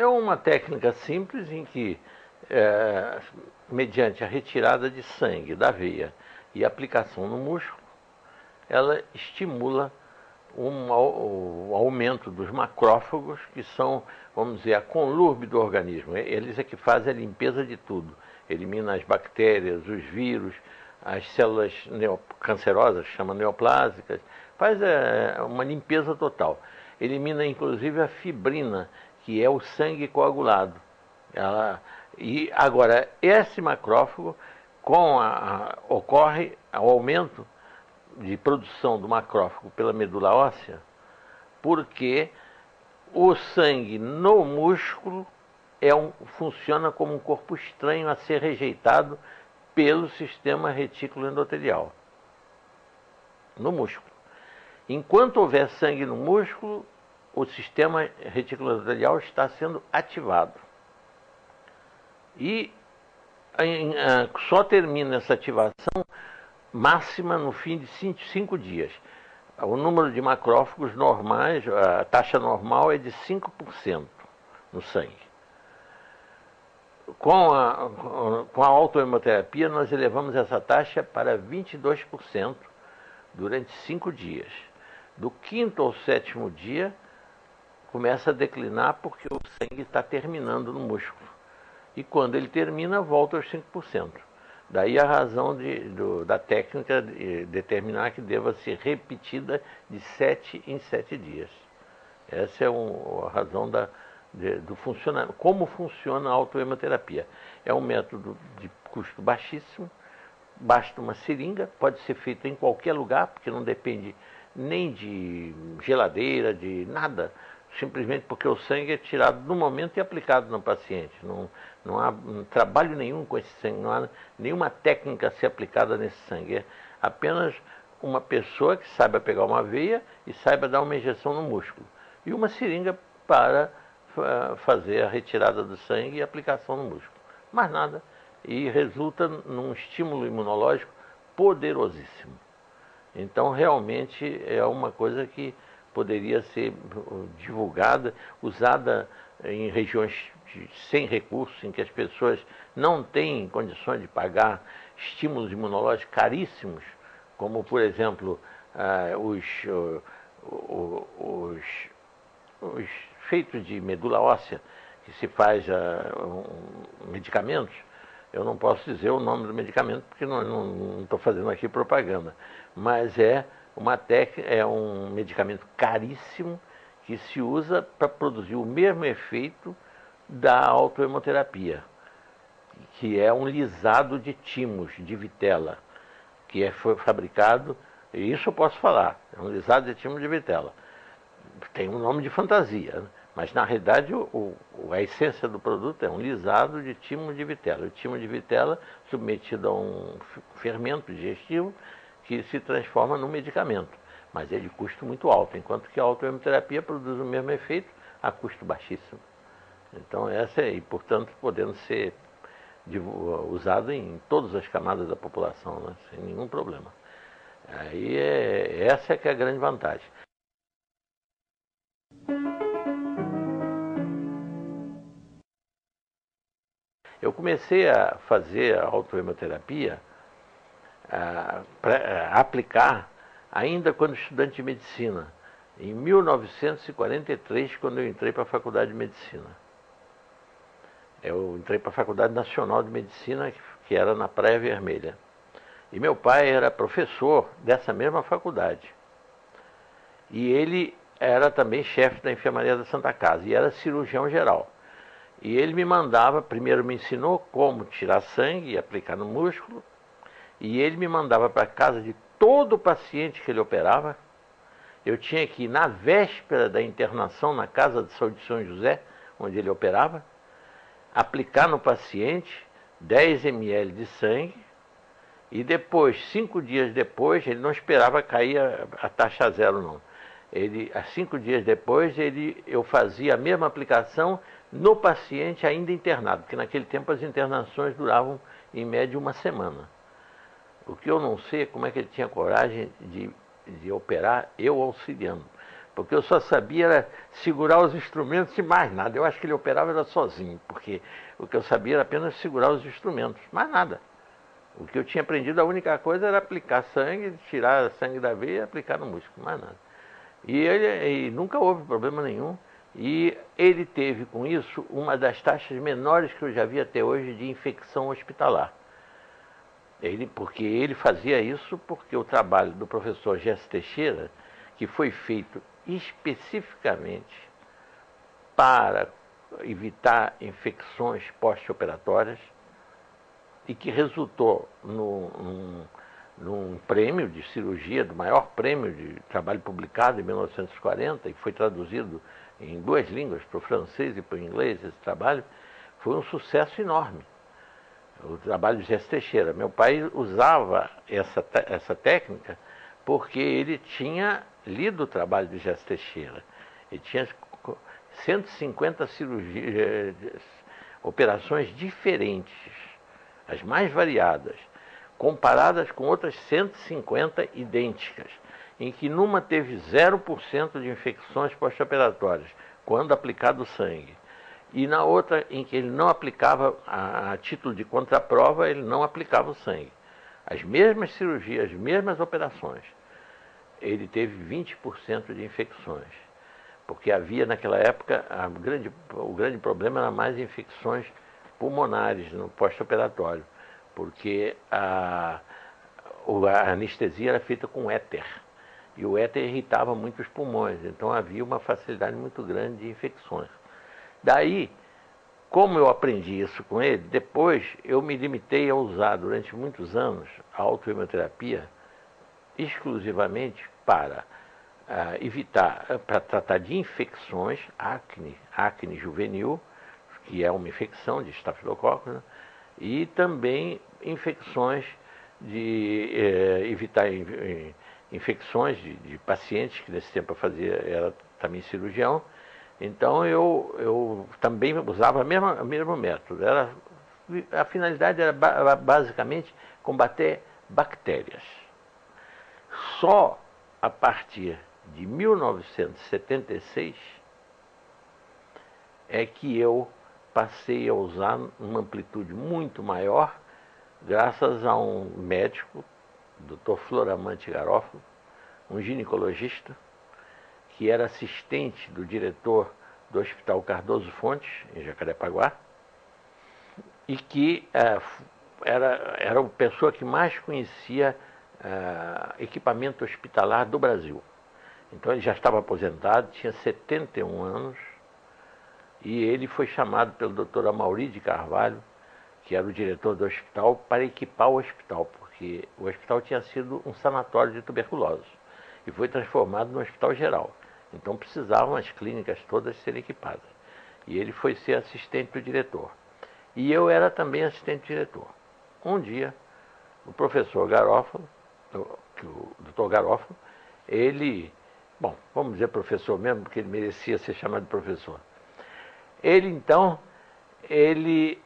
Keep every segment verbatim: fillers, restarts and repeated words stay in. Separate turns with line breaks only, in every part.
É uma técnica simples em que, é, mediante a retirada de sangue da veia e aplicação no músculo, ela estimula um, o aumento dos macrófagos, que são, vamos dizer, a conlurbe do organismo. Eles é que fazem a limpeza de tudo. Elimina as bactérias, os vírus, as células cancerosas, chama neoplásicas, faz é, uma limpeza total. Elimina inclusive a fibrina, que é o sangue coagulado. Ela, e agora, esse macrófago, com a, a, ocorre o aumento de produção do macrófago pela medula óssea, porque o sangue no músculo é um, funciona como um corpo estranho a ser rejeitado pelo sistema retículo endotelial, no músculo. Enquanto houver sangue no músculo, o sistema retículo endotelial está sendo ativado. E em, uh, só termina essa ativação máxima no fim de cinco dias. O número de macrófagos normais, a taxa normal é de cinco por cento no sangue. Com a, com a autohemoterapia, nós elevamos essa taxa para vinte e dois por cento durante cinco dias. Do quinto ao sétimo dia, começa a declinar porque o sangue está terminando no músculo. E quando ele termina, volta aos cinco por cento. Daí a razão de, do, da técnica de determinar que deva ser repetida de sete em sete dias. Essa é um, a razão da, de, do funcionamento. Como funciona a autohemoterapia? É um método de custo baixíssimo, basta uma seringa, pode ser feito em qualquer lugar, porque não depende nem de geladeira, de nada, simplesmente porque o sangue é tirado no momento e aplicado no paciente. Não, não há um trabalho nenhum com esse sangue, não há nenhuma técnica a ser aplicada nesse sangue. É apenas uma pessoa que saiba pegar uma veia e saiba dar uma injeção no músculo. E uma seringa para fazer a retirada do sangue e aplicação no músculo. Mais nada. E resulta num estímulo imunológico poderosíssimo. Então, realmente, é uma coisa que poderia ser divulgada, usada em regiões de, sem recursos, em que as pessoas não têm condições de pagar estímulos imunológicos caríssimos, como, por exemplo, ah, os, os, os feitos de medula óssea, que se faz ah, um, medicamentos. Eu não posso dizer o nome do medicamento, porque não estou fazendo aqui propaganda, mas é uma técnica, é um medicamento caríssimo que se usa para produzir o mesmo efeito da autohemoterapia, que é um lisado de timos, de vitela, que é, foi fabricado, e isso eu posso falar, é um lisado de timos de vitela. Tem um nome de fantasia, né? Mas na realidade o, o, a essência do produto é um lisado de timo de vitela. O timo de vitela submetido a um fermento digestivo que se transforma num medicamento, mas é de custo muito alto, enquanto que a autohemoterapia produz o mesmo efeito a custo baixíssimo. Então essa é, e portanto podendo ser usado em todas as camadas da população, né? Sem nenhum problema. Aí é, essa é que é a grande vantagem. Eu comecei a fazer a autohemoterapia, a, a aplicar, ainda quando estudante de medicina, em mil novecentos e quarenta e três, quando eu entrei para a Faculdade de Medicina. Eu entrei para a Faculdade Nacional de Medicina, que era na Praia Vermelha. E meu pai era professor dessa mesma faculdade. E ele era também chefe da enfermaria da Santa Casa, e era cirurgião geral. E ele me mandava, primeiro me ensinou como tirar sangue e aplicar no músculo, e ele me mandava para casa de todo paciente que ele operava. Eu tinha que ir na véspera da internação na Casa de Saúde de São José, onde ele operava, aplicar no paciente dez mililitros de sangue, e depois, cinco dias depois, ele não esperava cair a, a taxa zero não. Ele, há cinco dias depois, ele, eu fazia a mesma aplicação no paciente ainda internado, porque naquele tempo as internações duravam em média uma semana. O que eu não sei é como é que ele tinha coragem de, de operar eu auxiliando, porque eu só sabia era segurar os instrumentos e mais nada. Eu acho que ele operava era sozinho, porque o que eu sabia era apenas segurar os instrumentos, mais nada. O que eu tinha aprendido, a única coisa era aplicar sangue, tirar sangue da veia e aplicar no músculo, mais nada. E ele e nunca houve problema nenhum. E ele teve com isso uma das taxas menores que eu já vi até hoje de infecção hospitalar. Ele, porque ele fazia isso porque o trabalho do professor Gesso Teixeira, que foi feito especificamente para evitar infecções pós-operatórias e que resultou no, num, num prêmio de cirurgia, do maior prêmio de trabalho publicado em mil novecentos e quarenta, e foi traduzido em duas línguas, para o francês e para o inglês, esse trabalho, foi um sucesso enorme. O trabalho de Gesso Teixeira. Meu pai usava essa, essa técnica porque ele tinha lido o trabalho de Gesso Teixeira. Ele tinha cento e cinquenta cirurgias, operações diferentes, as mais variadas, comparadas com outras cento e cinquenta idênticas, em que numa teve zero por cento de infecções pós-operatórias, quando aplicado o sangue. E na outra, em que ele não aplicava, a, a título de contraprova, ele não aplicava o sangue. As mesmas cirurgias, as mesmas operações. Ele teve vinte por cento de infecções. Porque havia, naquela época, a grande, o grande problema era mais infecções pulmonares no pós-operatório. Porque a, a anestesia era feita com éter. E o éter irritava muito os pulmões. Então havia uma facilidade muito grande de infecções. Daí, como eu aprendi isso com ele, depois eu me limitei a usar durante muitos anos a autoimunoterapia exclusivamente para uh, evitar, para tratar de infecções, acne, acne juvenil, que é uma infecção de estafilococcus, né? E também infecções de eh, evitar in, infecções de, de pacientes, que nesse tempo eu fazia, era também cirurgião. Então eu, eu também usava o mesmo, o mesmo método. Era, a finalidade era basicamente combater bactérias. Só a partir de mil novecentos e setenta e seis é que eu passei a usar uma amplitude muito maior, graças a um médico, doutor Floramante Garofalo, um ginecologista, que era assistente do diretor do Hospital Cardoso Fontes, em Jacarepaguá, e que uh, era, era a pessoa que mais conhecia uh, equipamento hospitalar do Brasil. Então ele já estava aposentado, tinha setenta e um anos, e ele foi chamado pelo doutor Amauri de Carvalho, que era o diretor do hospital, para equipar o hospital, porque o hospital tinha sido um sanatório de tuberculose e foi transformado no hospital geral. Então precisavam as clínicas todas serem equipadas. E ele foi ser assistente do diretor. E eu era também assistente do diretor. Um dia, o professor Garofalo, o doutor Garofalo, ele, bom, vamos dizer professor mesmo, porque ele merecia ser chamado de professor. Ele, então, ele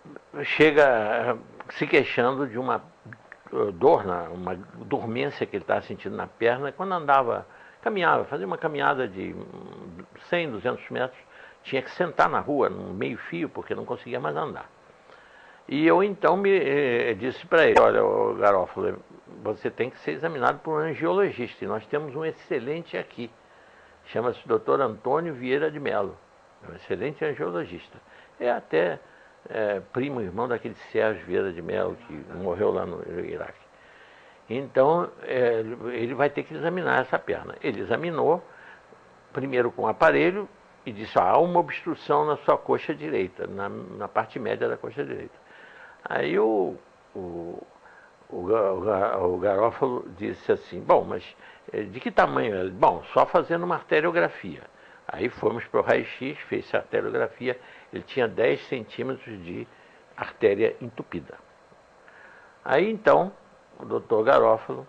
chega se queixando de uma dor, uma dormência que ele estava sentindo na perna, quando andava, caminhava, fazia uma caminhada de cem, duzentos metros, tinha que sentar na rua, no meio fio, porque não conseguia mais andar. E eu então me eh, disse para ele, olha, Garofalo, você tem que ser examinado por um angiologista, e nós temos um excelente aqui, chama-se doutor Antônio Vieira de Mello, é um excelente angiologista. É até é, primo irmão daquele Sérgio Vieira de Mello, que morreu lá no Iraque. Então, é, ele vai ter que examinar essa perna. Ele examinou, primeiro com o aparelho, e disse, ah, há uma obstrução na sua coxa direita, na, na parte média da coxa direita. Aí o, o, o, o Garofalo disse assim, bom, mas de que tamanho é? Bom, só fazendo uma arteriografia. Aí fomos para o raio-x, fez a arteriografia, ele tinha dez centímetros de artéria entupida. Aí então, o doutor Garofalo,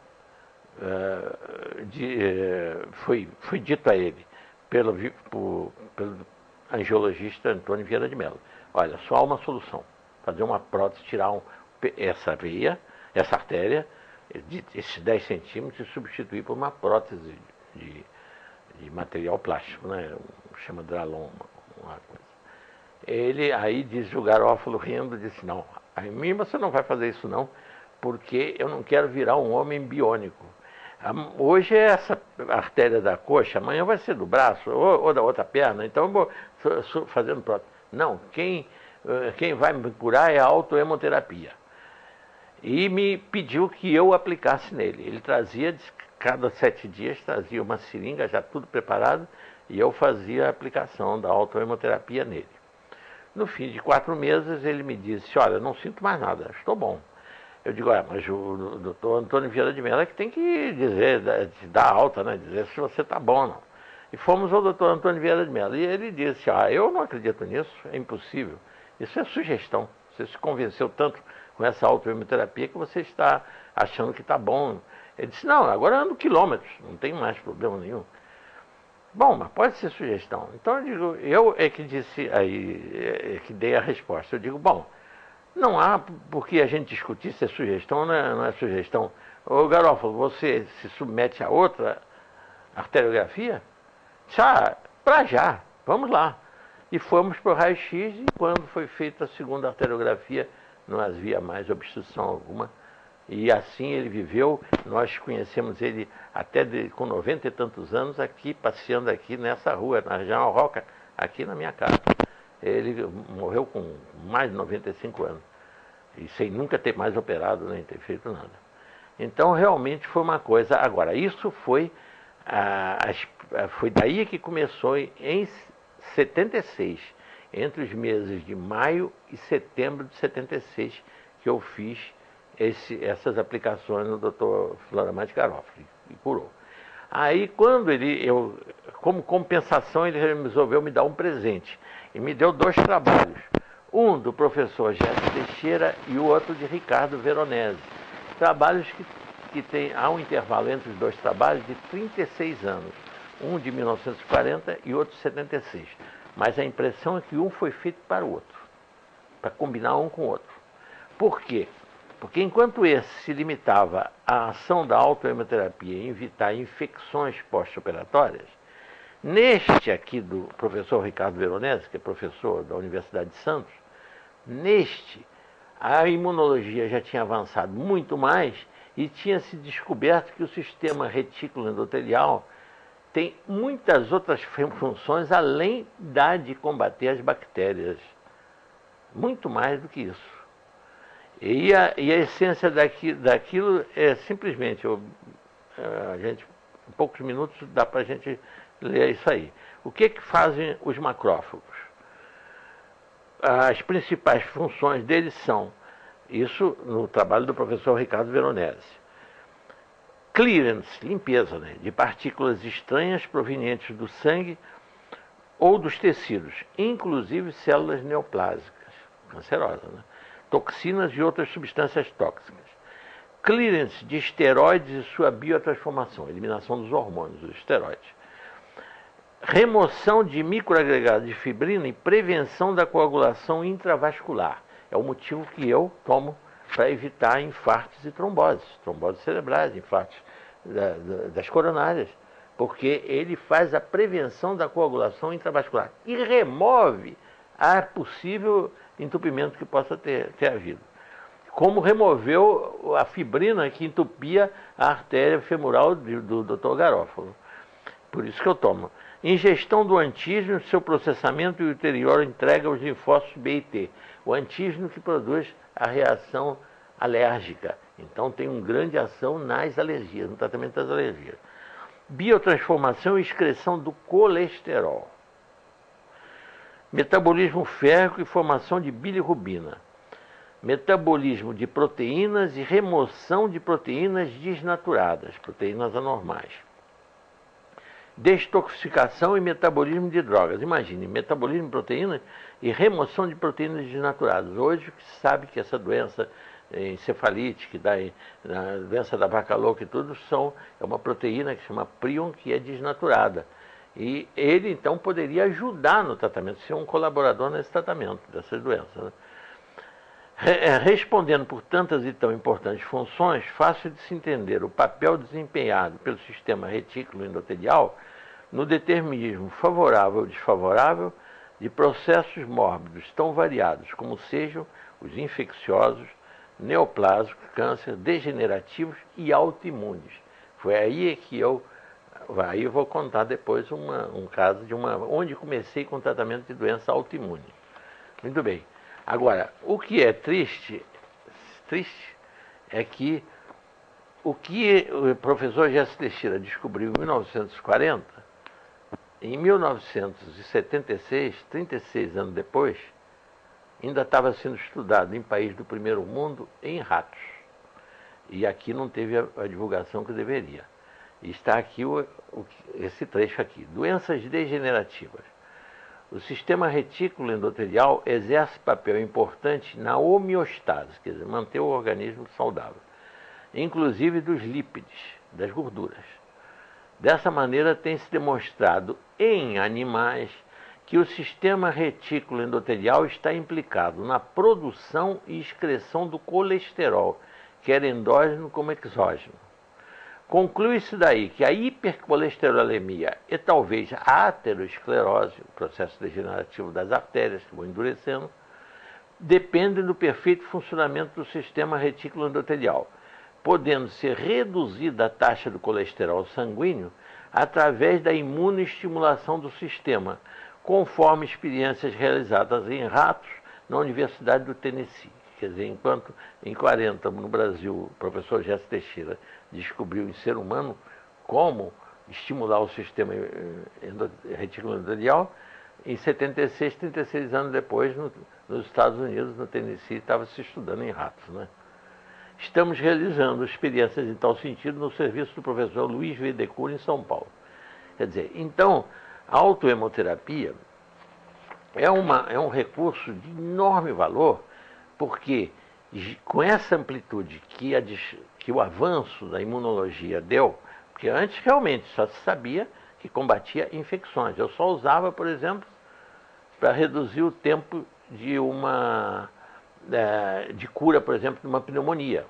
uh, de, uh, foi, foi dito a ele, pelo, por, pelo angiologista Antônio Vieira de Mello, olha, só há uma solução, fazer uma prótese, tirar um, essa veia, essa artéria, de, esses dez centímetros, e substituir por uma prótese de de material plástico, né? Chama Dralon, uma coisa. Ele aí diz o Garófalo rindo, disse, não, a mim você não vai fazer isso não, porque eu não quero virar um homem biônico. Hoje é essa artéria da coxa, amanhã vai ser do braço ou, ou da outra perna, então eu vou fazendo prótese. Não, quem, quem vai me curar é a autohemoterapia. E me pediu que eu aplicasse nele. Ele trazia, cada sete dias, trazia uma seringa já tudo preparado e eu fazia a aplicação da autohemoterapia nele. No fim de quatro meses ele me disse, olha, não sinto mais nada, estou bom. Eu digo, ah, mas o doutor Antônio Vieira de Mello é que tem que dizer, dar alta, né? Dizer se você está bom ou não. E fomos ao doutor Antônio Vieira de Mello. E ele disse, ah, eu não acredito nisso, é impossível. Isso é sugestão. Você se convenceu tanto com essa autohemoterapia que você está achando que está bom. Ele disse, não, agora ando quilômetros, não tem mais problema nenhum. Bom, mas pode ser sugestão. Então eu digo, eu é que disse aí, é que dei a resposta. Eu digo, bom, não há por que a gente discutir se é sugestão ou não é, não é sugestão. Ô Garófalo, você se submete a outra arteriografia? Já, para já, vamos lá. E fomos para o raio-x e quando foi feita a segunda arteriografia, não havia mais obstrução alguma. E assim ele viveu, nós conhecemos ele até de, com noventa e tantos anos, aqui, passeando aqui nessa rua, na General Roca, aqui na minha casa. Ele morreu com mais de noventa e cinco anos, e sem nunca ter mais operado, nem ter feito nada. Então, realmente foi uma coisa. Agora, isso foi, ah, foi daí que começou em setenta e seis, entre os meses de maio e setembro de setenta e seis, que eu fiz esse, essas aplicações no doutor Floramante Garófalo, e curou. Aí, quando ele, eu, como compensação, ele resolveu me dar um presente. E me deu dois trabalhos. Um do professor Gerson Teixeira e o outro de Ricardo Veronese. Trabalhos que, que tem, há um intervalo entre os dois trabalhos de trinta e seis anos. Um de mil novecentos e quarenta e outro de setenta e seis. Mas a impressão é que um foi feito para o outro. Para combinar um com o outro. Por quê? Porque enquanto esse se limitava à ação da autohemoterapia em evitar infecções pós-operatórias, neste aqui do professor Ricardo Veronese, que é professor da Universidade de Santos, neste a imunologia já tinha avançado muito mais e tinha se descoberto que o sistema retículo endotelial tem muitas outras funções além da de combater as bactérias. Muito mais do que isso. E a, e a essência daqui, daquilo é simplesmente, eu, a gente, em poucos minutos dá para a gente ler isso aí. O que que fazem os macrófagos? As principais funções deles são, isso no trabalho do professor Ricardo Veronese, clearance, limpeza, né, de partículas estranhas provenientes do sangue ou dos tecidos, inclusive células neoplásicas, cancerosas, né? Toxinas e outras substâncias tóxicas. Clearance de esteroides e sua biotransformação, eliminação dos hormônios, dos esteroides. Remoção de microagregados de fibrina e prevenção da coagulação intravascular. É o motivo que eu tomo para evitar infartos e tromboses, tromboses cerebrais, infartos da, da, das coronárias, porque ele faz a prevenção da coagulação intravascular e remove a possível entupimento que possa ter, ter havido. Como removeu a fibrina que entupia a artéria femoral do, do doutor Garófalo. Por isso que eu tomo. Ingestão do antígeno, seu processamento e ulterior entrega aos linfócitos B e T. O antígeno que produz a reação alérgica. Então tem uma grande ação nas alergias, no tratamento das alergias. Biotransformação e excreção do colesterol. Metabolismo férrico e formação de bilirrubina. Metabolismo de proteínas e remoção de proteínas desnaturadas, proteínas anormais. Detoxificação e metabolismo de drogas. Imagine, metabolismo de proteínas e remoção de proteínas desnaturadas. Hoje se sabe que essa doença encefalite, que dá a doença da vaca louca e tudo, são, é uma proteína que se chama prion, que é desnaturada. E ele, então, poderia ajudar no tratamento, ser um colaborador nesse tratamento dessas doenças. Né? Respondendo por tantas e tão importantes funções, fácil de se entender o papel desempenhado pelo sistema retículo endotelial no determinismo favorável ou desfavorável de processos mórbidos tão variados como sejam os infecciosos, neoplásicos, câncer, degenerativos e autoimunes. Foi aí que eu, aí eu vou contar depois uma, um caso de uma, onde comecei com tratamento de doença autoimune. Muito bem. Agora, o que é triste, triste é que o que o professor Jesse Teixeira descobriu em mil novecentos e quarenta, em mil novecentos e setenta e seis, trinta e seis anos depois, ainda estava sendo estudado em países do primeiro mundo em ratos. E aqui não teve a, a divulgação que deveria. E está aqui o, o, esse trecho aqui. Doenças degenerativas. O sistema retículo endotelial exerce papel importante na homeostase, quer dizer, manter o organismo saudável, inclusive dos lípides, das gorduras. Dessa maneira, tem-se demonstrado em animais que o sistema retículo endotelial está implicado na produção e excreção do colesterol, quer endógeno como exógeno. Conclui-se daí que a hipercolesterolemia e talvez a aterosclerose, o processo degenerativo das artérias que vão endurecendo, dependem do perfeito funcionamento do sistema retículo endotelial, podendo ser reduzida a taxa do colesterol sanguíneo através da imunoestimulação do sistema, conforme experiências realizadas em ratos na Universidade do Tennessee. Quer dizer, enquanto em quarenta no Brasil o professor Jesse Teixeira descobriu em ser humano como estimular o sistema retículo endotelial, em setenta e seis, trinta e seis anos depois, no, nos Estados Unidos, no Tennessee, estava se estudando em ratos, né? Estamos realizando experiências em tal sentido no serviço do professor Luiz Vedecur, em São Paulo. Quer dizer, então, a autohemoterapia é, uma, é um recurso de enorme valor, porque com essa amplitude que, a, que o avanço da imunologia deu, porque antes realmente só se sabia que combatia infecções. Eu só usava, por exemplo, para reduzir o tempo de uma é, de cura, por exemplo, de uma pneumonia.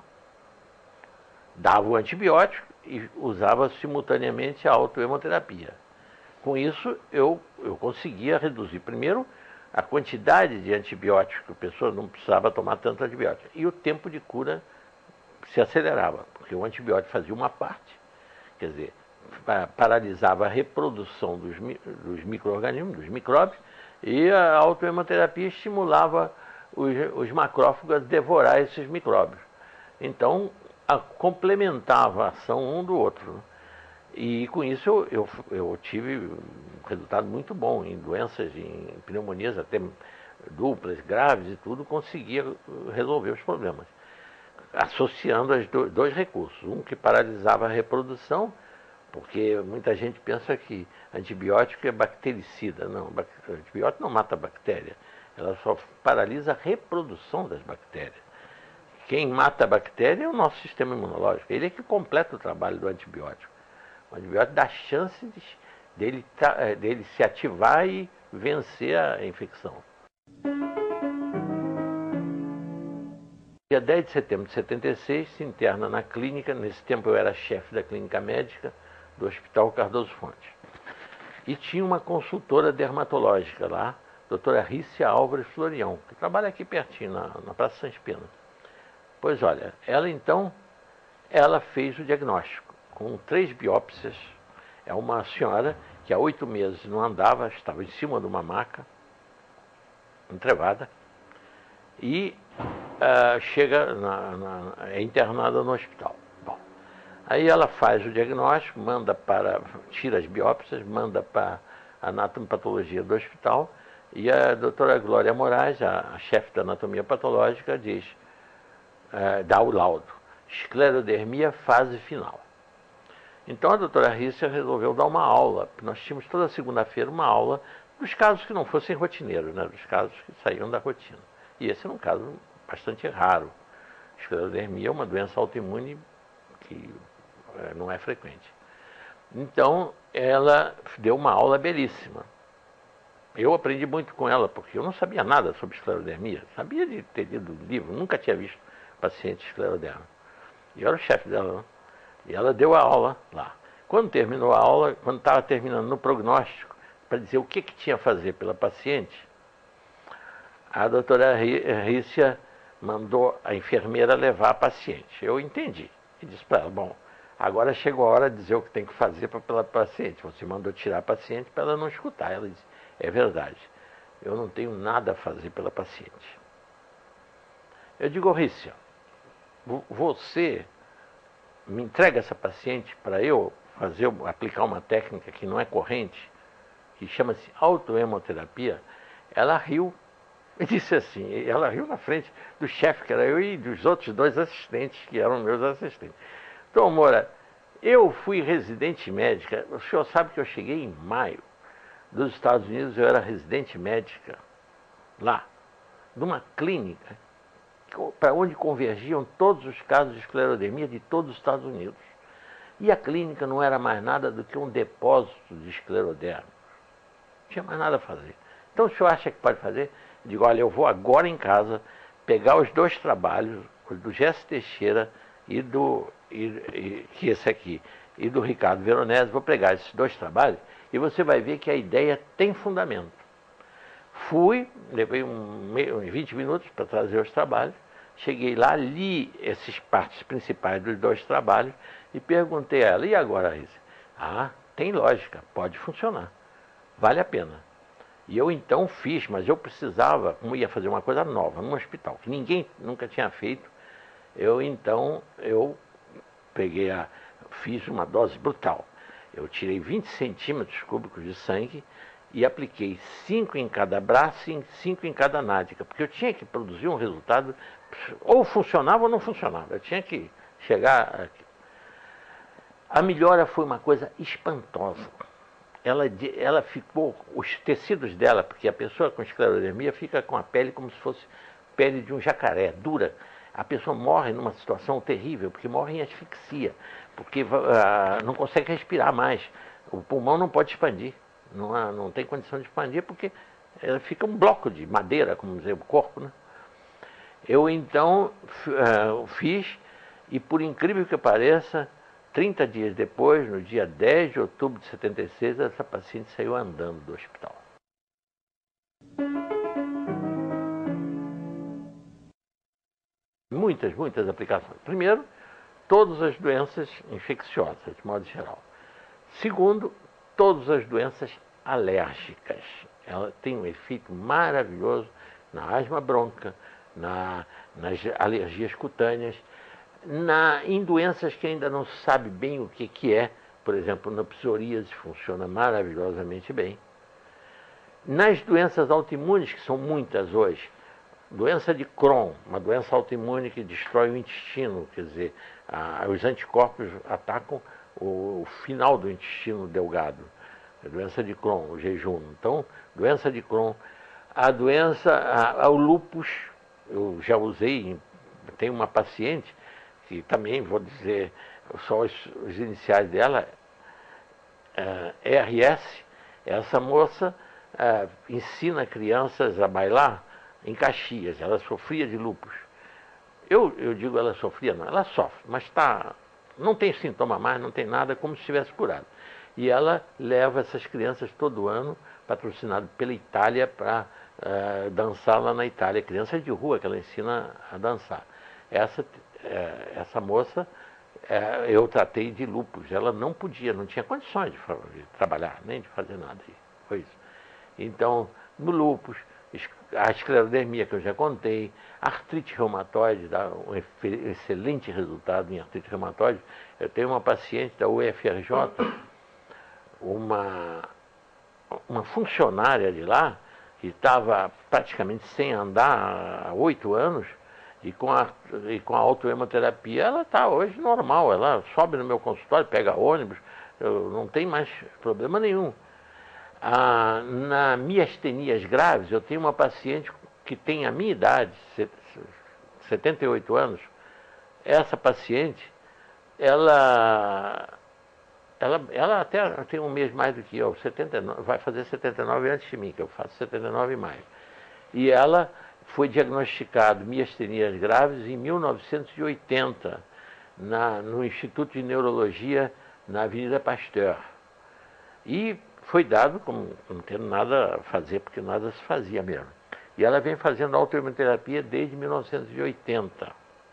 Dava o antibiótico e usava simultaneamente a autohemoterapia. Com isso, eu, eu conseguia reduzir, primeiro, a quantidade de antibióticos, que a pessoa não precisava tomar tanto antibiótico. E o tempo de cura se acelerava, porque o antibiótico fazia uma parte, quer dizer, paralisava a reprodução dos, dos micro-organismos, dos micróbios, e a autohemoterapia estimulava os, os macrófagos a devorar esses micróbios. Então, a, complementava a ação um do outro. E com isso eu, eu, eu tive um resultado muito bom em doenças, em pneumonias até duplas, graves e tudo, conseguia resolver os problemas, associando os do, dois recursos. Um que paralisava a reprodução, porque muita gente pensa que antibiótico é bactericida. Não, antibiótico não mata a bactéria, ela só paralisa a reprodução das bactérias. Quem mata a bactéria é o nosso sistema imunológico, ele é que completa o trabalho do antibiótico. O antibiótico dá chance de, dele, dele se ativar e vencer a infecção. Dia dez de setembro de setenta e seis, se interna na clínica, nesse tempo eu era chefe da clínica médica do Hospital Cardoso Fontes. E tinha uma consultora dermatológica lá, doutora Rícia Álvares Florião, que trabalha aqui pertinho, na, na Praça Sans Pena. Pois olha, ela então, ela fez o diagnóstico com três biópsias. É uma senhora que há oito meses não andava, estava em cima de uma maca, entrevada, e uh, chega, na, na, é internada no hospital. Bom, aí ela faz o diagnóstico, manda para, tira as biópsias, manda para a anatomopatologia do hospital, e a doutora Glória Moraes, a, a chefe da anatomia patológica, diz, uh, dá o laudo, esclerodermia fase final. Então a doutora Rícia resolveu dar uma aula. Nós tínhamos toda segunda-feira uma aula dos casos que não fossem rotineiros, né? Dos casos que saíam da rotina. E esse é um caso bastante raro. Esclerodermia é uma doença autoimune que é, não é frequente. Então ela deu uma aula belíssima. Eu aprendi muito com ela, porque eu não sabia nada sobre esclerodermia. Sabia de ter lido livro, nunca tinha visto paciente escleroderma. E eu era o chefe dela, né? E ela deu a aula lá. Quando terminou a aula, quando estava terminando no prognóstico, para dizer o que, que tinha a fazer pela paciente, a doutora Rícia mandou a enfermeira levar a paciente. Eu entendi. E disse para ela, bom, agora chegou a hora de dizer o que tem que fazer pra, pela paciente. Você mandou tirar a paciente para ela não escutar. Ela disse, é verdade, eu não tenho nada a fazer pela paciente. Eu digo, Rícia, você me entrega essa paciente para eu fazer, aplicar uma técnica que não é corrente, que chama-se autohemoterapia. Ela riu e disse assim, ela riu na frente do chefe, que era eu, e dos outros dois assistentes, que eram meus assistentes. Então, Moura, eu fui residente médica, o senhor sabe que eu cheguei em maio dos Estados Unidos, eu era residente médica lá, numa clínica para onde convergiam todos os casos de esclerodermia de todos os Estados Unidos. E a clínica não era mais nada do que um depósito de escleroderma. Não tinha mais nada a fazer. Então o senhor acha que pode fazer? Eu digo, olha, eu vou agora em casa pegar os dois trabalhos, os do Gesso Teixeira e do, e, e, que esse aqui, e do Ricardo Veronese, vou pegar esses dois trabalhos e você vai ver que a ideia tem fundamento. Fui, levei um, uns vinte minutos para trazer os trabalhos, cheguei lá, li essas partes principais dos dois trabalhos e perguntei a ela, e agora, Rita? Ah, tem lógica, pode funcionar, vale a pena. E eu então fiz, mas eu precisava, como ia fazer uma coisa nova num hospital, que ninguém nunca tinha feito, eu então, eu peguei a, fiz uma dose brutal. Eu tirei vinte centímetros cúbicos de sangue e apliquei cinco em cada braço e cinco em cada nádiga, porque eu tinha que produzir um resultado, ou funcionava ou não funcionava, eu tinha que chegar aqui. A melhora foi uma coisa espantosa. Ela, ela ficou, os tecidos dela, porque a pessoa com esclerodermia fica com a pele como se fosse pele de um jacaré, dura. A pessoa morre numa situação terrível, porque morre em asfixia, porque uh, não consegue respirar mais, o pulmão não pode expandir. Não, há, não tem condição de expandir porque ela fica um bloco de madeira, como dizer, o corpo, né? Eu então uh, fiz, e por incrível que pareça, trinta dias depois, no dia dez de outubro de setenta e seis, essa paciente saiu andando do hospital. Muitas, muitas aplicações. Primeiro, todas as doenças infecciosas, de modo geral. Segundo, todas as doenças alérgicas. Ela tem um efeito maravilhoso na asma bronca, na, nas alergias cutâneas, na, em doenças que ainda não se sabe bem o que, que é. Por exemplo, na psoríase funciona maravilhosamente bem. Nas doenças autoimunes, que são muitas hoje, doença de Crohn, uma doença autoimune que destrói o intestino, quer dizer, a, os anticorpos atacam o, o final do intestino delgado. A doença de Crohn, o jejum. Então, doença de Crohn. A doença, a, a, o lúpus, eu já usei, tem uma paciente que também, vou dizer, só os, os iniciais dela, é, R S, essa moça é, ensina crianças a bailar em Caxias, ela sofria de lúpus. Eu, eu digo ela sofria, não, ela sofre, mas tá, não tem sintoma mais, não tem nada, como se estivesse curado. E ela leva essas crianças todo ano, patrocinado pela Itália, para uh, dançar lá na Itália. Crianças de rua que ela ensina a dançar. Essa, uh, essa moça, uh, eu tratei de lúpus. Ela não podia, não tinha condições de, de trabalhar, nem de fazer nada. Foi isso. Então, no lúpus, a esclerodermia que eu já contei, a artrite reumatoide dá um excelente resultado em artrite reumatoide. Eu tenho uma paciente da U F R J, uma, uma funcionária de lá, que estava praticamente sem andar há oito anos, e com a, e com a autohemoterapia, ela está hoje normal, ela sobe no meu consultório, pega ônibus, eu, não tem mais problema nenhum. Ah, na miastenias graves, eu tenho uma paciente que tem a minha idade, setenta e oito anos. Essa paciente, ela, ela, ela até tem um mês mais do que eu, setenta e nove, vai fazer setenta e nove antes de mim, que eu faço setenta e nove em maio. E ela foi diagnosticada miastenias graves em mil novecentos e oitenta, na, no Instituto de Neurologia na Avenida Pasteur. E foi dado, como não tendo nada a fazer, porque nada se fazia mesmo. E ela vem fazendo autoimunoterapia desde mil novecentos e oitenta.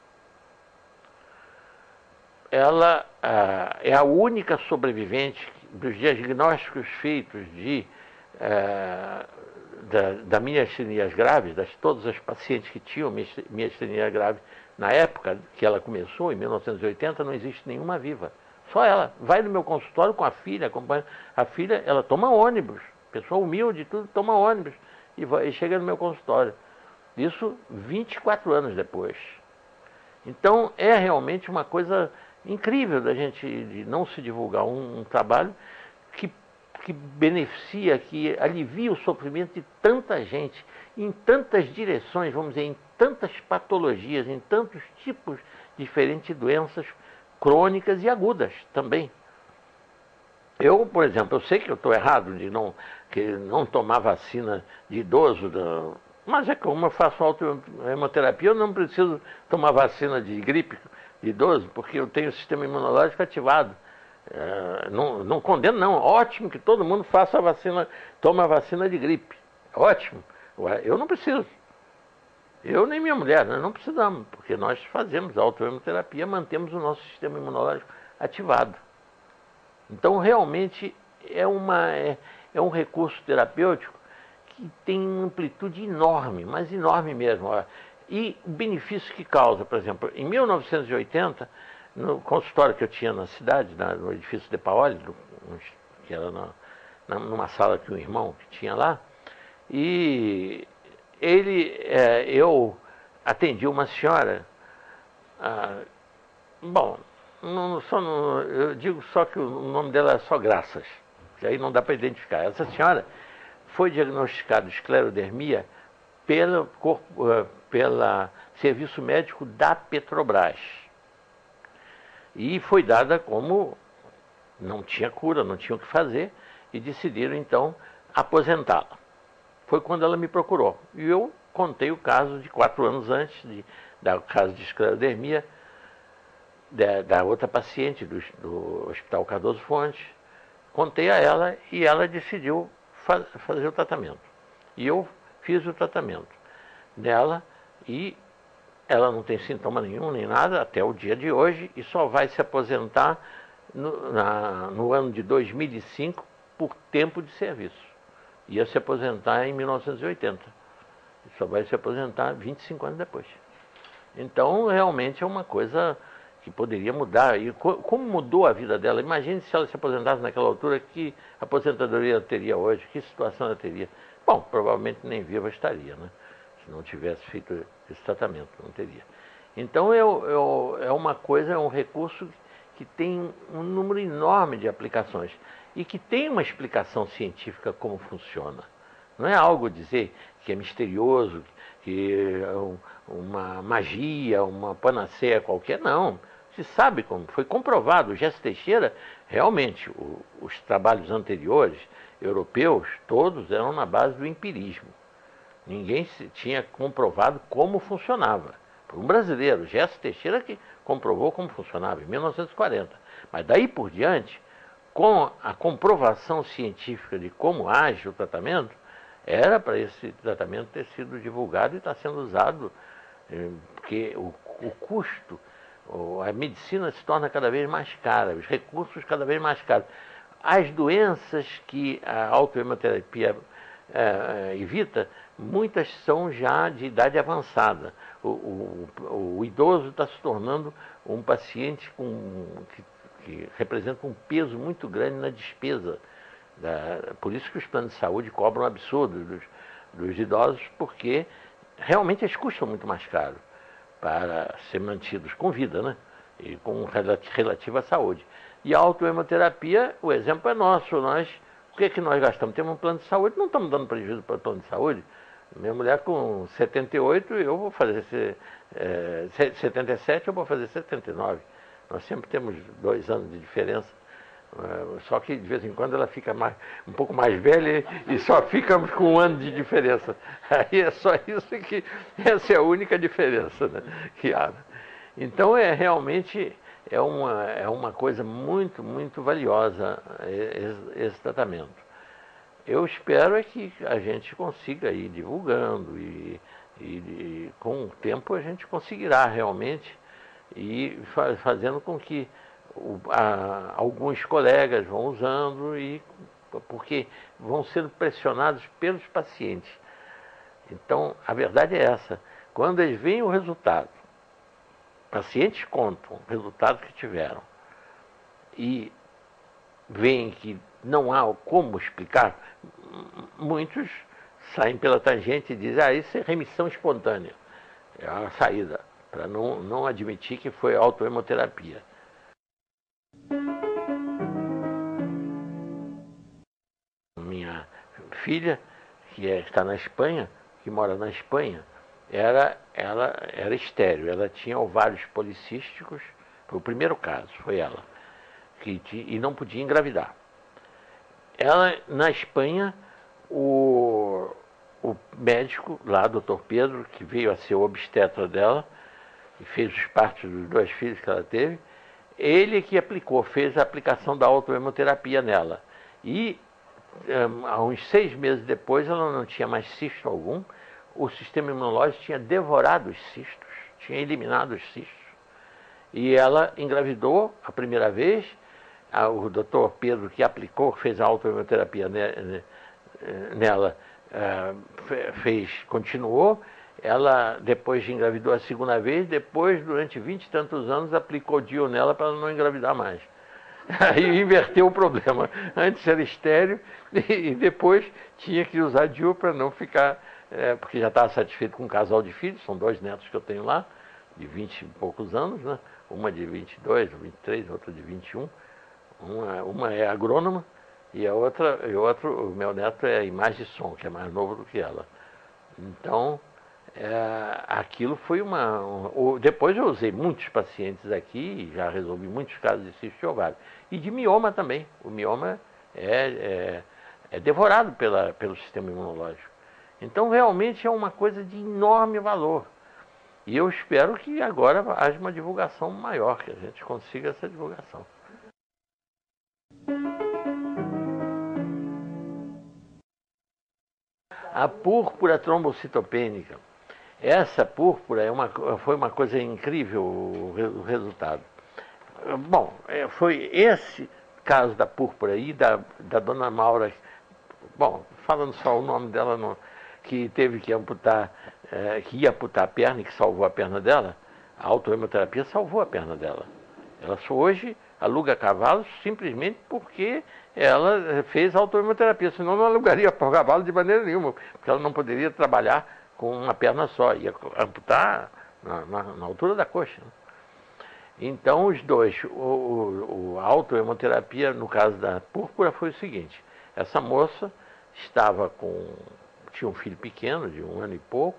Ela ah, é a única sobrevivente dos diagnósticos feitos de, ah, da, da miastenias graves, das todas as pacientes que tinham miastenia grave na época que ela começou, em mil novecentos e oitenta, não existe nenhuma viva. Só ela. Vai no meu consultório com a filha, acompanha. A filha, ela toma ônibus, pessoa humilde e tudo, toma ônibus e, vai, e chega no meu consultório. Isso vinte e quatro anos depois. Então, é realmente uma coisa incrível da gente de não se divulgar um, um trabalho que, que beneficia, que alivia o sofrimento de tanta gente, em tantas direções, vamos dizer, em tantas patologias, em tantos tipos diferentes de doenças crônicas e agudas também. Eu, por exemplo, eu sei que eu estou errado de não, que não tomar vacina de idoso, mas é como eu faço autohemoterapia, eu não preciso tomar vacina de gripe de idoso, porque eu tenho o sistema imunológico ativado. É, não, não condeno, não. Ótimo que todo mundo faça a vacina, tome a vacina de gripe. Ótimo. Eu não preciso. Eu nem minha mulher, nós não precisamos, porque nós fazemos autohemoterapia, mantemos o nosso sistema imunológico ativado. Então, realmente, é, uma, é, é um recurso terapêutico que tem uma amplitude enorme, mas enorme mesmo. Ó. E o benefício que causa, por exemplo, em mil novecentos e oitenta, no consultório que eu tinha na cidade, na, no edifício de Paoli, que era na, na, numa sala que um irmão que tinha lá, e ele, é, eu atendi uma senhora, ah, bom, não, só não, eu digo só que o nome dela é só Graças, que aí não dá para identificar. Essa senhora foi diagnosticada de esclerodermia pelo corpo, uh, pela serviço médico da Petrobras. E foi dada como não tinha cura, não tinha o que fazer, e decidiram então aposentá-la. Foi quando ela me procurou. E eu contei o caso de quatro anos antes, de, da caso de esclerodermia, da, da outra paciente do, do Hospital Cardoso Fontes. Contei a ela e ela decidiu fa fazer o tratamento. E eu fiz o tratamento dela e ela não tem sintoma nenhum, nem nada, até o dia de hoje, e só vai se aposentar no, na, no ano de dois mil e cinco por tempo de serviço. Ia se aposentar em mil novecentos e oitenta. E só vai se aposentar vinte e cinco anos depois. Então, realmente é uma coisa que poderia mudar. E co como mudou a vida dela? Imagine se ela se aposentasse naquela altura, que aposentadoria ela teria hoje, que situação ela teria. Bom, provavelmente nem viva estaria, né? Se não tivesse feito esse tratamento, não teria. Então, é, é, é uma coisa, é um recurso que tem um número enorme de aplicações e que tem uma explicação científica como funciona. Não é algo dizer que é misterioso, que é uma magia, uma panaceia qualquer, não. Se sabe como, foi comprovado. O Jesse Teixeira, realmente, o, os trabalhos anteriores, europeus, todos eram na base do empirismo. Ninguém tinha comprovado como funcionava. Foi um brasileiro, Jesse Teixeira, que comprovou como funcionava em mil novecentos e quarenta. Mas daí por diante, com a comprovação científica de como age o tratamento, era para esse tratamento ter sido divulgado e está sendo usado, porque o, o custo, a medicina se torna cada vez mais cara, os recursos cada vez mais caros. As doenças que a autohemoterapia é, evita, muitas são já de idade avançada. O, o, o idoso está se tornando um paciente com, que, que representa um peso muito grande na despesa. Da, por isso que os planos de saúde cobram um absurdo dos, dos idosos, porque realmente eles custam muito mais caro para ser mantidos com vida, né? E com relativa saúde. E a autohemoterapia, o exemplo é nosso. Nós, o que é que nós gastamos? Temos um plano de saúde, não estamos dando prejuízo para o plano de saúde. Minha mulher com setenta e oito, eu vou fazer é, setenta e sete, eu vou fazer setenta e nove. Nós sempre temos dois anos de diferença. Só que de vez em quando ela fica mais, um pouco mais velha e só ficamos com um ano de diferença. Aí é só isso que, essa é a única diferença, né, que há. Então é realmente é uma, é uma coisa muito, muito valiosa esse, esse tratamento. Eu espero é que a gente consiga ir divulgando e, e, e com o tempo a gente conseguirá realmente ir fazendo com que o, a, alguns colegas vão usando, e porque vão sendo pressionados pelos pacientes. Então, a verdade é essa. Quando eles veem o resultado, pacientes contam o resultado que tiveram e veem que não há como explicar, muitos saem pela tangente e dizem, ah, isso é remissão espontânea. É a saída, para não, não admitir que foi autohemoterapia. Minha filha, que é, está na Espanha, que mora na Espanha, era, ela era estéril, ela tinha ovários policísticos, foi o primeiro caso, foi ela, que, e não podia engravidar. Ela, na Espanha, o, o médico lá, doutor Pedro, que veio a ser o obstetra dela, e fez os partos dos dois filhos que ela teve, ele que aplicou, fez a aplicação da autohemoterapia nela. E um, há uns seis meses depois, ela não tinha mais cisto algum, o sistema imunológico tinha devorado os cistos, tinha eliminado os cistos. E ela engravidou a primeira vez, o doutor Pedro, que aplicou, fez a autohemoterapia nela, fez, continuou. Ela depois engravidou a segunda vez, depois, durante vinte e tantos anos, aplicou D I U nela para ela não engravidar mais. Aí inverteu o problema. Antes era estéril e depois tinha que usar D I U para não ficar, é, porque já estava satisfeito com um casal de filhos, são dois netos que eu tenho lá, de vinte e poucos anos, né? Uma de vinte e dois, vinte e três, outra de vinte e um. Uma, uma é agrônoma e a outra, e outro, o meu neto é imagem de som, que é mais novo do que ela. Então, é, aquilo foi uma... Um, depois eu usei muitos pacientes aqui, já resolvi muitos casos de cisto de ovário. E de mioma também. O mioma é, é, é devorado pela, pelo sistema imunológico. Então, realmente é uma coisa de enorme valor. E eu espero que agora haja uma divulgação maior, que a gente consiga essa divulgação. A púrpura trombocitopênica. Essa púrpura é uma, foi uma coisa incrível, o resultado. Bom, foi esse caso da púrpura aí, da, da dona Maura, bom, falando só o nome dela, no, que teve que amputar, é, que ia amputar a perna e que salvou a perna dela. A autohemoterapia salvou a perna dela. Ela só hoje aluga cavalos simplesmente porque ela fez autohemoterapia, senão não alugaria cavalo de maneira nenhuma, porque ela não poderia trabalhar com uma perna só, ia amputar na, na, na altura da coxa. Então, os dois, o, o, a autohemoterapia, no caso da púrpura, foi o seguinte: essa moça estava com, tinha um filho pequeno, de um ano e pouco,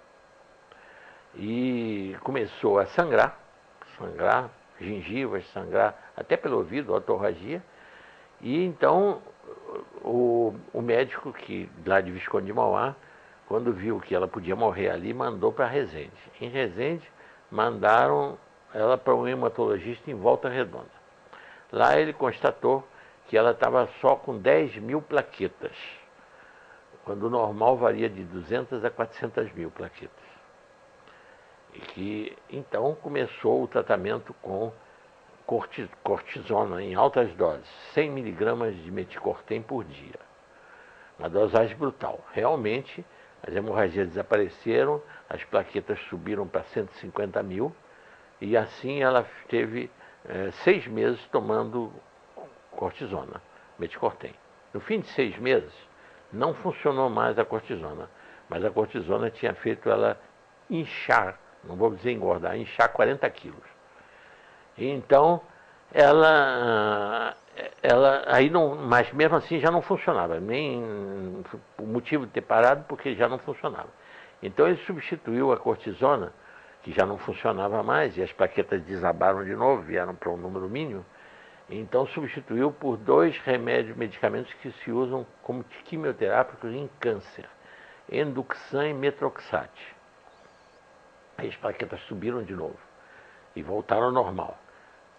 e começou a sangrar, sangrar, gengivas, sangrar, até pelo ouvido, otorragia. E então, o, o médico que, lá de Visconde de Mauá, quando viu que ela podia morrer ali, mandou para Resende. Em Resende, mandaram ela para um hematologista em Volta Redonda. Lá ele constatou que ela estava só com dez mil plaquetas, quando o normal varia de duzentas a quatrocentas mil plaquetas. E que, então, começou o tratamento com cortisona em altas doses, cem miligramas de meticortem por dia. Uma dosagem brutal. Realmente, as hemorragias desapareceram, as plaquetas subiram para cento e cinquenta mil, e assim ela teve é, seis meses tomando cortisona, meticortem. No fim de seis meses, não funcionou mais a cortisona, mas a cortisona tinha feito ela inchar, não vou dizer engordar, inchar quarenta quilos. Então, ela, ela aí não, mas mesmo assim já não funcionava, nem o motivo de ter parado, porque já não funcionava. Então ele substituiu a cortisona, que já não funcionava mais, e as plaquetas desabaram de novo, vieram para um número mínimo. Então substituiu por dois remédios, medicamentos que se usam como quimioterápicos em câncer, Enduxan e Metroxate. Aí as plaquetas subiram de novo e voltaram ao normal.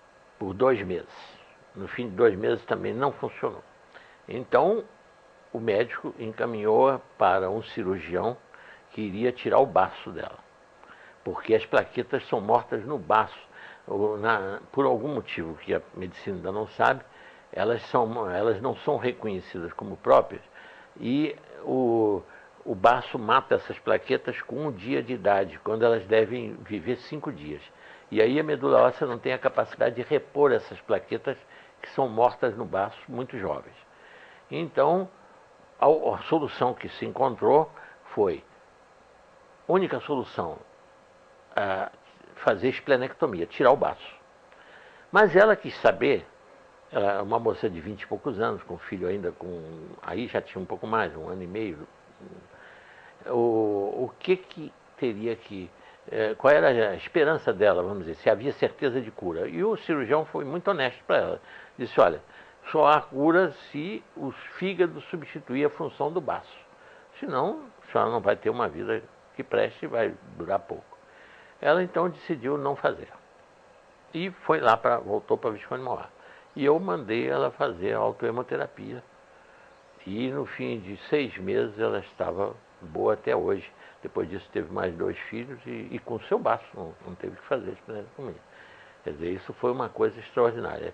por dois meses. No fim de dois meses também não funcionou. Então, o médico encaminhou para um cirurgião que iria tirar o baço dela, porque as plaquetas são mortas no baço. Ou na, por algum motivo que a medicina ainda não sabe, elas, são, elas não são reconhecidas como próprias, e o, o baço mata essas plaquetas com um dia de idade, quando elas devem viver cinco dias. E aí a medula óssea não tem a capacidade de repor essas plaquetas que são mortas no baço muito jovens. Então, a, a solução que se encontrou foi, única solução, a, fazer esplenectomia, tirar o baço. Mas ela quis saber, ela é uma moça de vinte e poucos anos, com filho ainda, com, aí já tinha um pouco mais, um ano e meio, o, o que que teria que, eh, qual era a esperança dela, vamos dizer, se havia certeza de cura. E o cirurgião foi muito honesto para ela, disse, olha, só há cura se o fígado substituir a função do baço, senão a senhora não vai ter uma vida que preste e vai durar pouco. Ela então decidiu não fazer. E foi lá, pra, voltou para Visconde de Mauá. E eu mandei ela fazer a autohemoterapia. E no fim de seis meses ela estava boa até hoje. Depois disso teve mais dois filhos e, e com o seu baço, não, não teve que fazer esplenectomia. Quer dizer, isso foi uma coisa extraordinária.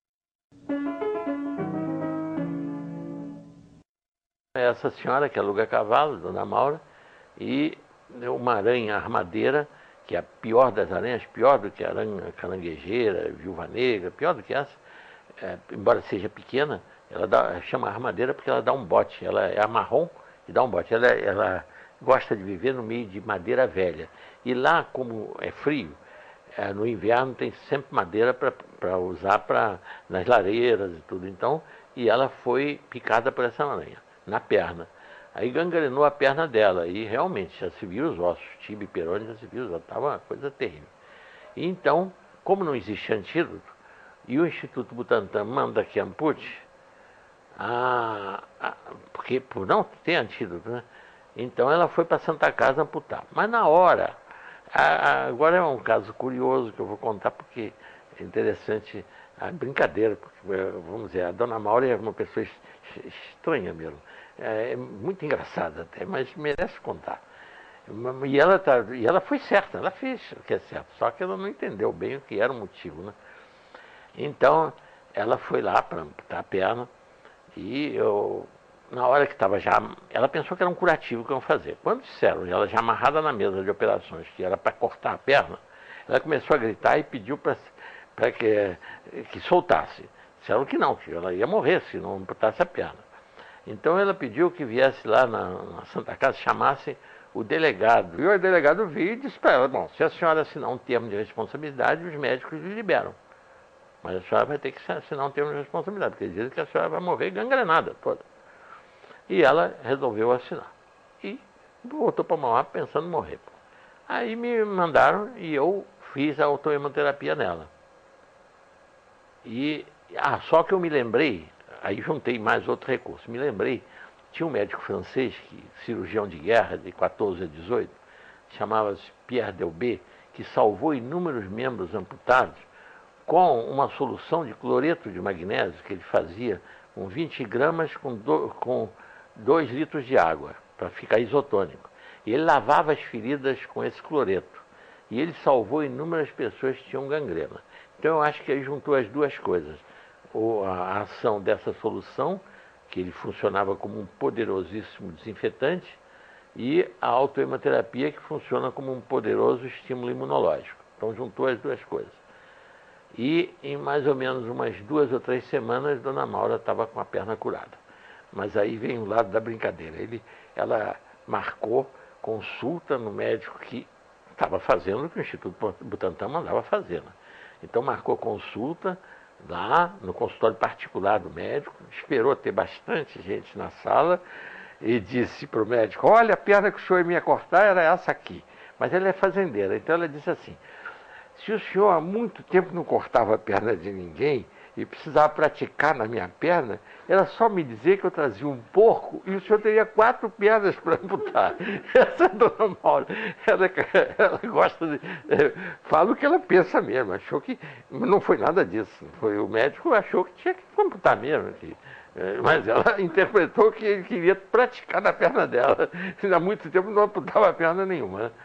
Essa senhora que aluga cavalo, Dona Maura, e uma aranha armadeira, que é a pior das aranhas, pior do que a aranha caranguejeira, viúva negra, pior do que essa, é, embora seja pequena, ela dá, chama armadeira porque ela dá um bote, ela é marrom e dá um bote. Ela, ela gosta de viver no meio de madeira velha. E lá, como é frio, é, no inverno tem sempre madeira para usar pra, nas lareiras e tudo. Então, e ela foi picada por essa aranha, na perna. Aí gangrenou a perna dela e realmente já se viu os ossos, tibia e perônio, já se viu os ossos, estava uma coisa terrível. E então, como não existe antídoto, e o Instituto Butantan manda que ampute, a, a, porque por não ter antídoto, né? Então ela foi para Santa Casa amputar. Mas na hora, a, a, agora é um caso curioso que eu vou contar porque é interessante a brincadeira, porque, vamos dizer, a Dona Maura é uma pessoa estranha mesmo. É muito engraçada até, mas merece contar. E ela, tá, e ela foi certa, ela fez o que é certo, só que ela não entendeu bem o que era o motivo, né? Então, ela foi lá para amputar a perna e eu, na hora que estava já, ela pensou que era um curativo que iam fazer. Quando disseram, ela já amarrada na mesa de operações, que era para cortar a perna, ela começou a gritar e pediu para que, que soltasse. Disseram que não, que ela ia morrer se não amputasse a perna. Então ela pediu que viesse lá na, na Santa Casa, chamasse o delegado. E o delegado veio e disse para ela, bom, se a senhora assinar um termo de responsabilidade, os médicos lhe liberam. Mas a senhora vai ter que assinar um termo de responsabilidade, porque eles dizem que a senhora vai morrer gangrenada toda. E ela resolveu assinar. E voltou para Mauá pensando em morrer. Aí me mandaram e eu fiz a autohemoterapia nela. E, ah, só que eu me lembrei, aí juntei mais outro recurso, me lembrei, tinha um médico francês, que, cirurgião de guerra, de quatorze a dezoito, chamava-se Pierre Delbé, que salvou inúmeros membros amputados com uma solução de cloreto de magnésio que ele fazia com vinte gramas com, do, com dois litros de água, para ficar isotônico. E ele lavava as feridas com esse cloreto. E ele salvou inúmeras pessoas que tinham gangrena. Então eu acho que ele juntou as duas coisas. Ou a ação dessa solução, que ele funcionava como um poderosíssimo desinfetante, e a autohemoterapia, que funciona como um poderoso estímulo imunológico. Então juntou as duas coisas. E em mais ou menos umas duas ou três semanas, Dona Maura estava com a perna curada. Mas aí vem o lado da brincadeira. Ele, ela marcou consulta no médico que estava fazendo o que o Instituto Butantan mandava fazer, né? Então marcou consulta lá no consultório particular do médico, esperou ter bastante gente na sala e disse para o médico, olha, a perna que o senhor ia cortar era essa aqui. Mas ela é fazendeira, então ela disse assim, se o senhor há muito tempo não cortava a perna de ninguém, e precisava praticar na minha perna, era só me dizer que eu trazia um porco e o senhor teria quatro pernas para amputar. Essa é a dona Maura, ela, ela gosta de... É, fala o que ela pensa mesmo, achou que... Não foi nada disso, foi o médico achou que tinha que amputar mesmo. Que, é, mas ela interpretou que ele queria praticar na perna dela. Há muito tempo não amputava perna nenhuma, né?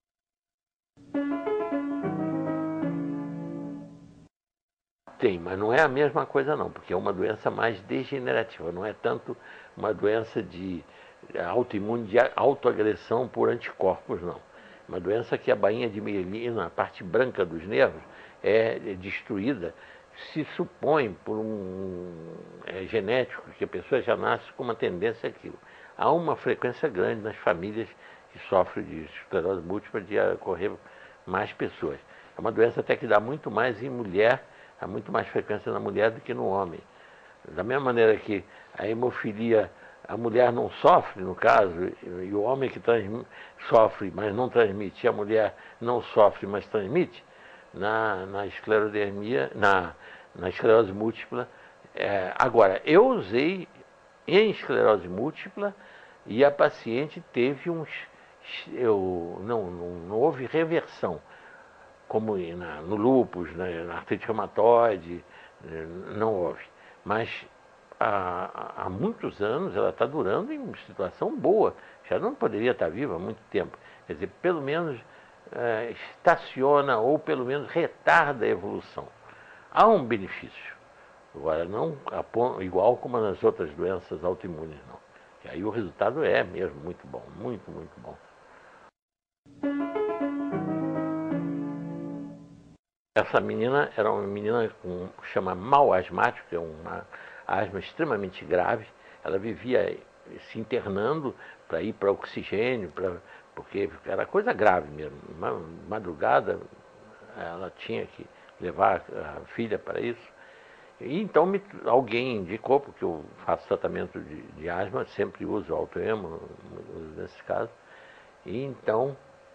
Tem, mas não é a mesma coisa não, porque é uma doença mais degenerativa, não é tanto uma doença de autoimune, de autoagressão por anticorpos, não. Uma doença que a bainha de mielina, a parte branca dos nervos, é destruída, se supõe por um é, genético, que a pessoa já nasce com uma tendência àquilo. Há uma frequência grande nas famílias que sofrem de esclerose múltipla de ocorrer mais pessoas. É uma doença até que dá muito mais em mulher, há muito mais frequência na mulher do que no homem. Da mesma maneira que a hemofilia, a mulher não sofre, no caso, e o homem que sofre, mas não transmite, e a mulher não sofre, mas transmite, na, na esclerodermia, na, na esclerose múltipla. É, agora, eu usei em esclerose múltipla e a paciente teve uns... Eu, não, não, não houve reversão, como na, no lúpus, na, na artrite reumatoide, não houve. Mas há, há muitos anos ela está durando em uma situação boa. Já não poderia estar viva há muito tempo. Quer dizer, pelo menos é, estaciona ou pelo menos retarda a evolução. Há um benefício. Agora, não igual como nas outras doenças autoimunes, não. E aí o resultado é mesmo muito bom, muito, muito bom. Essa menina era uma menina com chama mal asmático, que é uma asma extremamente grave. Ela vivia se internando para ir para oxigênio, pra, porque era coisa grave mesmo. Madrugada ela tinha que levar a filha para isso. E então me, alguém indicou, porque eu faço tratamento de, de asma, sempre uso autoemo nesse caso. E então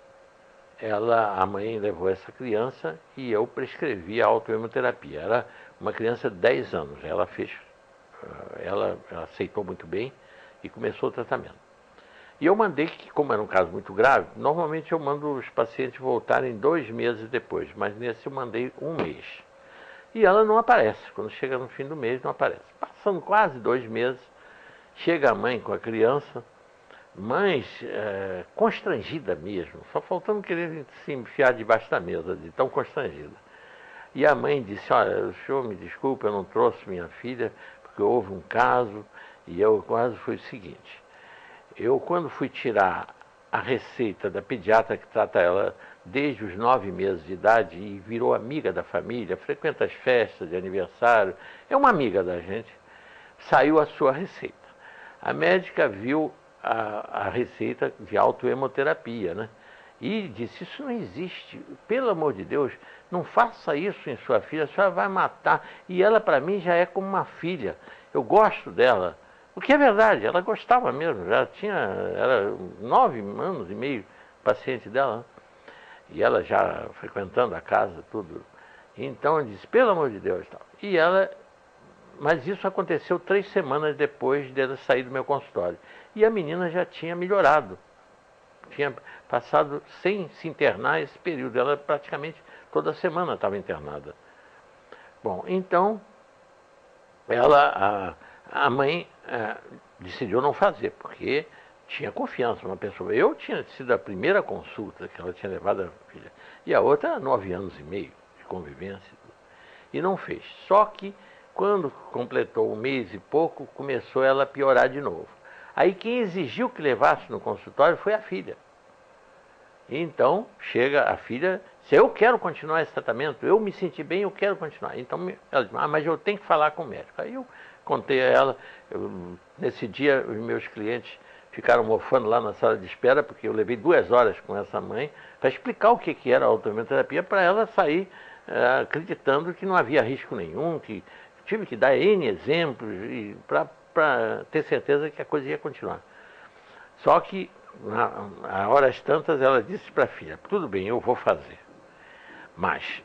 ela, a mãe levou essa criança e eu prescrevi a autoemoterapia. Era uma criança de dez anos, ela fez, ela, ela aceitou muito bem e começou o tratamento. E eu mandei, que como era um caso muito grave, normalmente eu mando os pacientes voltarem dois meses depois, mas nesse eu mandei um mês. E ela não aparece, quando chega no fim do mês não aparece. Passando quase dois meses, chega a mãe com a criança, mas é, constrangida mesmo, só faltando querer se enfiar debaixo da mesa, de tão constrangida. E a mãe disse, olha, o senhor me desculpe, eu não trouxe minha filha, porque houve um caso, e eu quase foi o seguinte, eu quando fui tirar a receita da pediatra que trata ela desde os nove meses de idade e virou amiga da família, frequenta as festas de aniversário, é uma amiga da gente, saiu a sua receita. A médica viu A, a receita de autoemoterapia, né? E disse, isso não existe, pelo amor de Deus, não faça isso em sua filha, a senhora vai matar. E ela, para mim, já é como uma filha, eu gosto dela. O que é verdade, ela gostava mesmo, já tinha, era nove anos e meio paciente dela, né? E ela já frequentando a casa, tudo. Então, eu disse, pelo amor de Deus, tal. E ela... Mas isso aconteceu três semanas depois dela sair do meu consultório. E a menina já tinha melhorado. Tinha passado sem se internar esse período. Ela praticamente toda semana estava internada. Bom, então, ela, a, a mãe a, decidiu não fazer, porque tinha confiança numa pessoa. Eu tinha sido a primeira consulta que ela tinha levado a filha. E a outra, nove anos e meio de convivência. E não fez. Só que quando completou um mês e pouco, começou ela a piorar de novo. Aí quem exigiu que levasse no consultório foi a filha. Então, chega a filha, se eu quero continuar esse tratamento, eu me senti bem, eu quero continuar. Então, ela disse, ah, mas eu tenho que falar com o médico. Aí eu contei a ela, eu, nesse dia os meus clientes ficaram mofando lá na sala de espera, porque eu levei duas horas com essa mãe para explicar o que, que era a autoemoterapia, para ela sair é, acreditando que não havia risco nenhum, que tive que dar N exemplos para ter certeza que a coisa ia continuar. Só que, na, a horas tantas, ela disse para a filha, tudo bem, eu vou fazer. Mas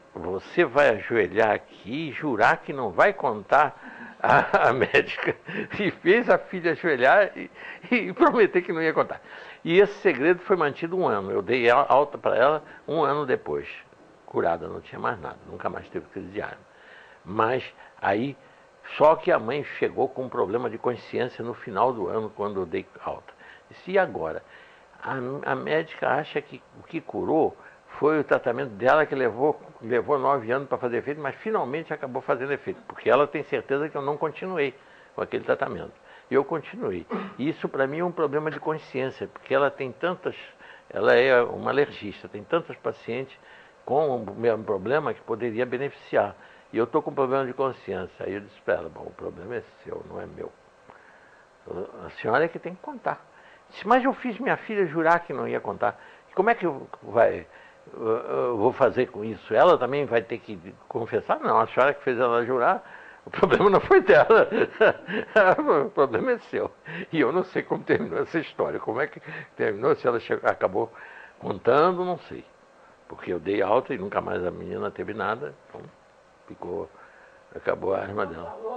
você vai ajoelhar aqui e jurar que não vai contar a, a médica. E fez a filha ajoelhar e, e prometer que não ia contar. E esse segredo foi mantido um ano. Eu dei alta para ela um ano depois. Curada, não tinha mais nada. Nunca mais teve crise de asma. Mas aí, só que a mãe chegou com um problema de consciência no final do ano, quando eu dei alta. Disse, e agora? A, a médica acha que o que curou foi o tratamento dela que levou, levou nove anos para fazer efeito, mas finalmente acabou fazendo efeito, porque ela tem certeza que eu não continuei com aquele tratamento. E eu continuei. E isso para mim é um problema de consciência, porque ela tem tantas, ela é uma alergista, tem tantos pacientes com o mesmo problema que poderia beneficiar. E eu estou com problema de consciência. Aí eu disse para ela, bom, o problema é seu, não é meu. A senhora é que tem que contar. Disse, mas eu fiz minha filha jurar que não ia contar. Como é que eu, vai, eu vou fazer com isso? Ela também vai ter que confessar? Não, a senhora que fez ela jurar, o problema não foi dela. O problema é seu. E eu não sei como terminou essa história. Como é que terminou? Se ela chegou, acabou contando, não sei. Porque eu dei alta e nunca mais a menina teve nada. Então ficou, acabou a asma dela.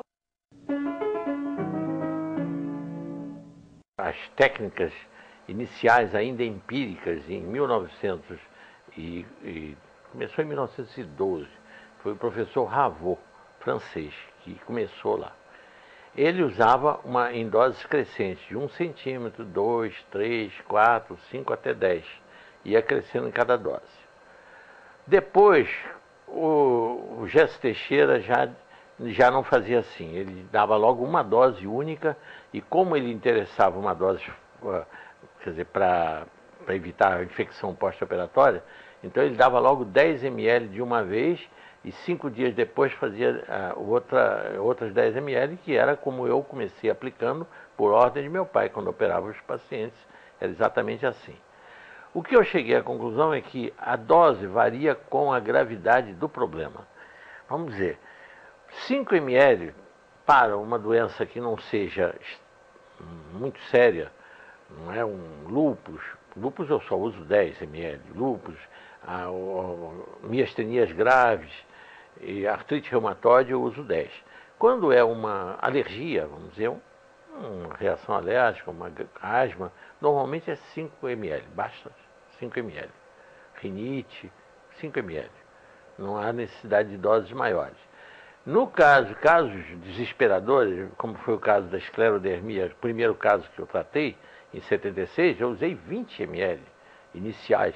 As técnicas iniciais, ainda empíricas, em mil e novecentos e, e começou em mil novecentos e doze, foi o professor Ravoux, francês, que começou lá. Ele usava uma, em doses crescentes, de um centímetro, dois, três, quatro, cinco até dez, ia crescendo em cada dose. Depois, o, o Gesso Teixeira já, já não fazia assim, ele dava logo uma dose única, e como ele interessava uma dose, quer dizer, para evitar a infecção pós-operatória, então ele dava logo dez mililitros de uma vez, e cinco dias depois fazia uh, outra, outras dez mililitros, que era como eu comecei aplicando por ordem de meu pai, quando operava os pacientes, era exatamente assim. O que eu cheguei à conclusão é que a dose varia com a gravidade do problema. Vamos dizer, cinco mililitros para uma doença que não seja muito séria, não é um lúpus, lúpus eu só uso dez mililitros, lúpus, a, a, miastenias graves e artrite reumatoide eu uso dez. Quando é uma alergia, vamos dizer, um, uma reação alérgica, uma asma, normalmente é cinco mililitros, basta cinco mililitros. Rinite, cinco mililitros. Não há necessidade de doses maiores. No caso, casos desesperadores, como foi o caso da esclerodermia, o primeiro caso que eu tratei, em setenta e seis, eu usei vinte mililitros iniciais,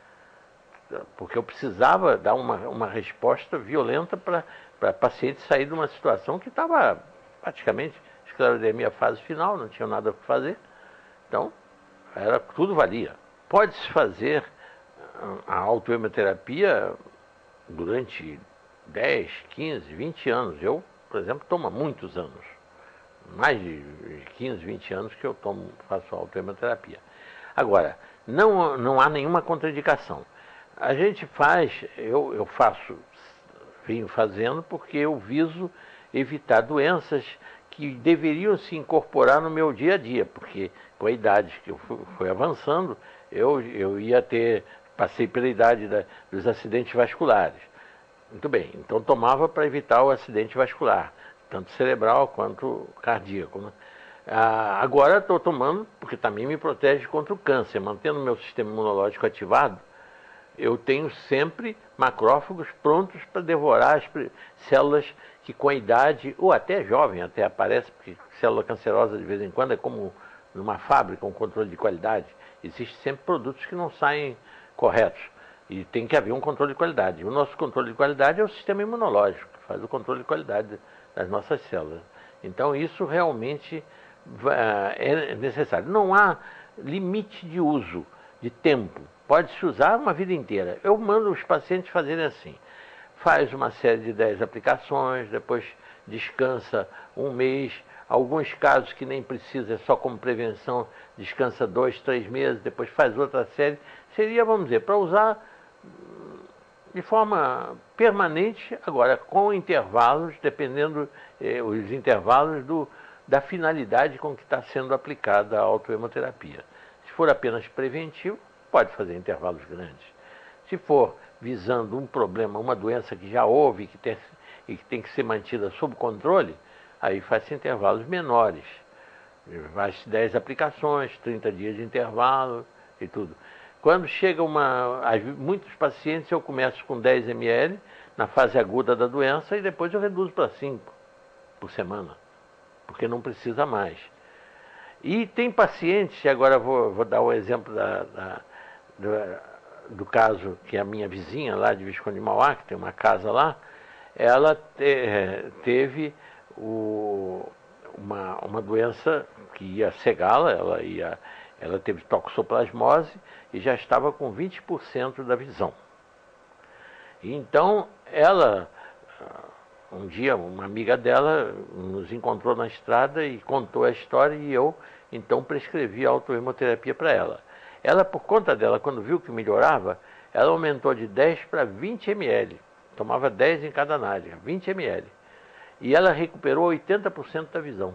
porque eu precisava dar uma, uma resposta violenta para a paciente sair de uma situação que estava praticamente esclerodermia fase final, não tinha nada para fazer. Então, era, tudo valia. Pode-se fazer a autohemoterapia durante dez, quinze, vinte anos. Eu, por exemplo, tomo há muitos anos. Mais de quinze, vinte anos que eu tomo, faço autohemoterapia. Agora, não, não há nenhuma contraindicação. A gente faz, eu, eu faço, venho fazendo porque eu viso evitar doenças que deveriam se incorporar no meu dia a dia, porque com a idade que eu fui, fui avançando, eu, eu ia ter, passei pela idade da, dos acidentes vasculares. Muito bem, então tomava para evitar o acidente vascular, tanto cerebral quanto cardíaco, né? Ah, agora estou tomando porque também me protege contra o câncer, mantendo meu sistema imunológico ativado. Eu tenho sempre macrófagos prontos para devorar as células que com a idade, ou até jovem, até aparece, porque célula cancerosa de vez em quando é como numa fábrica, um controle de qualidade. Existem sempre produtos que não saem corretos. E tem que haver um controle de qualidade. O nosso controle de qualidade é o sistema imunológico, que faz o controle de qualidade das nossas células. Então isso realmente é necessário. Não há limite de uso, de tempo. Pode-se usar uma vida inteira. Eu mando os pacientes fazerem assim. Faz uma série de dez aplicações, depois descansa um mês. Alguns casos que nem precisa, é só como prevenção, descansa dois, três meses, depois faz outra série. Seria, vamos dizer, para usar de forma permanente, agora com intervalos, dependendo eh, os intervalos do, da finalidade com que está sendo aplicada a autohemoterapia. Se for apenas preventivo, pode fazer intervalos grandes. Se for visando um problema, uma doença que já houve que tem, e que tem que ser mantida sob controle, aí faz intervalos menores. Faz dez aplicações, trinta dias de intervalo e tudo. Quando chega uma... Muitos pacientes eu começo com dez mililitros na fase aguda da doença e depois eu reduzo para cinco por semana, porque não precisa mais. E tem pacientes, agora vou, vou dar o exemplo da, da, do, do caso que a minha vizinha lá de Visconde de Mauá, que tem uma casa lá, ela te, teve o, uma, uma doença que ia cegá-la, ela, ia, ela teve toxoplasmose e já estava com vinte por cento da visão. E então ela... Um dia, uma amiga dela nos encontrou na estrada e contou a história e eu, então, prescrevi a autoimunoterapia para ela. Ela, por conta dela, quando viu que melhorava, ela aumentou de dez para vinte mililitros. Tomava dez em cada náusea, vinte mililitros. E ela recuperou oitenta por cento da visão.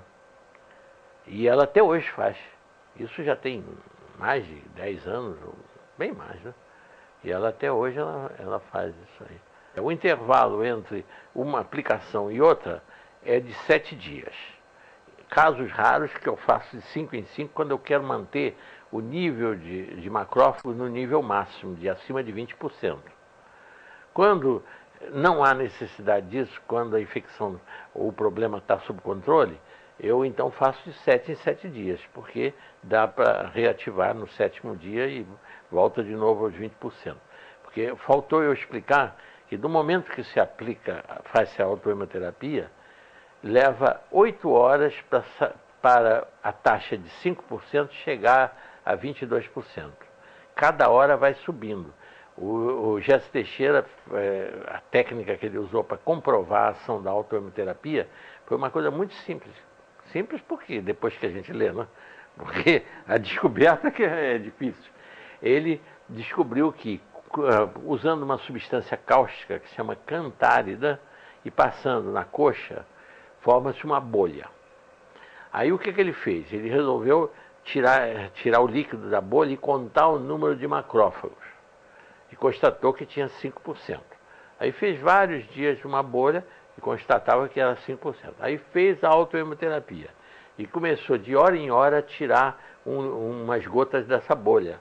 E ela até hoje faz. Isso já tem mais de dez anos, bem mais, né? E ela até hoje ela, ela faz isso aí. O intervalo entre uma aplicação e outra é de sete dias. Casos raros que eu faço de cinco em cinco quando eu quero manter o nível de, de macrófagos no nível máximo, de acima de vinte por cento. Quando não há necessidade disso, quando a infecção ou o problema está sob controle, eu então faço de sete em sete dias, porque dá para reativar no sétimo dia e volta de novo aos vinte por cento. Porque faltou eu explicar que do momento que se aplica, faz-se a autoimunoterapia, leva oito horas pra, para a taxa de cinco por cento chegar a vinte e dois por cento. Cada hora vai subindo. O, o Gerson Teixeira, é, a técnica que ele usou para comprovar a ação da autoimunoterapia, foi uma coisa muito simples. Simples porque, depois que a gente lê, né? Porque a descoberta que é difícil. Ele descobriu que, usando uma substância cáustica que se chama cantárida e passando na coxa, forma-se uma bolha. Aí o que, que ele fez? Ele resolveu tirar, tirar o líquido da bolha e contar o número de macrófagos. E constatou que tinha cinco por cento. Aí fez vários dias de uma bolha e constatava que era cinco por cento. Aí fez a autoimunoterapia e começou de hora em hora a tirar um, umas gotas dessa bolha.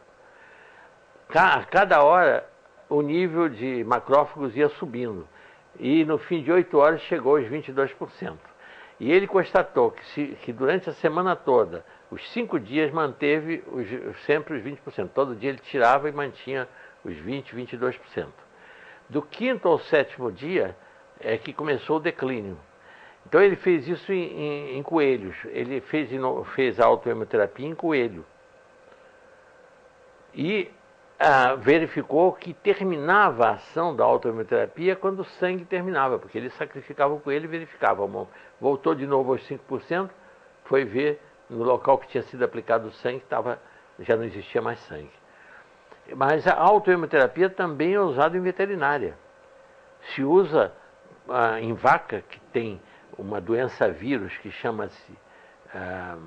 A cada hora o nível de macrófagos ia subindo e no fim de oito horas chegou aos vinte e dois por cento. E ele constatou que, se, que durante a semana toda, os cinco dias manteve os, sempre os vinte por cento. Todo dia ele tirava e mantinha os vinte, vinte e dois por cento. Do quinto ao sétimo dia é que começou o declínio. Então ele fez isso em, em, em coelhos. Ele fez, fez a autoimunoterapia em coelho. E ah, verificou que terminava a ação da autoimunoterapia quando o sangue terminava, porque ele sacrificava o coelho e verificava. Voltou de novo aos cinco por cento, foi ver no local que tinha sido aplicado o sangue, tava, já não existia mais sangue. Mas a autoimunoterapia também é usada em veterinária. Se usa ah, em vaca que tem uma doença vírus que chama-se ah,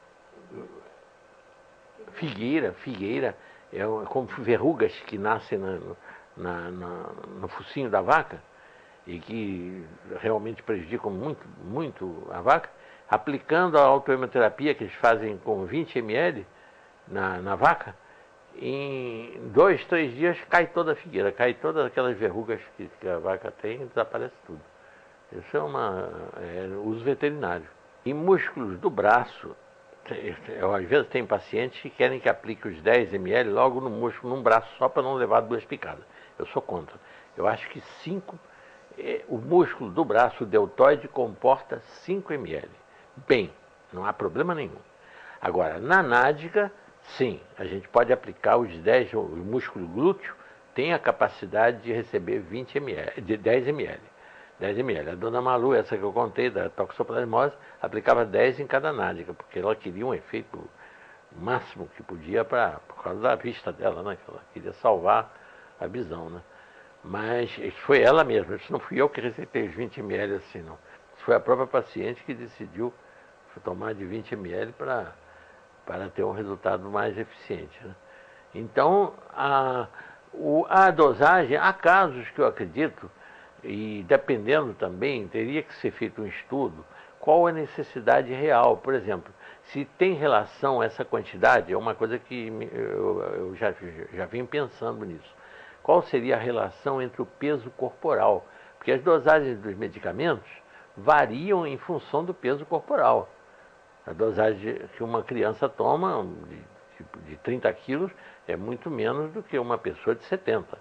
figueira, figueira, é como verrugas que nascem na, na, na, no focinho da vaca e que realmente prejudicam muito, muito a vaca. Aplicando a autoimunoterapia que eles fazem com vinte mililitros na, na vaca, em dois, três dias cai toda a figueira, cai todas aquelas verrugas que, que a vaca tem e desaparece tudo. Isso é uma é, uso veterinário. Em músculos do braço, eu, às vezes tem pacientes que querem que aplique os dez mililitros logo no músculo, num braço só para não levar duas picadas. Eu sou contra. Eu acho que cinco, o músculo do braço o deltoide comporta cinco mililitros. Bem, não há problema nenhum. Agora, na nádiga, sim, a gente pode aplicar os dez, o músculo glúteo tem a capacidade de receber vinte mililitros, de dez mililitros. dez mililitros. A dona Malu, essa que eu contei, da toxoplasmose, aplicava dez em cada nádiga, porque ela queria um efeito máximo que podia pra, por causa da vista dela, né? Que ela queria salvar a visão, né? Mas foi ela mesma, isso não fui eu que receitei os vinte mililitros assim, não. Isso foi a própria paciente que decidiu tomar de vinte mililitros para para ter um resultado mais eficiente, né? Então, a, O, a dosagem, há casos que eu acredito, e dependendo também, teria que ser feito um estudo, qual a necessidade real. Por exemplo, se tem relação essa quantidade, é uma coisa que eu, eu já, já vim pensando nisso. Qual seria a relação entre o peso corporal? Porque as dosagens dos medicamentos variam em função do peso corporal. A dosagem que uma criança toma de, de trinta quilos é muito menos do que uma pessoa de setenta.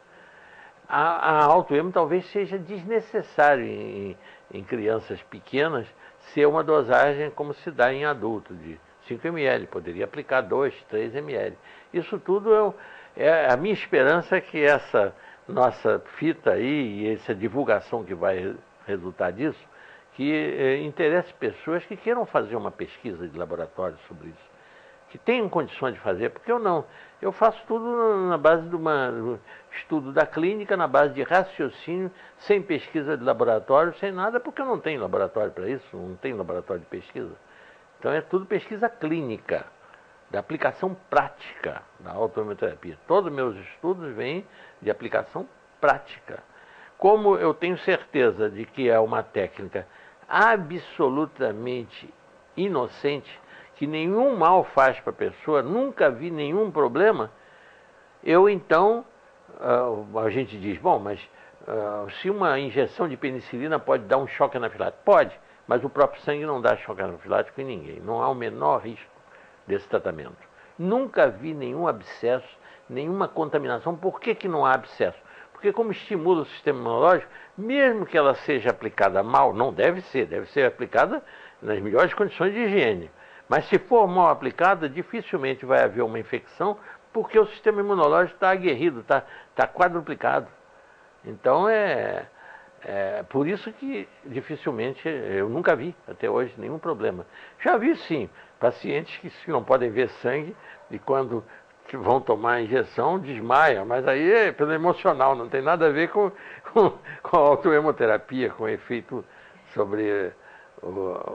A, a auto-emo talvez seja desnecessário em, em crianças pequenas ser uma dosagem como se dá em adulto, de cinco mililitros, poderia aplicar dois, três mililitros. Isso tudo é, é a minha esperança, é que essa nossa fita aí, e essa divulgação que vai resultar disso, que é, interesse pessoas que queiram fazer uma pesquisa de laboratório sobre isso, que tenham condições de fazer, porque eu não. Eu faço tudo na base de um estudo da clínica, na base de raciocínio, sem pesquisa de laboratório, sem nada, porque eu não tenho laboratório para isso, não tenho laboratório de pesquisa. Então é tudo pesquisa clínica, da aplicação prática da autoimunoterapia. Todos os meus estudos vêm de aplicação prática. Como eu tenho certeza de que é uma técnica absolutamente inocente, que nenhum mal faz para a pessoa, nunca vi nenhum problema, eu então, uh, a gente diz, bom, mas uh, se uma injeção de penicilina pode dar um choque anafilático? Pode, mas o próprio sangue não dá choque anafilático em ninguém, não há o menor risco desse tratamento. Nunca vi nenhum abscesso, nenhuma contaminação. Por que que não há abscesso? Porque como estimula o sistema imunológico, mesmo que ela seja aplicada mal, não deve ser, deve ser aplicada nas melhores condições de higiene. Mas se for mal aplicada, dificilmente vai haver uma infecção, porque o sistema imunológico está aguerrido, está tá quadruplicado. Então é, é por isso que dificilmente, eu nunca vi até hoje nenhum problema. Já vi sim, pacientes que não podem ver sangue e quando vão tomar a injeção desmaiam, mas aí é pelo emocional, não tem nada a ver com, com, com a autoemoterapia, com o efeito sobre o,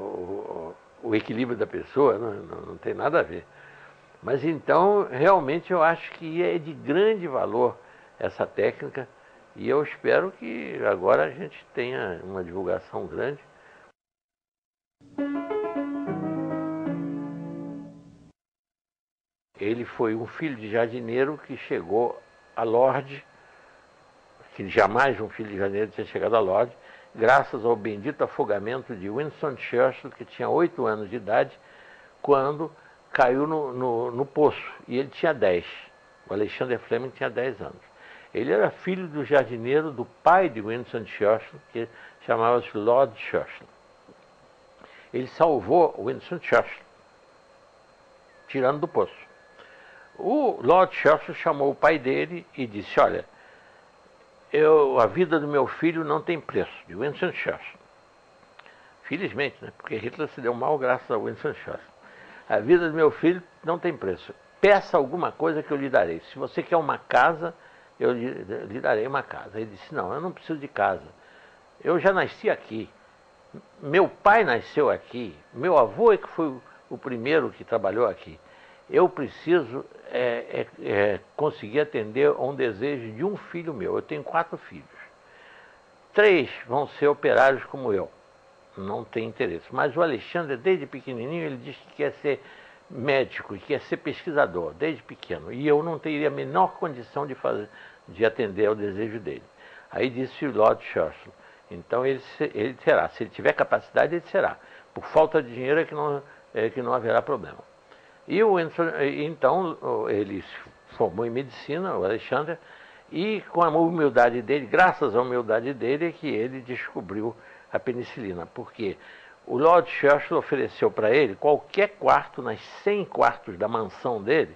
o, o equilíbrio da pessoa, não, não, não tem nada a ver. Mas então, realmente eu acho que é de grande valor essa técnica e eu espero que agora a gente tenha uma divulgação grande. Ele foi um filho de jardineiro que chegou a Lorde, que jamais um filho de jardineiro tinha chegado a Lorde, graças ao bendito afogamento de Winston Churchill, que tinha oito anos de idade, quando caiu no, no, no poço, e ele tinha dez. O Alexander Fleming tinha dez anos. Ele era filho do jardineiro do pai de Winston Churchill, que chamava-se Lord Churchill. Ele salvou Winston Churchill, tirando do poço. O Lord Churchill chamou o pai dele e disse, olha, eu, a vida do meu filho não tem preço, de Winston Churchill. Felizmente, né? Porque Hitler se deu mal graças a Winston Churchill. A vida do meu filho não tem preço. Peça alguma coisa que eu lhe darei. Se você quer uma casa, eu lhe, lhe darei uma casa. Ele disse, não, eu não preciso de casa. Eu já nasci aqui. Meu pai nasceu aqui. Meu avô é que foi o primeiro que trabalhou aqui. Eu preciso é, é, é, conseguir atender a um desejo de um filho meu. Eu tenho quatro filhos. Três vão ser operários como eu. Não tem interesse. Mas o Alexandre, desde pequenininho, ele diz que quer ser médico e quer ser pesquisador, desde pequeno. E eu não teria a menor condição de, fazer, de atender ao desejo dele. Aí disse o Lord Churchill, então ele, ele será. Se ele tiver capacidade, ele será. Por falta de dinheiro é que não, é que não haverá problema. E o, então ele se formou em medicina, o Alexandre, e com a humildade dele, graças à humildade dele, é que ele descobriu a penicilina. Porque o Lord Churchill ofereceu para ele qualquer quarto nas cem quartos da mansão dele,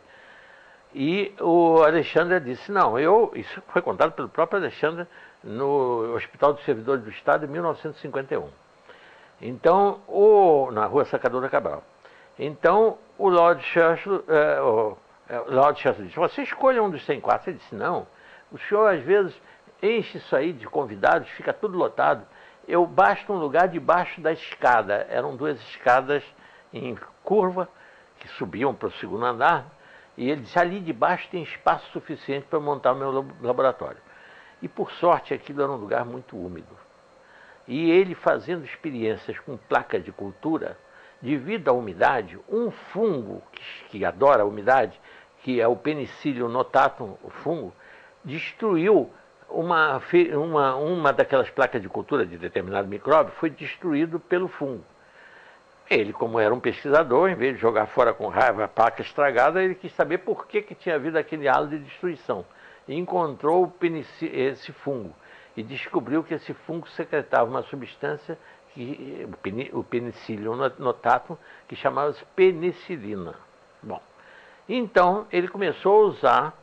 e o Alexandre disse, não, eu, isso foi contado pelo próprio Alexandre no Hospital dos Servidores do Estado em mil novecentos e cinquenta e um. Então, o, na rua Sacadura Cabral. Então, o Lord Churchill, é, o, é, o Lord Churchill disse, você escolha um dos cem quartos. Ele disse, não, o senhor às vezes enche isso aí de convidados, fica tudo lotado. Eu basta um lugar debaixo da escada. Eram duas escadas em curva que subiam para o segundo andar. E ele disse, ali debaixo tem espaço suficiente para montar o meu laboratório. E por sorte aquilo era um lugar muito úmido. E ele fazendo experiências com placas de cultura, devido à umidade, um fungo que, que adora a umidade, que é o Penicillium notatum, o fungo, destruiu uma, uma, uma daquelas placas de cultura de determinado micróbio, foi destruído pelo fungo. Ele, como era um pesquisador, em vez de jogar fora com raiva a placa estragada, ele quis saber por que, que tinha havido aquele halo de destruição. E encontrou esse fungo. E descobriu que esse fungo secretava uma substância, que, o Penicillium notatum, que chamava-se penicilina. Bom, então ele começou a usar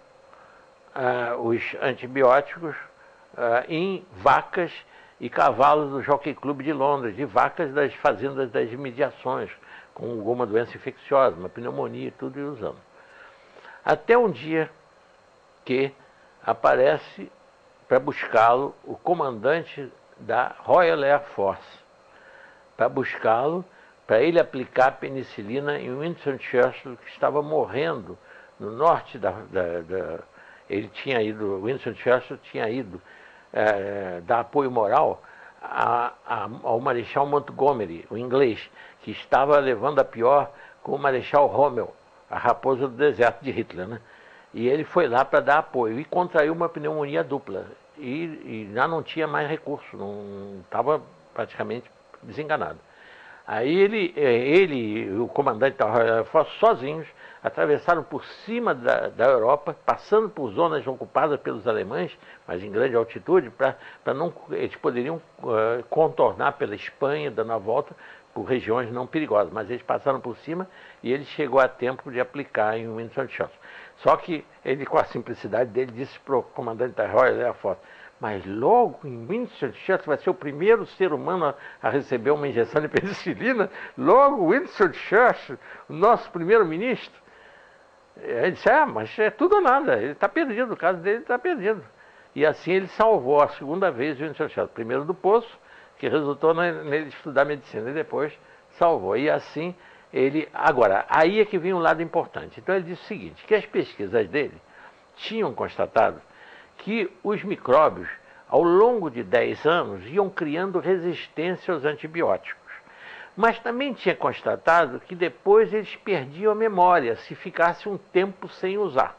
uh, os antibióticos uh, em vacas e cavalos do Jockey Club de Londres, e vacas das fazendas das imediações, com alguma doença infecciosa, uma pneumonia e tudo, e usando. Até um dia que aparece para buscá-lo o comandante da Royal Air Force, para buscá-lo, para ele aplicar penicilina em Winston Churchill, que estava morrendo no norte da... da, da ele tinha ido, Winston Churchill tinha ido é, dar apoio moral a, a, ao Marechal Montgomery, o inglês, que estava levando a pior com o Marechal Rommel, a raposa do deserto de Hitler, né? E ele foi lá para dar apoio e contraiu uma pneumonia dupla. E, e já não tinha mais recurso, não estava praticamente desenganado. Aí ele, ele e o comandante da Royal Air Force, sozinhos, atravessaram por cima da, da Europa, passando por zonas ocupadas pelos alemães, mas em grande altitude, para não, eles poderiam uh, contornar pela Espanha, dando a volta por regiões não perigosas. Mas eles passaram por cima e ele chegou a tempo de aplicar em Winston Churchill. Só que ele, com a simplicidade dele, disse para o comandante da Royal Air Force, mas logo em Winston Churchill vai ser o primeiro ser humano a, a receber uma injeção de penicilina, logo Winston Churchill, o nosso primeiro-ministro. Ele disse, é, mas é tudo ou nada, ele está perdido, o caso dele está perdido. E assim ele salvou a segunda vez o Winston Churchill, primeiro do poço, que resultou nele estudar medicina, e depois salvou. E assim ele... Agora, aí é que vem um lado importante. Então ele disse o seguinte, que as pesquisas dele tinham constatado que os micróbios, ao longo de dez anos, iam criando resistência aos antibióticos. Mas também tinha constatado que depois eles perdiam a memória se ficasse um tempo sem usar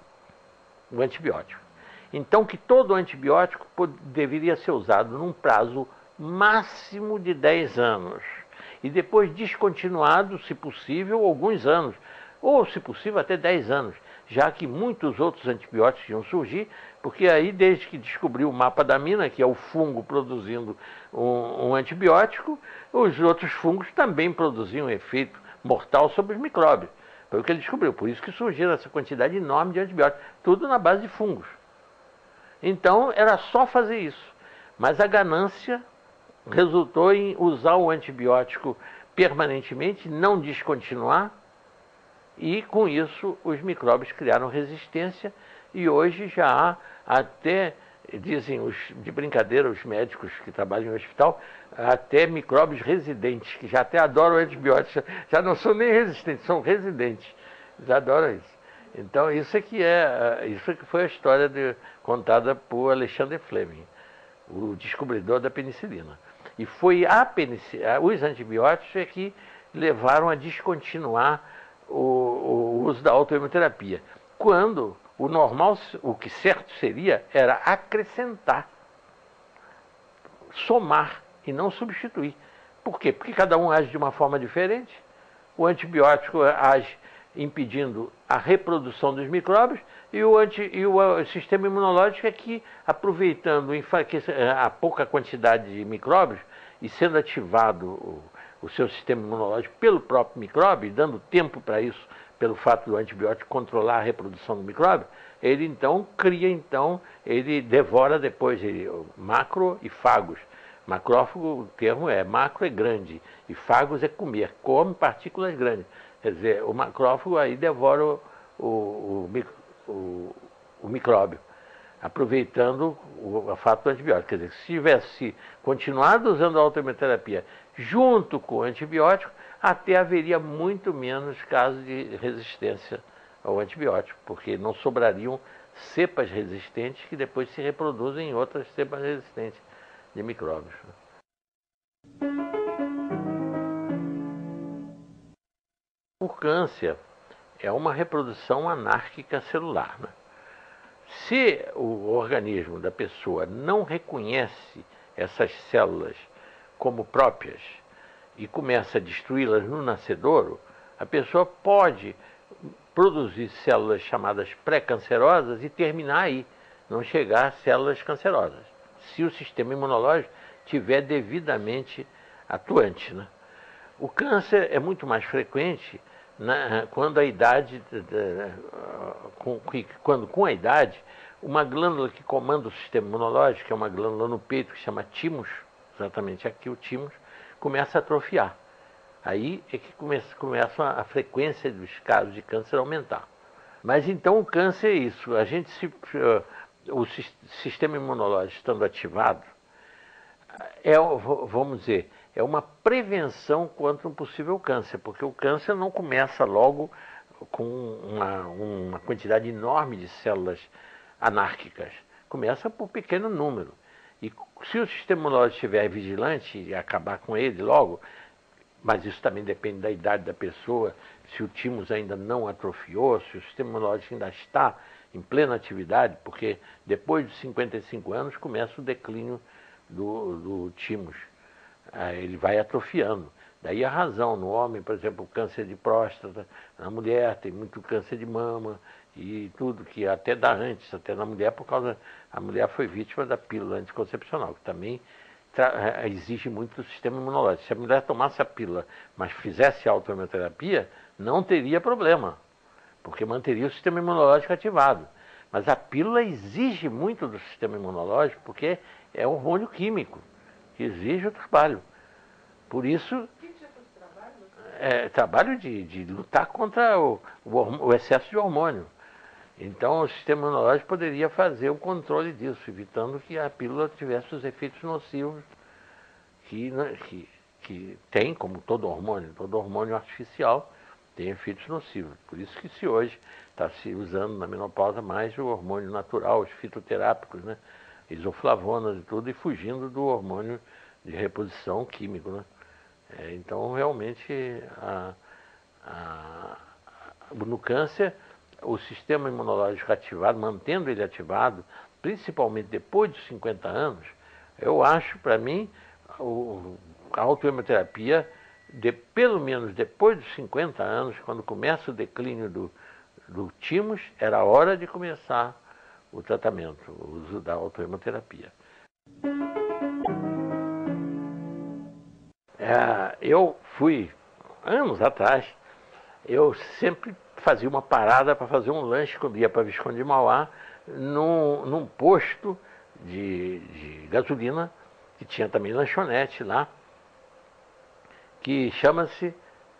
o antibiótico. Então que todo antibiótico deveria ser usado num prazo máximo de dez anos. E depois descontinuado, se possível, alguns anos. Ou, se possível, até dez anos. Já que muitos outros antibióticos iam surgir, porque aí, desde que descobriu o mapa da mina, que é o fungo produzindo um, um antibiótico, os outros fungos também produziam efeito mortal sobre os micróbios. Foi o que ele descobriu. Por isso que surgiram essa quantidade enorme de antibióticos. Tudo na base de fungos. Então, era só fazer isso. Mas a ganância resultou em usar o antibiótico permanentemente, não descontinuar, e com isso os micróbios criaram resistência, e hoje já há até, dizem os, de brincadeira os médicos que trabalham em hospital, até micróbios residentes, que já até adoram antibióticos, já não são nem resistentes, são residentes, já adoram isso. Então isso é que é, isso é que foi a história de, contada por Alexander Fleming, o descobridor da penicilina. E foi a penicilina, os antibióticos é que levaram a descontinuar o, o uso da autoimunoterapia. Quando o normal, o que certo seria, era acrescentar, somar e não substituir. Por quê? Porque cada um age de uma forma diferente. O antibiótico age impedindo a reprodução dos micróbios, e o, anti, e o sistema imunológico é que, aproveitando a pouca quantidade de micróbios e sendo ativado o, o seu sistema imunológico pelo próprio micróbio, e dando tempo para isso, pelo fato do antibiótico controlar a reprodução do micróbio, ele então cria, então, ele devora depois ele, macro e fagos. Macrófago, o termo é macro é grande, e fagos é comer, come partículas grandes. Quer dizer, o macrófago aí devora o, o, o, o micróbio, aproveitando o, o fato do antibiótico. Quer dizer, se tivesse continuado usando a autoimunoterapia junto com o antibiótico, até haveria muito menos casos de resistência ao antibiótico, porque não sobrariam cepas resistentes que depois se reproduzem em outras cepas resistentes de micróbios. O câncer é uma reprodução anárquica celular, né? Se o organismo da pessoa não reconhece essas células como próprias e começa a destruí-las no nascedouro, a pessoa pode produzir células chamadas pré-cancerosas e terminar aí, não chegar a células cancerosas, se o sistema imunológico estiver devidamente atuante, né? O câncer é muito mais frequente na, quando a idade, com, quando com a idade, uma glândula que comanda o sistema imunológico, que é uma glândula no peito que se chama thymus, exatamente aqui o thymus, começa a atrofiar. Aí é que começa, começa a frequência dos casos de câncer a aumentar. Mas então o câncer é isso, a gente se, o sistema imunológico estando ativado, é, vamos dizer, é uma prevenção contra um possível câncer, porque o câncer não começa logo com uma, uma quantidade enorme de células anárquicas, começa por pequeno número. E se o sistema imunológico estiver vigilante e acabar com ele logo, mas isso também depende da idade da pessoa, se o thymus ainda não atrofiou, se o sistema imunológico ainda está em plena atividade, porque depois de cinquenta e cinco anos começa o declínio do, do thymus. Ele vai atrofiando. Daí a razão, no homem, por exemplo, o câncer de próstata, na mulher tem muito câncer de mama e tudo, que até dá antes, até na mulher, por causa, a mulher foi vítima da pílula anticoncepcional, que também exige muito do sistema imunológico. Se a mulher tomasse a pílula, mas fizesse autoimunoterapia, não teria problema, porque manteria o sistema imunológico ativado. Mas a pílula exige muito do sistema imunológico, porque é um hormônio químico, que exige o trabalho. Por isso,
Que tipo de trabalho?
é trabalho de, de lutar contra o, o, o excesso de hormônio. Então, o sistema imunológico poderia fazer o controle disso, evitando que a pílula tivesse os efeitos nocivos que, que, que tem, como todo hormônio, todo hormônio artificial tem efeitos nocivos. Por isso que se hoje está se usando na menopausa mais o hormônio natural, os fitoterápicos, né? Isoflavonas e tudo, e fugindo do hormônio de reposição químico, né? É, então, realmente, a, a, no câncer, o sistema imunológico ativado, mantendo ele ativado, principalmente depois dos cinquenta anos, eu acho, para mim, o, a autoimunoterapia, de, pelo menos depois dos cinquenta anos, quando começa o declínio do, do thymus, era a hora de começar o tratamento, o uso da autoimunoterapia. É, eu fui, anos atrás, eu sempre fazia uma parada para fazer um lanche quando ia para Visconde de Mauá, num, num posto de, de gasolina, que tinha também lanchonete lá, que chama-se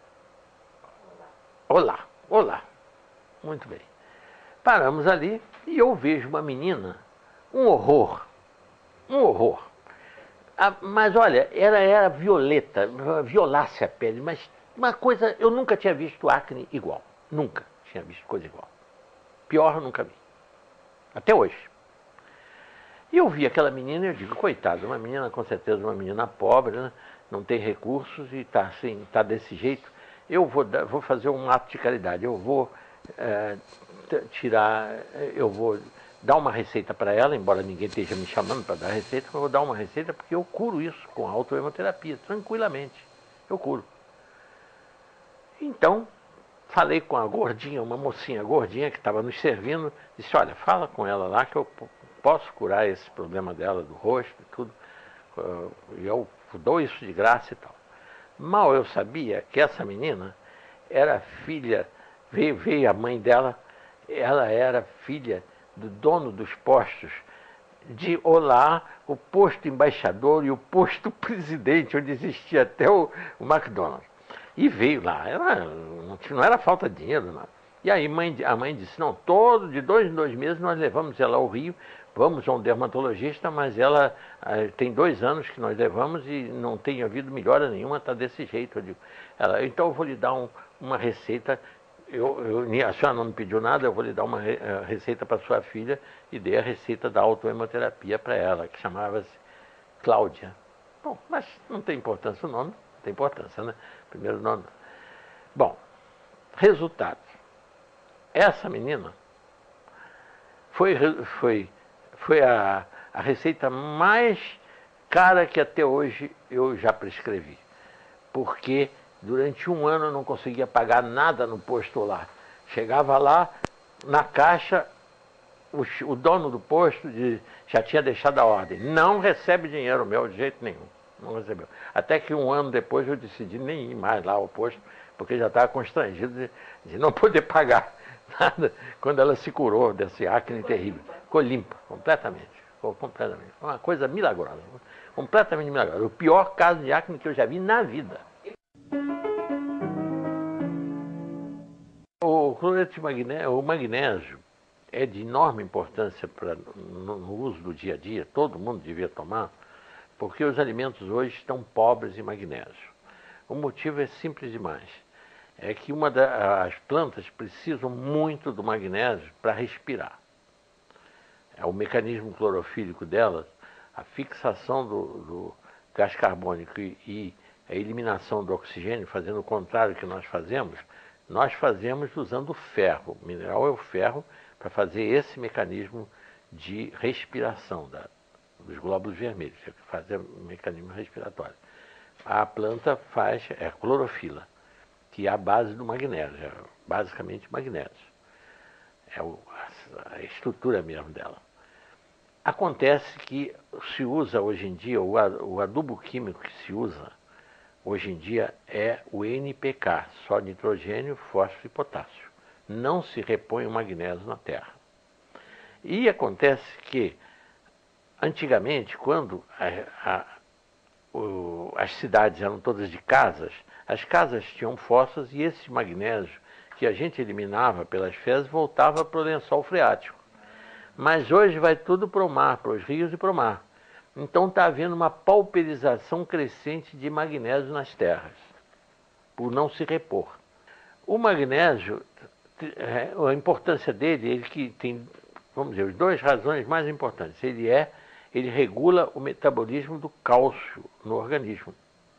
Olá, Olá. Muito bem. Paramos ali e eu vejo uma menina, um horror, um horror. Ah, mas olha, ela era violeta, violácea a pele, mas uma coisa, eu nunca tinha visto acne igual. Nunca tinha visto coisa igual. Pior eu nunca vi. Até hoje. E eu vi aquela menina e eu digo, coitada, uma menina, com certeza uma menina pobre, né? Não tem recursos e está assim, tá desse jeito. Eu vou, dar, vou fazer um ato de caridade. Eu vou é, tirar, eu vou dar uma receita para ela, embora ninguém esteja me chamando para dar receita, mas eu vou dar uma receita porque eu curo isso com a autohemoterapia, tranquilamente. Eu curo. Então, falei com a gordinha, uma mocinha gordinha que estava nos servindo, disse, olha, fala com ela lá que eu posso curar esse problema dela, do rosto e tudo. Eu dou isso de graça e tal. Mal eu sabia que essa menina era filha, veio, veio a mãe dela, ela era filha do dono dos postos de Olá, o posto embaixador e o posto presidente, onde existia até o, o McDonald's. E veio lá, ela, não era falta de dinheiro, não. E aí mãe, a mãe disse, não, todo, de dois em dois meses nós levamos ela ao Rio, vamos a um dermatologista, mas ela tem dois anos que nós levamos e não tem havido melhora nenhuma, está desse jeito. Eu digo, ela, então eu vou lhe dar um, uma receita eu, eu, a senhora não me pediu nada, eu vou lhe dar uma re, receita para sua filha, e dei a receita da autohemoterapia para ela, que chamava-se Cláudia. Bom, mas não tem importância o nome, não tem importância, né? Primeiro nome. Bom, resultado. Essa menina foi, foi, foi a, a receita mais cara que até hoje eu já prescrevi. Porque durante um ano eu não conseguia pagar nada no posto lá. Chegava lá, na caixa, o, o dono do posto de, já tinha deixado a ordem. Não recebe dinheiro meu de jeito nenhum. Não recebeu. Até que um ano depois eu decidi nem ir mais lá ao posto, porque já estava constrangido de, de não poder pagar nada quando ela se curou desse acne terrível. Ficou limpa, completamente. Ficou completamente. Uma coisa milagrosa. Completamente milagrosa. O pior caso de acne que eu já vi na vida. O cloreto de magnésio, o magnésio é de enorme importância pra, no, no uso do dia a dia, todo mundo devia tomar, porque os alimentos hoje estão pobres em magnésio. O motivo é simples demais. É que uma das plantas precisam muito do magnésio para respirar. É o mecanismo clorofílico delas, a fixação do, do gás carbônico e, e a eliminação do oxigênio, fazendo o contrário que nós fazemos, nós fazemos usando o ferro. O mineral é o ferro para fazer esse mecanismo de respiração da, dos glóbulos vermelhos, que fazer o mecanismo respiratório. A planta faz, é a clorofila, que é a base do magnésio, é basicamente magnésio. É o, a estrutura mesmo dela. Acontece que se usa hoje em dia, o adubo químico que se usa hoje em dia é o N P K, só nitrogênio, fósforo e potássio. Não se repõe o magnésio na terra. E acontece que, antigamente, quando a, a, o, as cidades eram todas de casas, as casas tinham fossas e esse magnésio que a gente eliminava pelas fezes voltava para o lençol freático. Mas hoje vai tudo para o mar, para os rios e para o mar. Então está havendo uma pauperização crescente de magnésio nas terras, por não se repor. O magnésio, a importância dele, ele que tem, vamos dizer, as duas razões mais importantes. Ele é, ele regula o metabolismo do cálcio no organismo.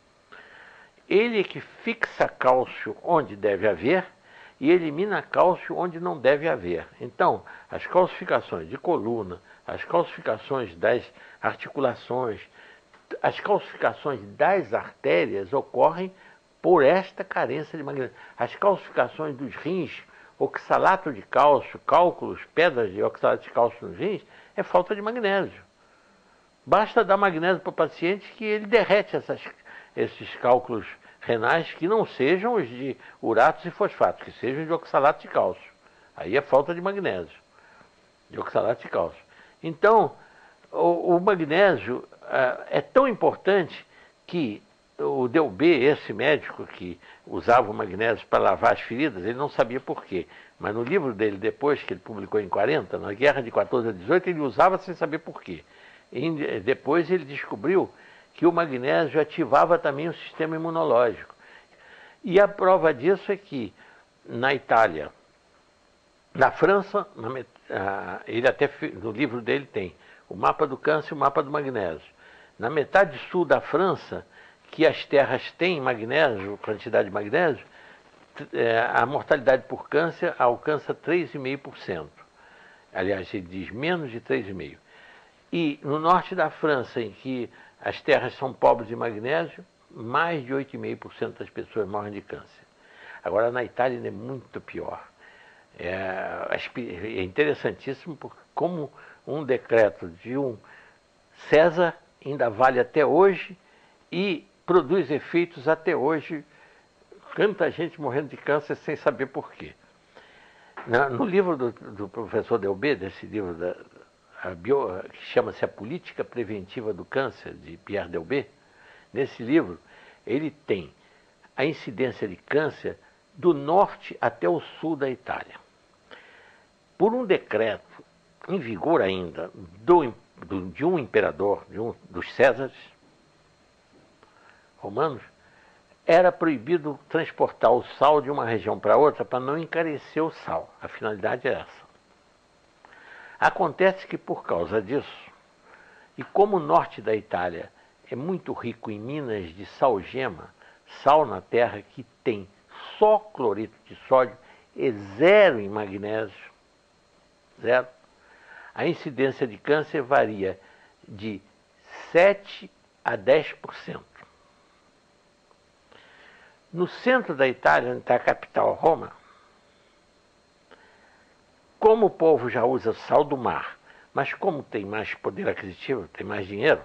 Ele é que fixa cálcio onde deve haver e elimina cálcio onde não deve haver. Então, as calcificações de coluna, as calcificações das articulações, as calcificações das artérias ocorrem por esta carência de magnésio. As calcificações dos rins, oxalato de cálcio, cálculos, pedras de oxalato de cálcio nos rins, é falta de magnésio. Basta dar magnésio para o paciente que ele derrete essas, esses cálculos renais que não sejam os de uratos e fosfatos, que sejam de oxalato de cálcio. Aí é falta de magnésio, de oxalato de cálcio. Então, o, o magnésio uh, é tão importante que o Delbé, esse médico que usava o magnésio para lavar as feridas, ele não sabia por quê. Mas no livro dele, depois que ele publicou em quarenta, na Guerra de quatorze a dezoito, ele usava sem saber por quê. E depois ele descobriu que o magnésio ativava também o sistema imunológico. E a prova disso é que na Itália, na França, na, ele até no livro dele tem o mapa do câncer e o mapa do magnésio. Na metade sul da França, que as terras têm magnésio, quantidade de magnésio, a mortalidade por câncer alcança três vírgula cinco por cento. Aliás, ele diz menos de três vírgula cinco por cento. E no norte da França, em que as terras são pobres de magnésio, mais de oito vírgula cinco por cento das pessoas morrem de câncer. Agora, na Itália ainda é muito pior. É, é interessantíssimo porque como um decreto de um César ainda vale até hoje e produz efeitos até hoje. Tanta gente morrendo de câncer sem saber por quê. No livro do, do professor Delbé, desse livro da, a bio, que chama-se A Política Preventiva do Câncer, de Pierre Delbé, nesse livro ele tem a incidência de câncer do norte até o sul da Itália. Por um decreto em vigor ainda do, do, de um imperador, de um dos Césares romanos, era proibido transportar o sal de uma região para outra para não encarecer o sal. A finalidade é essa. Acontece que por causa disso, e como o norte da Itália é muito rico em minas de salgema, sal na terra que tem só cloreto de sódio e zero em magnésio, zero, a incidência de câncer varia de sete a dez por cento. No centro da Itália, onde está a capital, Roma, como o povo já usa sal do mar, mas como tem mais poder aquisitivo, tem mais dinheiro,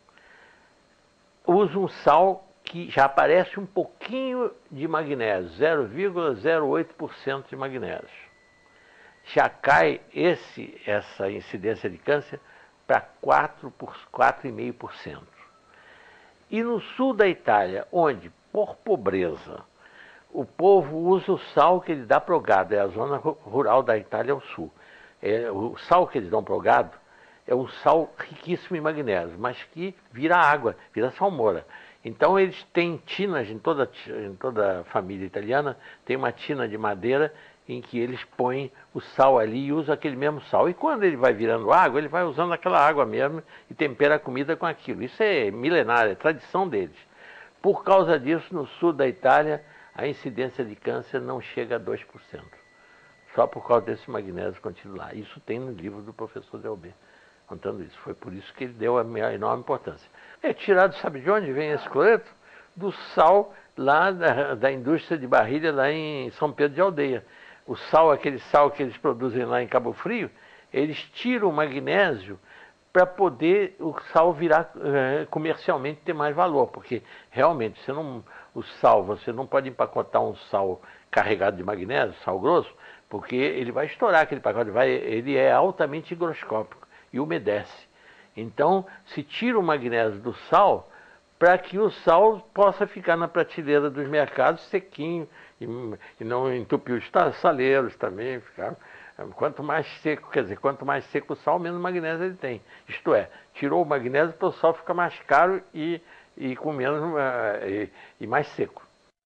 usa um sal que já aparece um pouquinho de magnésio, zero vírgula zero oito por cento de magnésio. Já cai esse, essa incidência de câncer para quatro, quatro vírgula cinco por cento. E no sul da Itália, onde, por pobreza, o povo usa o sal que ele dá para o gado, é a zona rural da Itália ao sul. É, o sal que eles dão para o gado é um sal riquíssimo em magnésio, mas que vira água, vira salmoura. Então eles têm tinas, em toda, em toda a família italiana, tem uma tina de madeira em que eles põem o sal ali e usam aquele mesmo sal. E quando ele vai virando água, ele vai usando aquela água mesmo e tempera a comida com aquilo. Isso é milenário, é tradição deles. Por causa disso, no sul da Itália, a incidência de câncer não chega a dois por cento. Só por causa desse magnésio contido lá. Isso tem no livro do professor Delbé, contando isso. Foi por isso que ele deu a enorme importância. É tirado, sabe de onde vem esse cloreto? Do sal lá da, da indústria de Barrilha, lá em São Pedro de Aldeia. O sal, aquele sal que eles produzem lá em Cabo Frio, eles tiram o magnésio para poder o sal virar é, comercialmente ter mais valor, porque realmente você não, o sal, você não pode empacotar um sal carregado de magnésio, sal grosso, porque ele vai estourar aquele pacote, vai, ele é altamente higroscópico e umedece. Então, se tira o magnésio do sal para que o sal possa ficar na prateleira dos mercados sequinho e, e não entupir os saleiros também. Ficar, quanto mais seco, quer dizer, quanto mais seco o sal, menos magnésio ele tem. Isto é, tirou o magnésio para o sal ficar mais caro e, e com menos uh, e, e mais seco.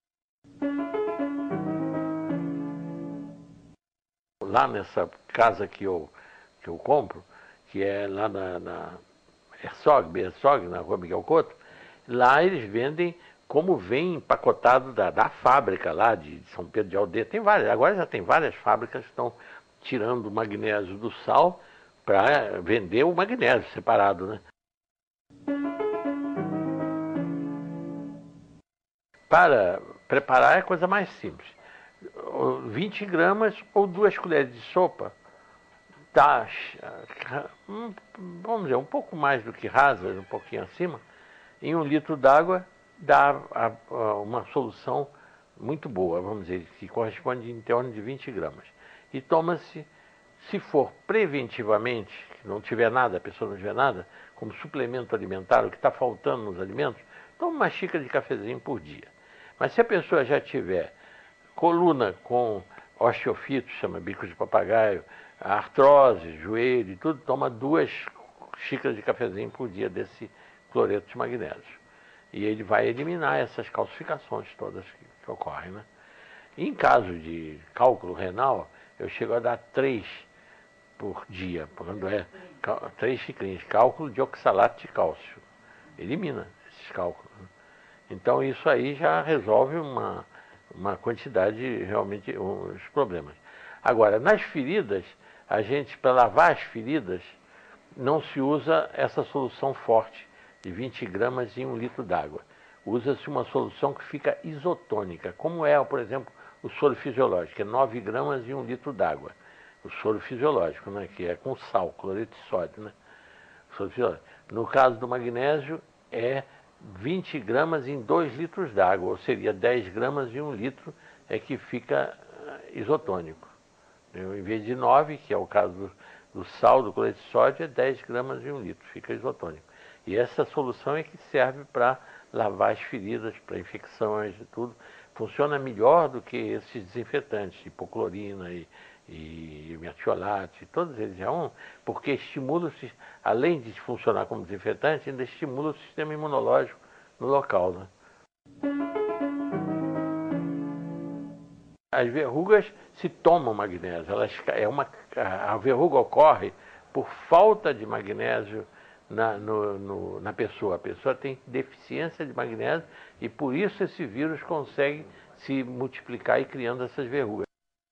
Lá nessa casa que eu, que eu compro, que é lá na, na Herzog, Herzog, na rua Miguel Couto, lá eles vendem como vem empacotado da, da fábrica lá de, de São Pedro de Aldeia. Tem várias, agora já tem várias fábricas que estão tirando o magnésio do sal para vender o magnésio separado, né? Para preparar é a coisa mais simples. vinte gramas ou duas colheres de sopa, tá, vamos dizer, um pouco mais do que rasa, um pouquinho acima, em um litro d'água dá a, a, uma solução muito boa, vamos dizer, que corresponde em torno de vinte gramas. E toma-se, se for preventivamente, que não tiver nada, a pessoa não tiver nada, como suplemento alimentar, o que está faltando nos alimentos, toma uma xícara de cafezinho por dia. Mas se a pessoa já tiver coluna com osteofito, chama bico de papagaio, artrose, joelho e tudo, toma duas xícaras de cafezinho por dia desse cloreto de magnésio. E ele vai eliminar essas calcificações todas que, que ocorrem, né? Em caso de cálculo renal, eu chego a dar três por dia, quando é três xicrinhas, cálculo de oxalato de cálcio. Elimina esses cálculos. Né? Então isso aí já resolve uma, uma quantidade, realmente, os problemas. Agora, nas feridas, a gente, para lavar as feridas, não se usa essa solução forte de vinte gramas em um litro d'água. Usa-se uma solução que fica isotônica, como é, por exemplo, o soro fisiológico, que é nove gramas em um litro d'água. O soro fisiológico, né, que é com sal, cloreto de sódio. Né? Soro fisiológico. No caso do magnésio, é vinte gramas em dois litros d'água, ou seria dez gramas em um litro, é que fica isotônico. Em vez de nove, que é o caso do, do sal, do cloreto de sódio, é dez gramas em um litro, fica isotônico. E essa solução é que serve para lavar as feridas, para infecções e tudo. Funciona melhor do que esses desinfetantes, hipoclorina e, e metiolato, e todos eles já um, porque estimula, além de funcionar como desinfetante, ainda estimula o sistema imunológico no local. Né? As verrugas se tomam magnésio. Elas, é uma, a verruga ocorre por falta de magnésio na, no, no, na pessoa. A pessoa tem deficiência de magnésio e por isso esse vírus consegue se multiplicar e criando essas verrugas.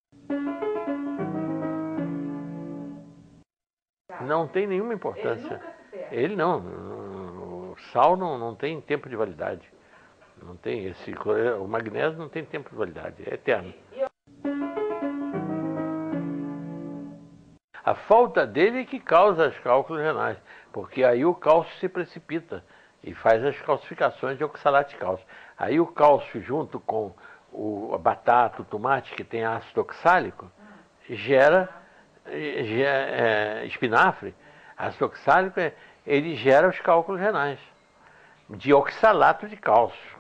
Não tem nenhuma importância. Ele não. O sal não, não tem tempo de validade. Não tem esse. O magnésio não tem tempo de validade, é eterno. A falta dele é que causa os cálculos renais, porque aí o cálcio se precipita e faz as calcificações de oxalato de cálcio. Aí o cálcio junto com o, a batata, o tomate, que tem ácido oxálico, gera, gera é, espinafre, ácido oxálico, ele gera os cálculos renais de oxalato de cálcio.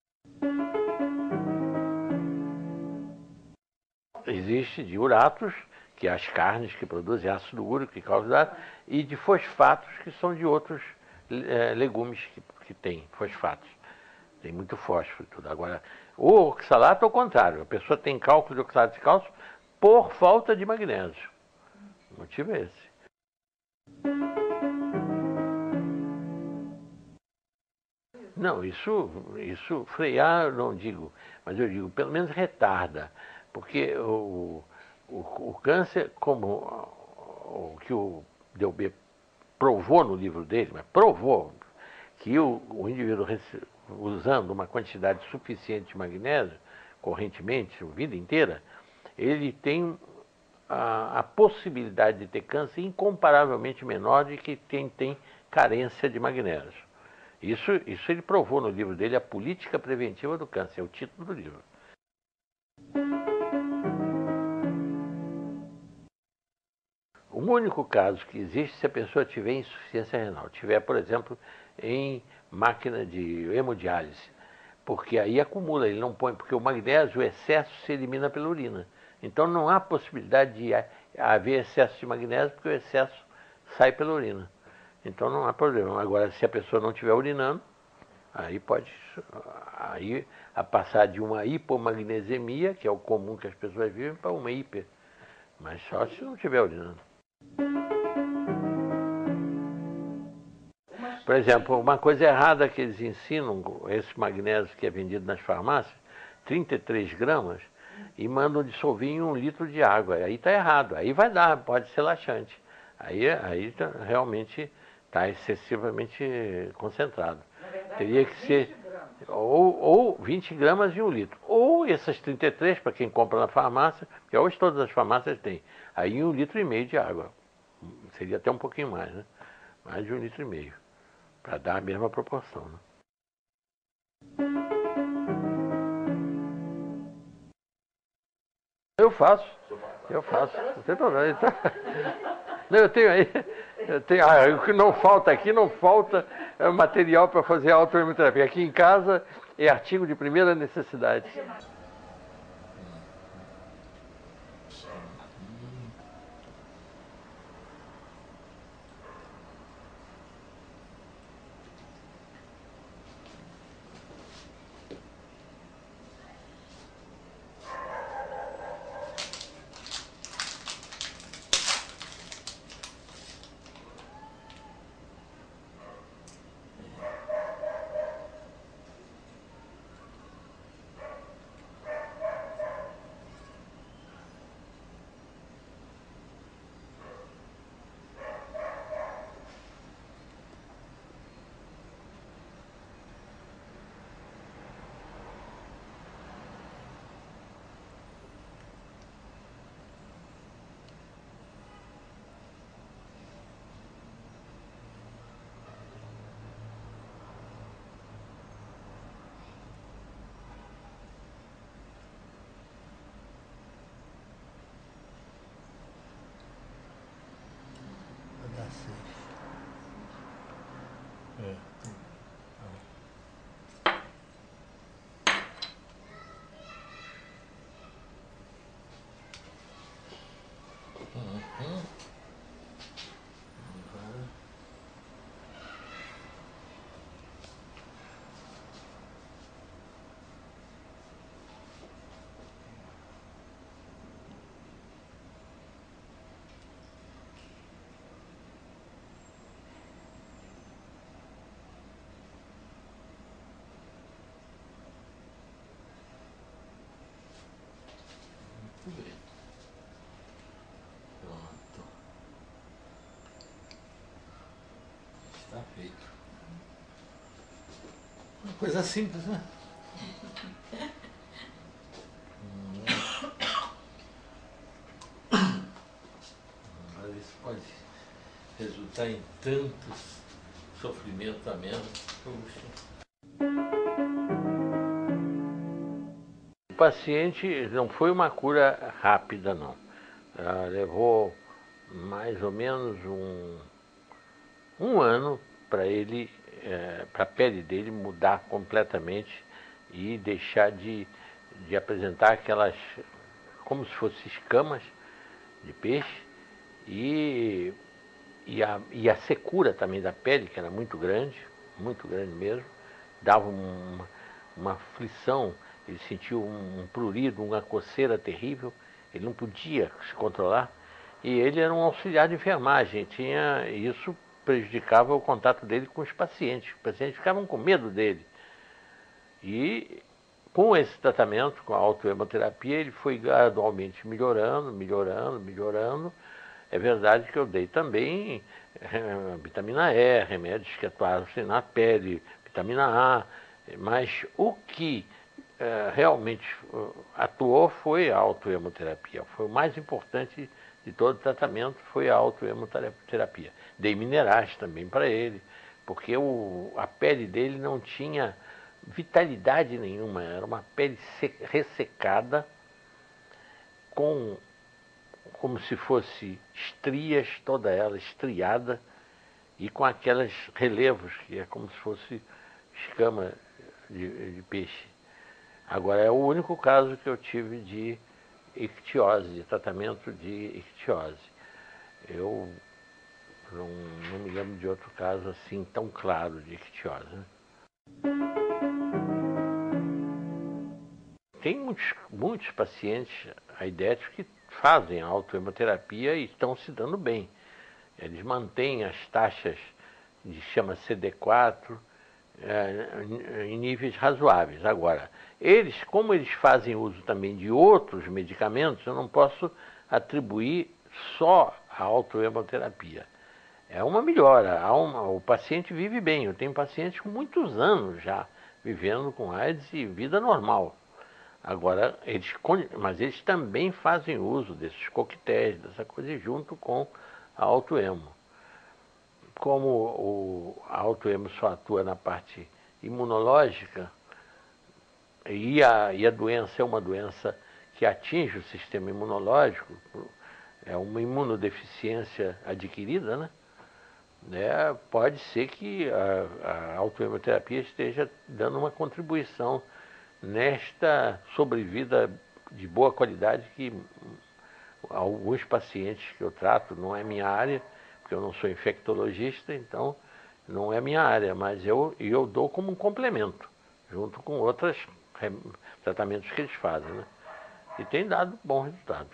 Existe de uratos, que é as carnes que produzem ácido úrico que causa, e de fosfatos, que são de outros é, legumes que, que tem fosfatos. Tem muito fósforo e tudo. Agora, o oxalato, ao contrário, a pessoa tem cálculo de oxalato de cálcio por falta de magnésio. O motivo é esse. Não, isso, isso frear, não digo, mas eu digo, pelo menos retarda, porque o, o, o câncer, como o que o Delbé provou no livro dele, mas provou que o, o indivíduo usando uma quantidade suficiente de magnésio, correntemente, a vida inteira, ele tem a, a possibilidade de ter câncer incomparavelmente menor de que quem tem carência de magnésio. Isso, isso ele provou no livro dele, A Política Preventiva do Câncer, é o título do livro. O único caso que existe se a pessoa tiver insuficiência renal, tiver, por exemplo, em máquina de hemodiálise, porque aí acumula, ele não põe, porque o magnésio, o excesso se elimina pela urina. Então não há possibilidade de haver excesso de magnésio, porque o excesso sai pela urina. Então não há problema. Agora, se a pessoa não estiver urinando, aí pode aí, a passar de uma hipomagnesemia, que é o comum que as pessoas vivem, para uma hiper. Mas só se não estiver urinando. Por exemplo, uma coisa errada que eles ensinam, esse magnésio que é vendido nas farmácias, trinta e três gramas, e mandam dissolver em um litro de água. Aí está errado. Aí vai dar, pode ser laxante. Aí, aí tá, realmente está excessivamente concentrado. Verdade, teria que ser ou, ou vinte gramas em um litro. Ou essas trinta e três, para quem compra na farmácia, que hoje todas as farmácias têm. Aí um litro e meio de água. Seria até um pouquinho mais, né? Mais de um litro e meio. Para dar a mesma proporção. Né? Eu faço. Eu faço. Não tem problema. Não, eu tenho aí. Eu tenho, ah, o que não falta aqui, não falta material para fazer autoimunoterapia. Aqui em casa é artigo de primeira necessidade. Coisa simples, né? Mas isso pode resultar em tantos sofrimentos a menos. O paciente não foi uma cura rápida, não. Ah, levou mais ou menos um, um ano para ele, é, para a pele dele mudar completamente e deixar de, de apresentar aquelas, como se fossem escamas de peixe, e, e, a, e a secura também da pele, que era muito grande, muito grande mesmo, dava uma, uma aflição, ele sentiu um, um prurido, uma coceira terrível, ele não podia se controlar, e ele era um auxiliar de enfermagem, tinha, isso prejudicava o contato dele com os pacientes, os pacientes ficavam com medo dele. E com esse tratamento, com a autohemoterapia, ele foi gradualmente melhorando, melhorando, melhorando. É verdade que eu dei também é, vitamina E, remédios que atuaram assim, na pele, vitamina A, mas o que é, realmente atuou foi a autohemoterapia. Foi o mais importante de todo o tratamento, foi a autohemoterapia. Dei minerais também para ele, porque o, a pele dele não tinha vitalidade nenhuma, era uma pele ressecada, com como se fosse estrias, toda ela estriada, e com aquelas relevos, que é como se fosse escama de, de peixe. Agora, é o único caso que eu tive de ictiose, de tratamento de ictiose. Eu não, não me lembro de outro caso assim tão claro de ictiose, né? Tem muitos, muitos pacientes aidéticos que fazem a autohemoterapia e estão se dando bem. Eles mantêm as taxas de chama C D quatro é, em níveis razoáveis. Agora, eles, como eles fazem uso também de outros medicamentos, eu não posso atribuir só a autohemoterapia. É uma melhora, há uma, o paciente vive bem. Eu tenho pacientes com muitos anos já vivendo com AIDS e vida normal. Agora, eles, mas eles também fazem uso desses coquetéis, dessa coisa, junto com a autoemo. Como o, a autoemo só atua na parte imunológica, e a, e a doença é uma doença que atinge o sistema imunológico, é uma imunodeficiência adquirida, né? É, pode ser que a, a autohemoterapia esteja dando uma contribuição nesta sobrevida de boa qualidade que alguns pacientes que eu trato, não é minha área, porque eu não sou infectologista, então não é minha área, mas eu, eu dou como um complemento, junto com outros tratamentos que eles fazem, né? E tem dado bom resultado.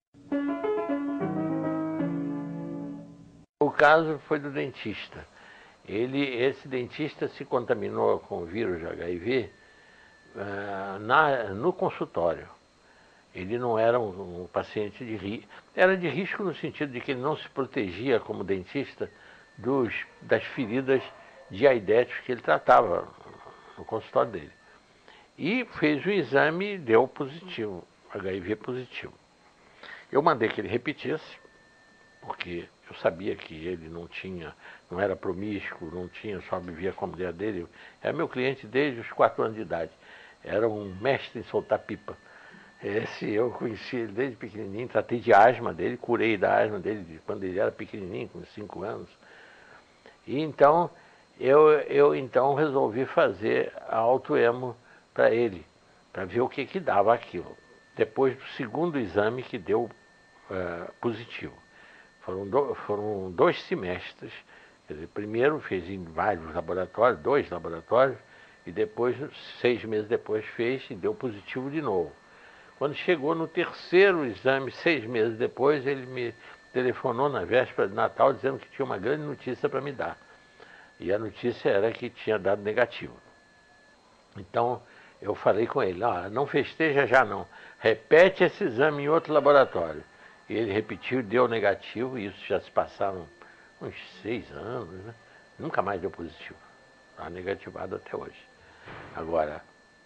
O caso foi do dentista. Ele, esse dentista se contaminou com o vírus de H I V uh, na, no consultório. Ele não era um, um paciente de risco. Era de risco no sentido de que ele não se protegia como dentista dos, das feridas diaidéticas que ele tratava no consultório dele. E fez o exame e deu positivo, H I V positivo. Eu mandei que ele repetisse, porque eu sabia que ele não tinha, não era promíscuo, não tinha, só vivia com a mulher dele. Era meu cliente desde os quatro anos de idade. Era um mestre em soltar pipa. Esse eu conheci ele desde pequenininho, tratei de asma dele, curei da asma dele quando ele era pequenininho, com cinco anos. E então, eu, eu então resolvi fazer a autoemo para ele, para ver o que que dava aquilo. Depois do segundo exame que deu uh, positivo. Foram, do, foram dois semestres. Quer dizer, primeiro fez em vários laboratórios, dois laboratórios, e depois, seis meses depois, fez e deu positivo de novo. Quando chegou no terceiro exame, seis meses depois, ele me telefonou na véspera de Natal dizendo que tinha uma grande notícia para me dar. E a notícia era que tinha dado negativo. Então, eu falei com ele, ah, não festeja já não, repete esse exame em outro laboratório. E ele repetiu, deu negativo, e isso já se passaram uns seis anos, né? Nunca mais deu positivo. Está negativado até hoje. Agora,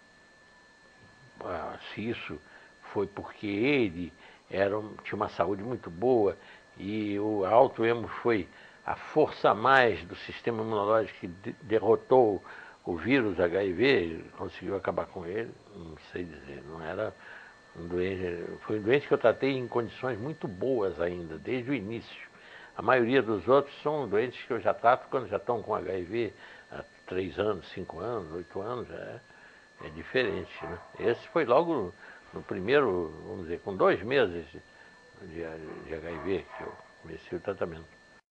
se isso foi porque ele era, tinha uma saúde muito boa e o autoemo foi a força a mais do sistema imunológico que de, derrotou o vírus H I V, conseguiu acabar com ele, não sei dizer, não era um doente, foi um doente que eu tratei em condições muito boas ainda, desde o início. A maioria dos outros são doentes que eu já trato quando já estão com H I V há três anos, cinco anos, oito anos, é, é diferente, né? Esse foi logo no primeiro, vamos dizer, com dois meses de, de H I V que eu comecei o tratamento.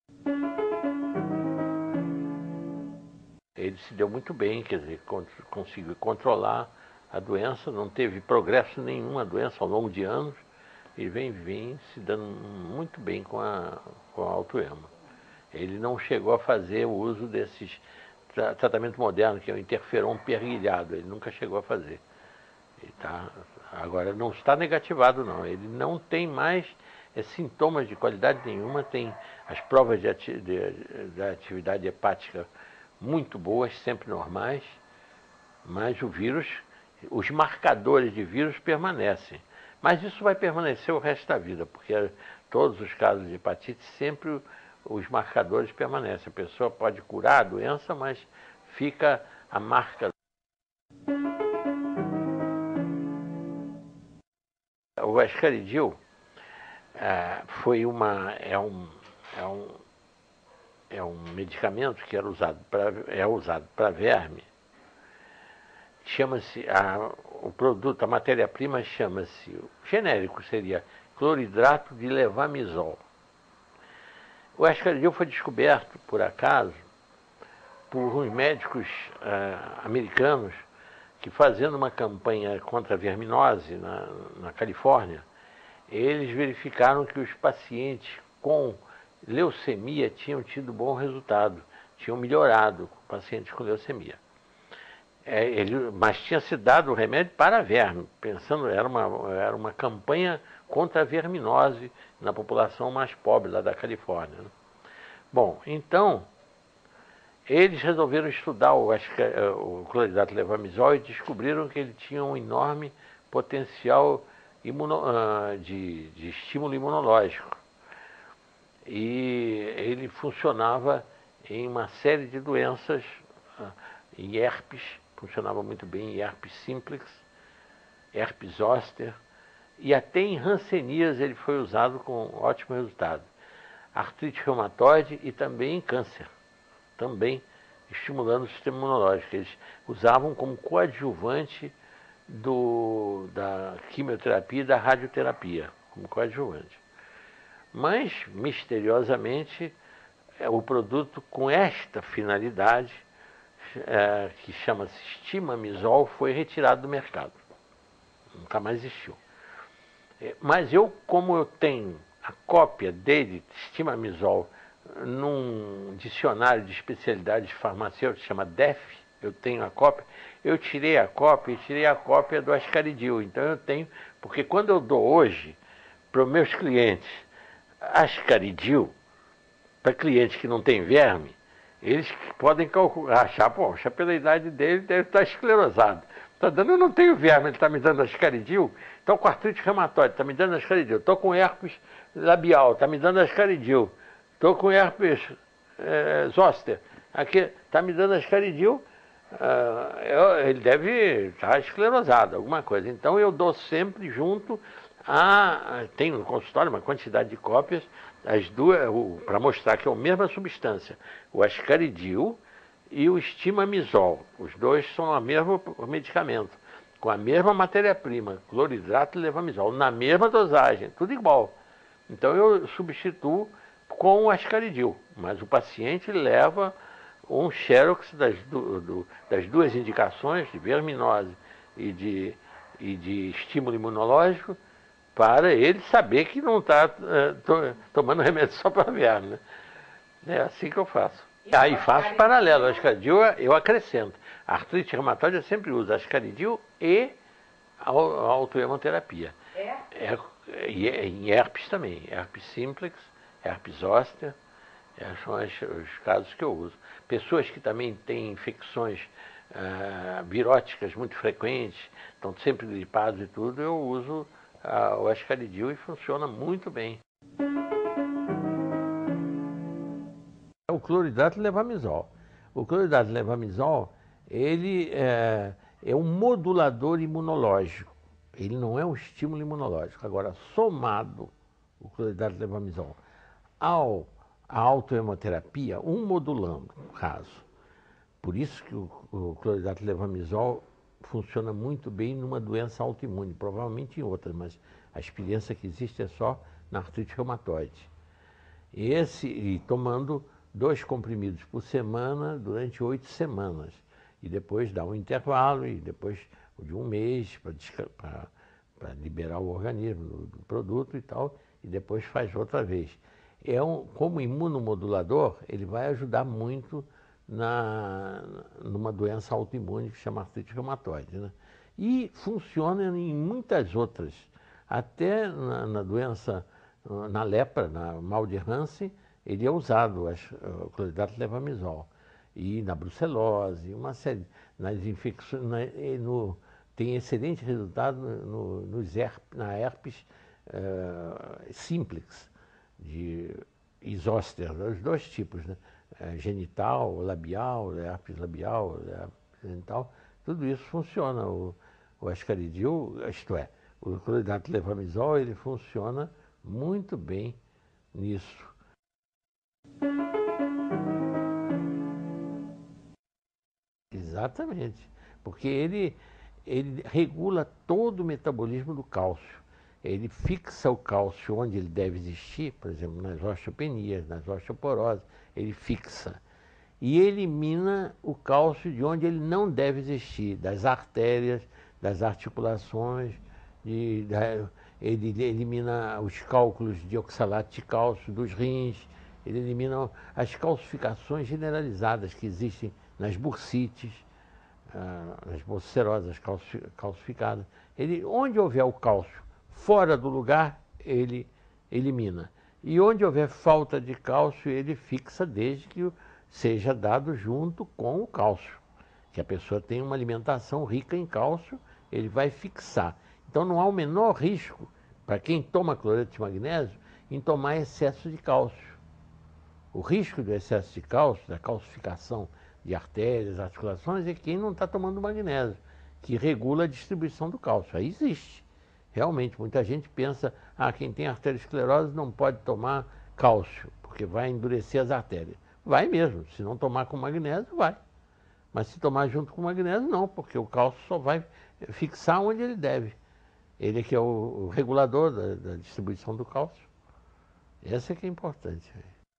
Ele se deu muito bem, quer dizer, conseguiu controlar a doença, não teve progresso nenhum a doença ao longo de anos, e vem, vem se dando muito bem com a, com a autoema. Ele não chegou a fazer o uso desses tra tratamento moderno, que é o interferon perrilhado, ele nunca chegou a fazer. Ele tá, agora não está negativado não, ele não tem mais é, sintomas de qualidade nenhuma, tem as provas de, ati de, de atividade hepática muito boas, sempre normais, mas o vírus, os marcadores de vírus permanecem. Mas isso vai permanecer o resto da vida, porque todos os casos de hepatite sempre os marcadores permanecem. A pessoa pode curar a doença, mas fica a marca. O ascaridil é, foi uma, é um, é um, é um medicamento que era usado pra, é usado para verme. Chama-se, o produto, a matéria-prima chama-se, o genérico seria cloridrato de levamisol. O ascaridil foi descoberto, por acaso, por uns médicos uh, americanos que, fazendo uma campanha contra a verminose na, na Califórnia, eles verificaram que os pacientes com leucemia tinham tido bom resultado, tinham melhorado pacientes com leucemia. É, ele, mas tinha se dado o remédio para verme, pensando, era uma, era uma campanha contra a verminose na população mais pobre lá da Califórnia. Né? Bom, então, eles resolveram estudar o, o cloridrato levamisol e descobriram que ele tinha um enorme potencial imuno, de, de estímulo imunológico. E ele funcionava em uma série de doenças, em herpes, funcionava muito bem em herpes simplex, herpes zoster, e até em hanseníase ele foi usado com ótimo resultado. Artrite reumatoide e também em câncer, também estimulando o sistema imunológico. Eles usavam como coadjuvante do, da quimioterapia e da radioterapia, como coadjuvante. Mas, misteriosamente, o produto com esta finalidade, é, que chama-se estimamisol, foi retirado do mercado. Nunca mais existiu. Mas eu, como eu tenho a cópia dele, estimamisol, num dicionário de especialidades farmacêuticas, chama D E F, eu tenho a cópia, eu tirei a cópia e tirei a cópia do ascaridil. Então eu tenho, porque quando eu dou hoje para os meus clientes ascaridil, para clientes que não têm verme, eles podem calcular, achar, poxa, pela idade dele deve estar esclerosado. Está dando, eu não tenho verme, ele está me dando ascaridil. Estou com artrite reumatoide, está me dando ascaridil. Estou com herpes labial, está me dando ascaridil. Estou com herpes é, zoster, aqui está me dando ascaridil. Uh, eu, ele deve estar esclerosado, alguma coisa. Então eu dou sempre junto a. Tenho no consultório uma quantidade de cópias, as duas, para mostrar que é a mesma substância, o ascaridil e o estimamisol. Os dois são o mesmo medicamento, com a mesma matéria-prima, cloridrato e levamisol, na mesma dosagem, tudo igual. Então eu substituo com o ascaridil, mas o paciente leva um xerox das, do, do, das duas indicações, de verminose e de, e de estímulo imunológico, para ele saber que não está uh, to, tomando remédio só para verme. Né? É assim que eu faço. Aí ah, faço paralelo, a ascaridil eu acrescento. A artrite reumatoide eu sempre uso ascaridil e a, a autoemoterapia. É? É, e em herpes também, herpes simplex, herpes zoster, são as, os casos que eu uso. Pessoas que também têm infecções ah, viróticas muito frequentes, estão sempre gripados e tudo, eu uso ah, o ascaridil e funciona muito bem. O cloridrato de levamisol. O cloridrato de levamisol, ele é, é um modulador imunológico. Ele não é um estímulo imunológico. Agora, somado o cloridrato de levamisol ao a autohemoterapia, um modulando, no caso. Por isso que o, o cloridrato de levamisol funciona muito bem numa doença autoimune, provavelmente em outras, mas a experiência que existe é só na artrite reumatoide. Esse, e tomando dois comprimidos por semana durante oito semanas. E depois dá um intervalo, e depois de um mês para liberar o organismo do, do produto e tal, e depois faz outra vez. É um, como imunomodulador, ele vai ajudar muito na, numa doença autoimune que chama artrite reumatoide, né? E funciona em muitas outras, até na, na doença, na lepra, na mal de Hansen, ele é usado, o cloridrato de levamisol. E na brucelose, uma série, nas infecções, na, no, tem excelente resultado no, nos herp, na herpes uh, simplex, de isóster, os dois tipos, né? Genital, labial, herpes labial, herpes genital, tudo isso funciona. O, o ascaridil, isto é, o cloridrato de levamisol, ele funciona muito bem nisso. Exatamente, porque ele, ele regula todo o metabolismo do cálcio. Ele fixa o cálcio onde ele deve existir, por exemplo, nas osteopenias, nas osteoporoses, ele fixa. E elimina o cálcio de onde ele não deve existir, das artérias, das articulações, de, da, ele elimina os cálculos de oxalato de cálcio dos rins, ele elimina as calcificações generalizadas que existem nas bursites, ah, nas bolsicerosas calcificadas. Ele, onde houver o cálcio fora do lugar, ele elimina. E onde houver falta de cálcio, ele fixa desde que seja dado junto com o cálcio. Que a pessoa tem uma alimentação rica em cálcio, ele vai fixar. Então não há o menor risco, para quem toma cloreto de magnésio, em tomar excesso de cálcio. O risco do excesso de cálcio, da calcificação de artérias, articulações, é quem não está tomando magnésio, que regula a distribuição do cálcio. Aí existe. Realmente, muita gente pensa, ah, quem tem arteriosclerose não pode tomar cálcio, porque vai endurecer as artérias. Vai mesmo, se não tomar com magnésio, vai. Mas se tomar junto com magnésio, não, porque o cálcio só vai fixar onde ele deve. Ele é que é o, o regulador da, da distribuição do cálcio. Essa é que é importante.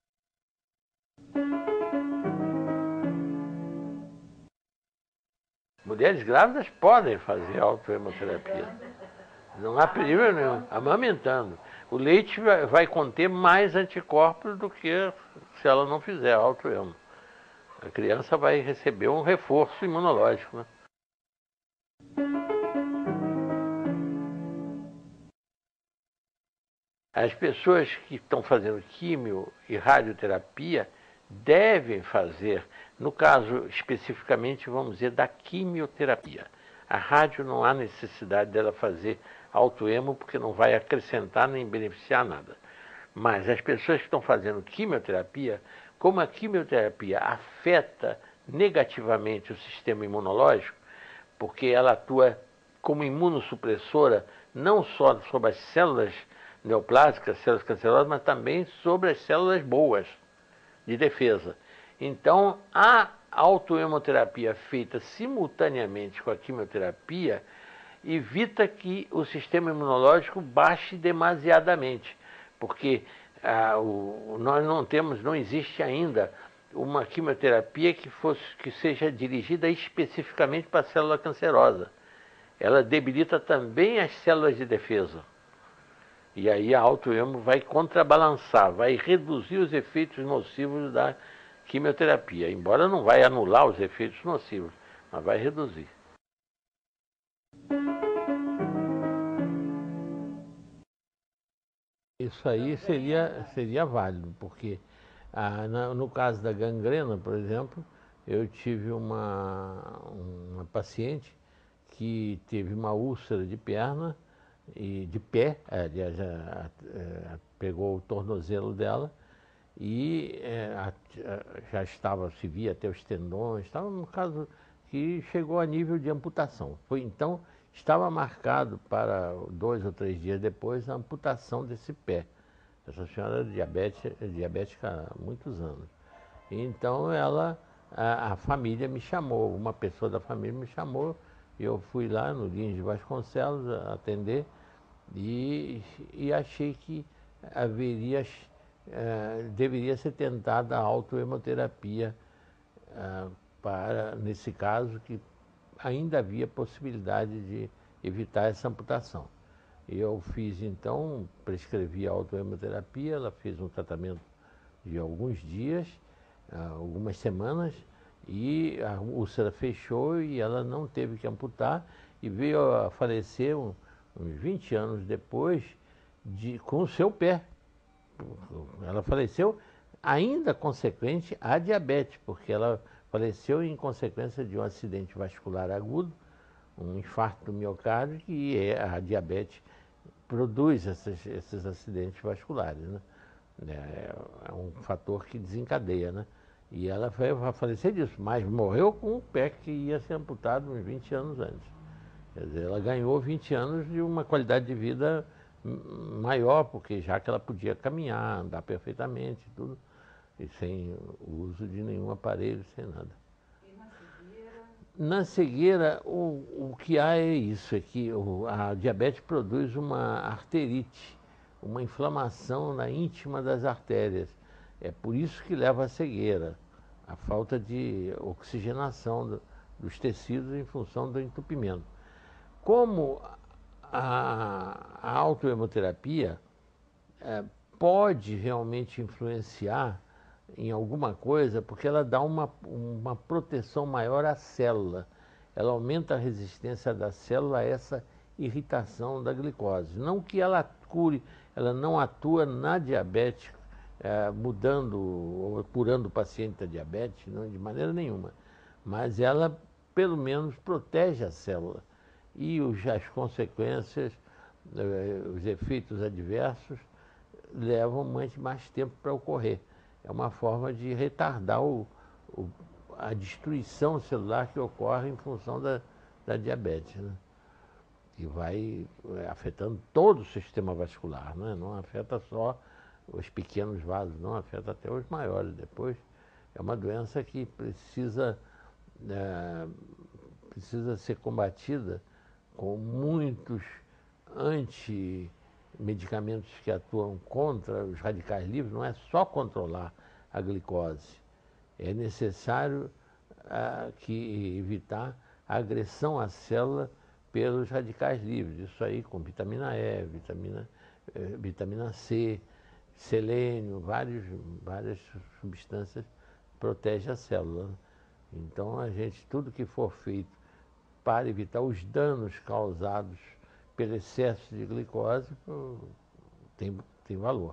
Mulheres grávidas podem fazer autohemoterapia. Não há perigo nenhum, amamentando. O leite vai, vai conter mais anticorpos do que se ela não fizer autohemo. A criança vai receber um reforço imunológico, né? As pessoas que estão fazendo químio e radioterapia devem fazer, no caso especificamente, vamos dizer, da quimioterapia. A rádio não há necessidade dela fazer autohemo porque não vai acrescentar nem beneficiar nada. Mas as pessoas que estão fazendo quimioterapia, como a quimioterapia afeta negativamente o sistema imunológico, porque ela atua como imunossupressora não só sobre as células neoplásicas, células cancerosas, mas também sobre as células boas de defesa. Então, a autohemoterapia feita simultaneamente com a quimioterapia evita que o sistema imunológico baixe demasiadamente, porque ah, o, nós não temos, não existe ainda uma quimioterapia que, fosse, que seja dirigida especificamente para a célula cancerosa. Ela debilita também as células de defesa. E aí a autohemo vai contrabalançar, vai reduzir os efeitos nocivos da quimioterapia, embora não vai anular os efeitos nocivos, mas vai reduzir. Isso aí seria, seria válido, porque ah, no caso da gangrena, por exemplo, eu tive uma, uma paciente que teve uma úlcera de perna e de pé, aliás, já, já pegou o tornozelo dela e é, a, a, já estava, se via até os tendões, estava no caso que chegou a nível de amputação. Foi então, estava marcado para dois ou três dias depois a amputação desse pé. Essa senhora é diabética, diabética há muitos anos. Então ela, a, a família me chamou, uma pessoa da família me chamou, eu fui lá no Lins de Vasconcelos atender e, e achei que haveria, uh, deveria ser tentada a autohemoterapia uh, para, nesse caso, que ainda havia possibilidade de evitar essa amputação. Eu fiz então, prescrevi a autohemoterapia, ela fez um tratamento de alguns dias, algumas semanas, e a úlcera fechou e ela não teve que amputar e veio a falecer um, uns vinte anos depois de, com o seu pé. Ela faleceu ainda consequente à diabetes, porque ela faleceu em consequência de um acidente vascular agudo, um infarto do miocárdio, que é a diabetes produz esses, esses acidentes vasculares, né? É, é um fator que desencadeia, né? E ela foi a falecer disso, mas morreu com o pé que ia ser amputado uns vinte anos antes. Quer dizer, ela ganhou vinte anos de uma qualidade de vida maior, porque já que ela podia caminhar, andar perfeitamente, tudo, e sem o uso de nenhum aparelho, sem nada.
E na cegueira?
Na cegueira, o, o que há é isso, é que o, a diabetes produz uma arterite, uma inflamação na íntima das artérias. É por isso que leva à cegueira, a falta de oxigenação do, dos tecidos em função do entupimento. Como a, a autohemoterapia é, pode realmente influenciar em alguma coisa, porque ela dá uma, uma proteção maior à célula. Ela aumenta a resistência da célula a essa irritação da glicose. Não que ela cure, ela não atua na diabetes, é, mudando ou curando o paciente da diabetes, não, de maneira nenhuma. Mas ela, pelo menos, protege a célula. E os, as consequências, os efeitos adversos, levam muito mais tempo para ocorrer. É uma forma de retardar o, o, a destruição celular que ocorre em função da, da diabetes, né? E vai afetando todo o sistema vascular, né? Não afeta só os pequenos vasos, não afeta até os maiores depois. É uma doença que precisa, é, precisa ser combatida com muitos antimedicamentos que atuam contra os radicais livres. Não é só controlar a glicose, é necessário ah, que evitar a agressão à célula pelos radicais livres. Isso aí com vitamina E, vitamina, eh, vitamina C, selênio, vários, várias substâncias protegem a célula. Então a gente, tudo que for feito para evitar os danos causados pelo excesso de glicose tem, tem valor.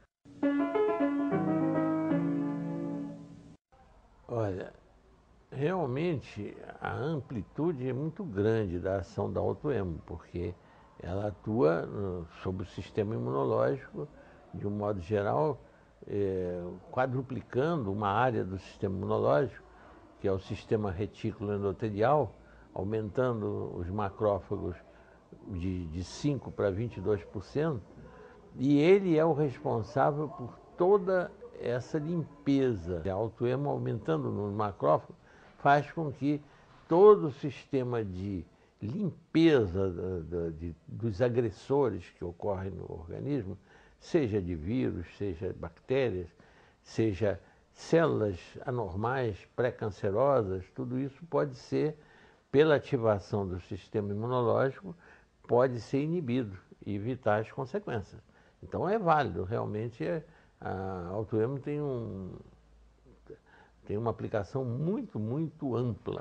Olha, realmente a amplitude é muito grande da ação da autoemo, porque ela atua no, sobre o sistema imunológico, de um modo geral, é, quadruplicando uma área do sistema imunológico, que é o sistema retículo endotelial, aumentando os macrófagos de, de cinco para vinte e dois por cento, e ele é o responsável por toda essa limpeza. A autoemo aumentando no macrófago faz com que todo o sistema de limpeza da, da, de, dos agressores que ocorrem no organismo, seja de vírus, seja bactérias, seja células anormais, pré-cancerosas, tudo isso pode ser, pela ativação do sistema imunológico, pode ser inibido e evitar as consequências. Então é válido, realmente é, a autoemo tem, um, tem uma aplicação muito, muito ampla.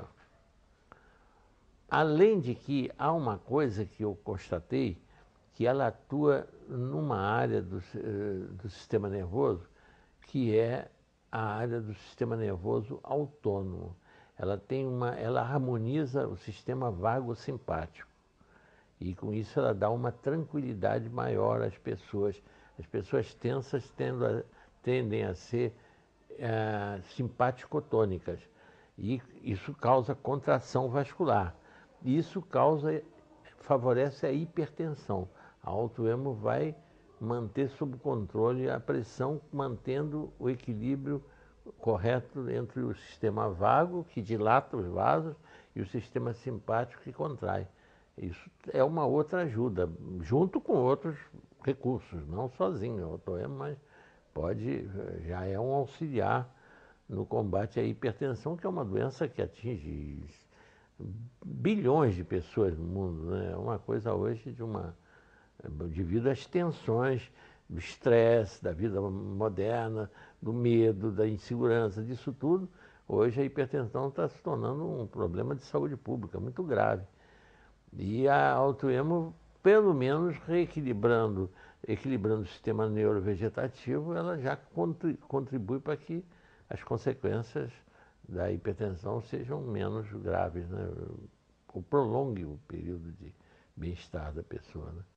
Além de que há uma coisa que eu constatei, que ela atua numa área do, do sistema nervoso, que é a área do sistema nervoso autônomo. ela tem uma, ela harmoniza o sistema vago-simpático. E com isso ela dá uma tranquilidade maior às pessoas. As pessoas tensas tendem a, tendem a ser é, simpaticotônicas. E isso causa contração vascular. E isso causa, favorece a hipertensão. A autoemo vai manter sob controle a pressão, mantendo o equilíbrio correto entre o sistema vago, que dilata os vasos, e o sistema simpático, que contrai. Isso é uma outra ajuda, junto com outros recursos, não sozinho, o autoemo, mas pode, já é um auxiliar no combate à hipertensão, que é uma doença que atinge bilhões de pessoas no mundo, né? É uma coisa hoje de uma, devido às tensões, do estresse, da vida moderna, do medo, da insegurança, disso tudo. Hoje a hipertensão está se tornando um problema de saúde pública muito grave. E a autoemo, pelo menos reequilibrando, equilibrando o sistema neurovegetativo, ela já contribui para que as consequências da hipertensão sejam menos graves, né? Ou prolongue o período de bem-estar da pessoa, né?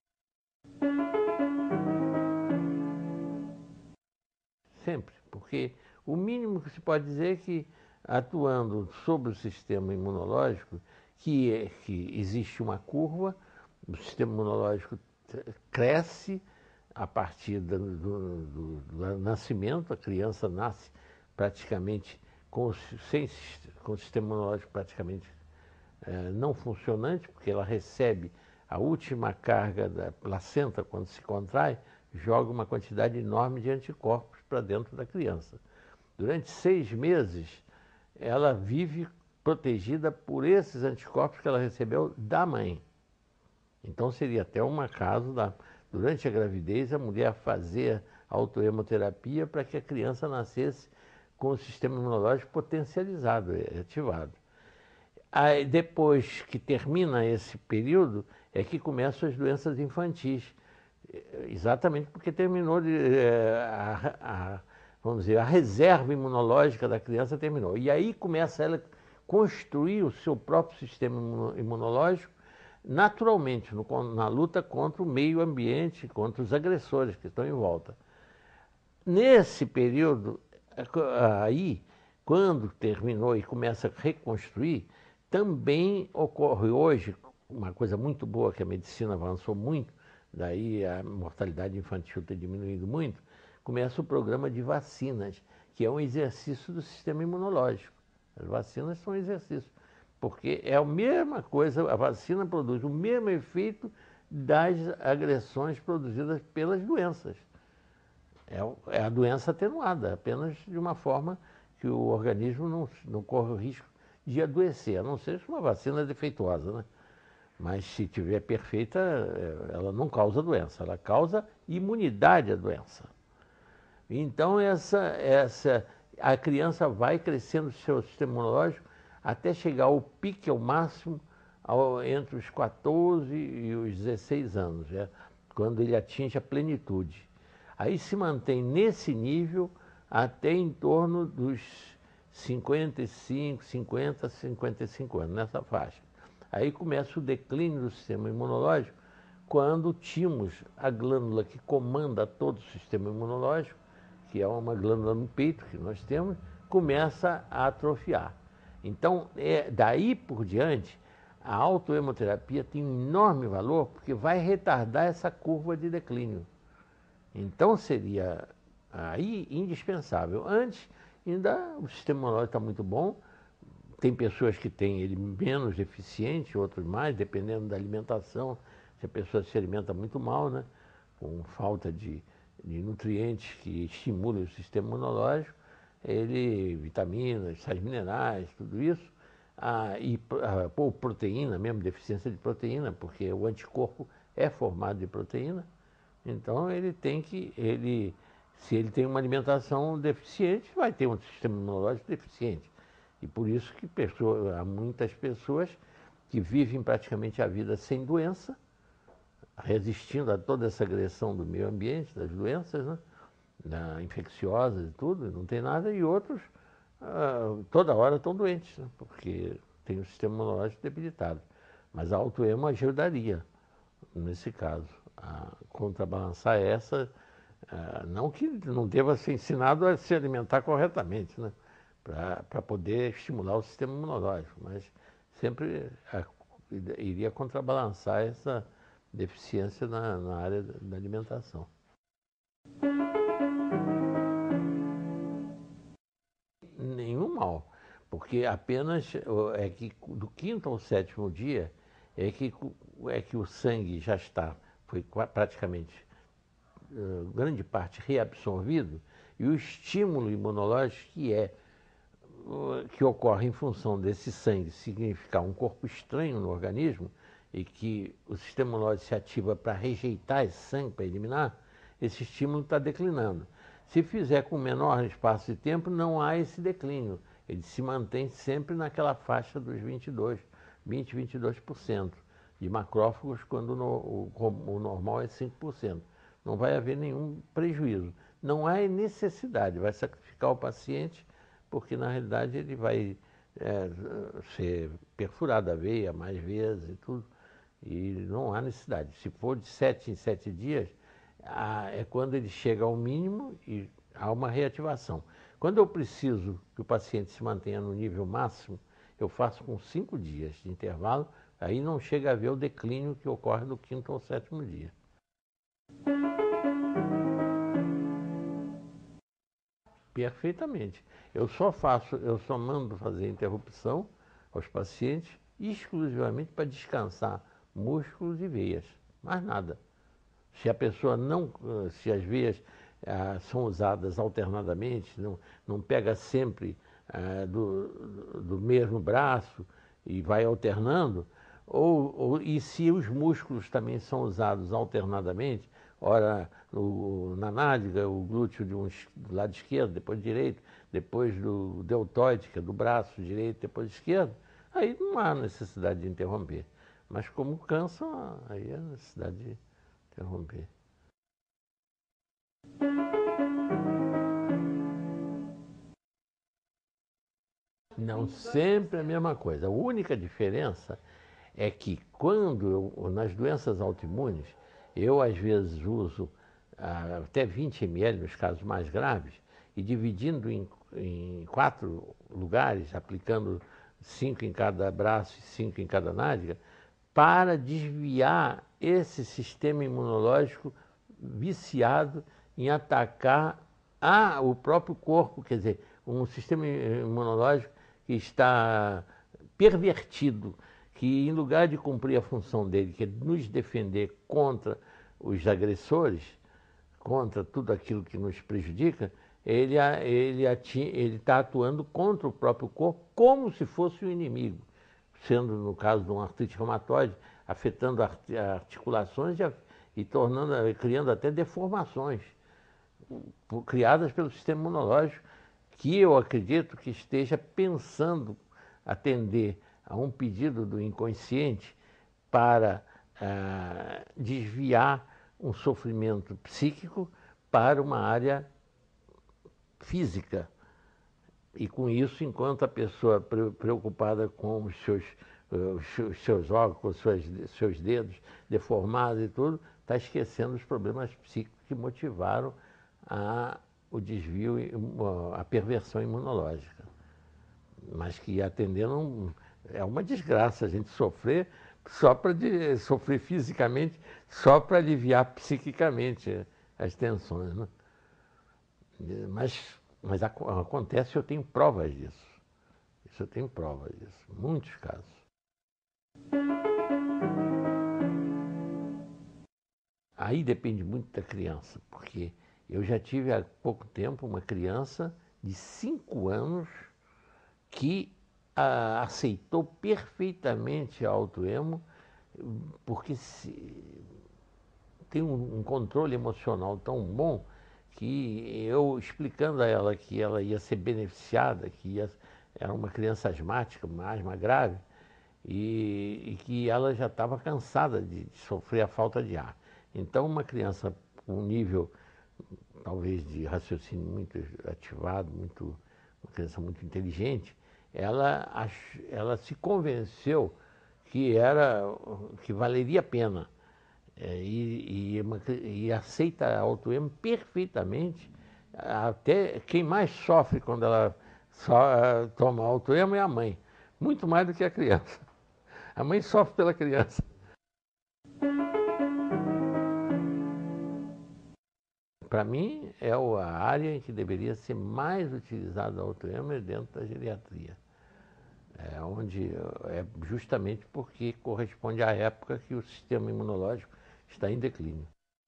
Sempre, porque o mínimo que se pode dizer é que, atuando sobre o sistema imunológico, que, é, que existe uma curva, o sistema imunológico cresce a partir do, do, do, do nascimento, a criança nasce praticamente com, sem, com o sistema imunológico praticamente é, não funcionante, porque ela recebe a última carga da placenta quando se contrai, joga uma quantidade enorme de anticorpos para dentro da criança. Durante seis meses, ela vive protegida por esses anticorpos que ela recebeu da mãe. Então seria até um caso, da, durante a gravidez, a mulher fazer autoemoterapia para que a criança nascesse com o sistema imunológico potencializado, ativado. Aí, depois que termina esse período, é que começam as doenças infantis. Exatamente porque terminou de, é, a, a, vamos dizer, a reserva imunológica da criança terminou. E aí começa ela a construir o seu próprio sistema imunológico naturalmente, no, na luta contra o meio ambiente, contra os agressores que estão em volta. Nesse período, aí, quando terminou e começa a reconstruir, também ocorre hoje, uma coisa muito boa que a medicina avançou muito, daí a mortalidade infantil ter diminuído muito, começa o programa de vacinas, que é um exercício do sistema imunológico. As vacinas são exercícios, porque é a mesma coisa, a vacina produz o mesmo efeito das agressões produzidas pelas doenças. É a doença atenuada, apenas de uma forma que o organismo não, não corre o risco de adoecer, a não ser uma vacina defeituosa, né? Mas se tiver perfeita, ela não causa doença, ela causa imunidade à doença. Então essa, essa, a criança vai crescendo o seu sistema imunológico até chegar ao pique, ao máximo, ao, entre os quatorze e os dezesseis anos, é, quando ele atinge a plenitude. Aí se mantém nesse nível até em torno dos cinquenta e cinco, cinquenta, cinquenta e cinco anos, nessa faixa. Aí começa o declínio do sistema imunológico, quando tínhamos a glândula que comanda todo o sistema imunológico, que é uma glândula no peito que nós temos, começa a atrofiar. Então, é, daí por diante, a autoemoterapia tem um enorme valor, porque vai retardar essa curva de declínio. Então, seria aí indispensável. Antes, ainda o sistema imunológico está muito bom, tem pessoas que têm ele menos eficiente, outros mais, dependendo da alimentação. Se a pessoa se alimenta muito mal, né, com falta de, de nutrientes que estimulem o sistema imunológico, ele, vitaminas, sais minerais, tudo isso, ah, e ah, pô, proteína mesmo, deficiência de proteína, porque o anticorpo é formado de proteína, então ele tem que, ele, se ele tem uma alimentação deficiente, vai ter um sistema imunológico deficiente. E por isso que pessoa, há muitas pessoas que vivem praticamente a vida sem doença, resistindo a toda essa agressão do meio ambiente, das doenças, né? Da, infecciosas e tudo, não tem nada, e outros ah, toda hora estão doentes, né? Porque tem o sistema imunológico debilitado. Mas a autoemo ajudaria, nesse caso, a contrabalançar essa, ah, não que não deva ser ensinado a se alimentar corretamente, né? Para poder estimular o sistema imunológico, mas sempre a, iria contrabalançar essa deficiência na, na área da alimentação. Nenhum mal, porque apenas é que do quinto ao sétimo dia é que, é que o sangue já está, foi praticamente uh, grande parte reabsorvido, e o estímulo imunológico que é uh, que ocorre em função desse sangue significar um corpo estranho no organismo e que o sistema imunológico se ativa para rejeitar esse sangue, para eliminar, esse estímulo está declinando. Se fizer com menor espaço de tempo, não há esse declínio. Ele se mantém sempre naquela faixa dos vinte e dois, vinte, vinte e dois por cento de macrófagos, quando no, o, o normal é cinco por cento. Não vai haver nenhum prejuízo. Não há necessidade, vai sacrificar o paciente, porque na realidade ele vai é, ser perfurado a veia mais vezes e tudo, e não há necessidade. Se for de sete em sete dias, é quando ele chega ao mínimo e há uma reativação. Quando eu preciso que o paciente se mantenha no nível máximo, eu faço com cinco dias de intervalo, aí não chega a ver o declínio que ocorre no quinto ou sétimo dia. Perfeitamente. Eu só faço, eu só mando fazer interrupção aos pacientes exclusivamente para descansar músculos e veias, mais nada. Se a pessoa não, se as veias ah, são usadas alternadamente, não, não pega sempre ah, do, do mesmo braço e vai alternando, ou, ou, e se os músculos também são usados alternadamente, ora no, na nádega, o glúteo de um, do lado esquerdo, depois direito, depois do deltoide, que é do braço direito, depois esquerdo, aí não há necessidade de interromper. Mas como cansa, aí há necessidade de interromper. Não, sempre a mesma coisa. A única diferença é que quando eu, nas doenças autoimunes, eu às vezes uso ah, até vinte mililitros nos casos mais graves, e dividindo em, em quatro lugares, aplicando cinco em cada braço e cinco em cada nádega, para desviar esse sistema imunológico viciado em atacar a, o próprio corpo, quer dizer, um sistema imunológico que está pervertido, que em lugar de cumprir a função dele, que é nos defender contra os agressores, contra tudo aquilo que nos prejudica, ele ele ele está atuando contra o próprio corpo como se fosse um inimigo, sendo no caso de uma artrite reumatoide, afetando articulações e, e tornando, criando até deformações criadas pelo sistema imunológico, que eu acredito que esteja pensando atender a um pedido do inconsciente para ah, desviar um sofrimento psíquico para uma área física. E com isso, enquanto a pessoa preocupada com os seus, os seus órgãos, com os seus, seus dedos deformados e tudo, está esquecendo os problemas psíquicos que motivaram a, o desvio, a perversão imunológica. Mas que atendendo é uma desgraça a gente sofrer só para sofrer fisicamente, só para aliviar psiquicamente as tensões, né? Mas, mas acontece, eu tenho provas disso. Isso eu tenho provas disso, muitos casos. Aí depende muito da criança, porque eu já tive há pouco tempo uma criança de cinco anos que a, aceitou perfeitamente a autoemo, porque se, tem um, um controle emocional tão bom que eu explicando a ela que ela ia ser beneficiada, que ia, era uma criança asmática, uma asma grave, e, e que ela já estava cansada de, de sofrer a falta de ar. Então, uma criança com um nível, talvez, de raciocínio muito ativado, muito uma criança muito inteligente, ela, ach, ela se convenceu que, era, que valeria a pena. É, e, e, uma, e aceita a auto-emo perfeitamente. Até quem mais sofre quando ela só, toma auto-emo é a mãe, muito mais do que a criança. A mãe sofre pela criança. Para mim, é a área em que deveria ser mais utilizada a auto-emo é dentro da geriatria. É onde é justamente porque corresponde à época que o sistema imunológico está em declínio.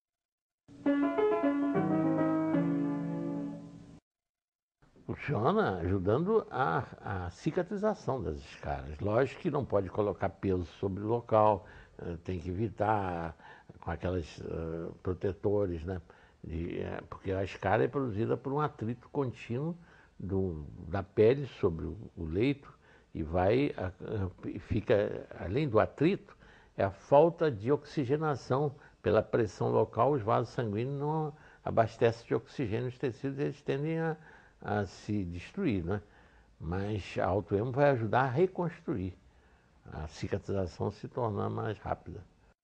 Funciona ajudando a, a cicatrização das escaras. Lógico que não pode colocar peso sobre o local, tem que evitar com aquelas uh, protetores, né? De, é, porque a escara é produzida por um atrito contínuo do, da pele sobre o, o leito e vai, a, a, fica, além do atrito, é a falta de oxigenação pela pressão local, os vasos sanguíneos não abastecem de oxigênio os tecidos e eles tendem a a se destruir, né? Mas a auto-emo vai ajudar a reconstruir, a cicatrização se tornar mais rápida.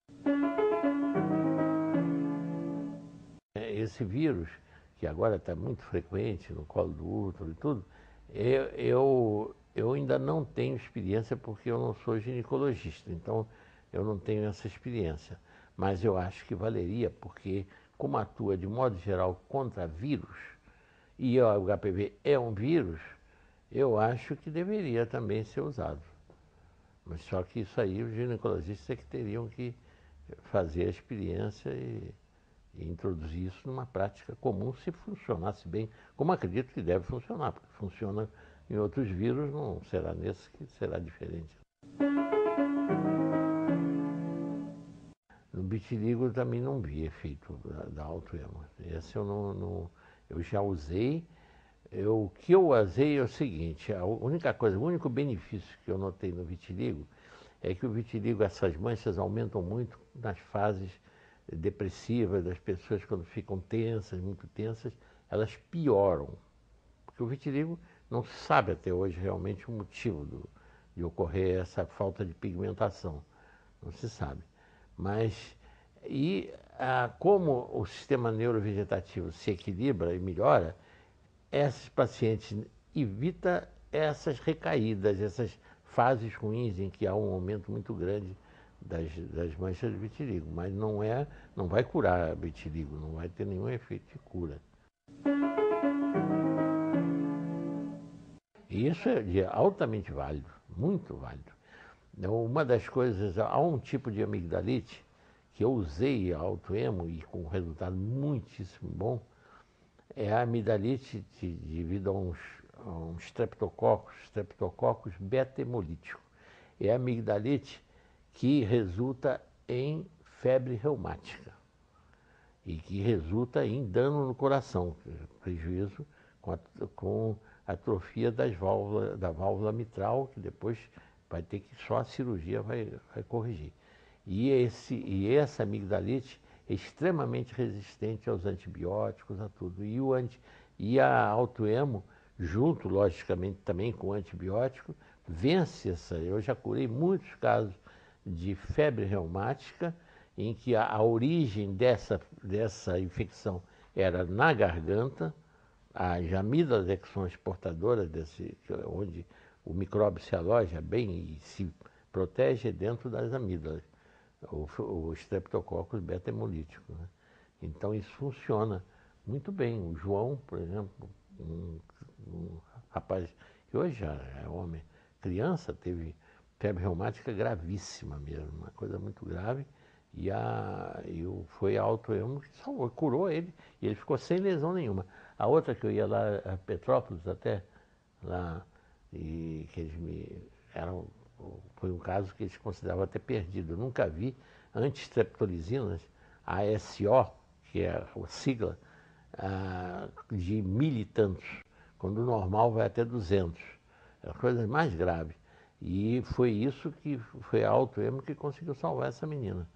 Esse vírus, que agora está muito frequente no colo do útero e tudo, eu, eu, eu ainda não tenho experiência porque eu não sou ginecologista, então eu não tenho essa experiência. Mas eu acho que valeria, porque como atua de modo geral contra vírus, e o H P V é um vírus, eu acho que deveria também ser usado. Mas só que isso aí os ginecologistas é que teriam que fazer a experiência e, e introduzir isso numa prática comum se funcionasse bem, como acredito que deve funcionar, porque funciona em outros vírus, não será nesse que será diferente. No vitiligo também não vi efeito da, da auto-emo. Esse eu não, não, eu já usei. Eu, o que eu usei é o seguinte, a única coisa, o único benefício que eu notei no vitiligo é que o vitiligo, essas manchas aumentam muito nas fases depressivas das pessoas quando ficam tensas, muito tensas, elas pioram. Porque o vitiligo não se sabe até hoje realmente o motivo do, de ocorrer essa falta de pigmentação, não se sabe. Mas, e ah, como o sistema neurovegetativo se equilibra e melhora, esses pacientes evitam essas recaídas, essas fases ruins em que há um aumento muito grande das, das manchas de vitiligo, mas não é, não vai curar vitiligo, não vai ter nenhum efeito de cura. E isso é altamente válido, muito válido. Então, uma das coisas, há um tipo de amigdalite que eu usei a auto-emo e com um resultado muitíssimo bom, é a amidalite devido a uns, a uns streptococcus, streptococcus beta-hemolítico. É a amigdalite que resulta em febre reumática e que resulta em dano no coração, prejuízo com, a, com atrofia das válvulas, da válvula mitral, que depois vai ter que só a cirurgia vai, vai corrigir. E, esse, e essa amigdalite é extremamente resistente aos antibióticos, a tudo. E, o anti, e a auto-emo, junto, logicamente, também com o antibiótico, vence essa. Eu já curei muitos casos de febre reumática, em que a, a origem dessa, dessa infecção era na garganta, as amígdalas é que são as portadoras, desse, onde o micróbio se aloja bem e se protege dentro das amígdalas, o, o streptococcus beta-hemolítico. Né? Então isso funciona muito bem. O João, por exemplo, um, um rapaz que hoje já é homem, criança, teve febre reumática gravíssima mesmo, uma coisa muito grave, e, a, e o, foi a auto-emo que salvou, curou ele, e ele ficou sem lesão nenhuma. A outra que eu ia lá, a Petrópolis até, lá, e que eles me eram, foi um caso que eles consideravam até perdido. Eu nunca vi antistreptolizinas, A S O, que é a sigla, ah, de mil e tantos, quando o normal vai até duzentos. É a coisa mais grave. E foi isso que foi a auto-emo que conseguiu salvar essa menina.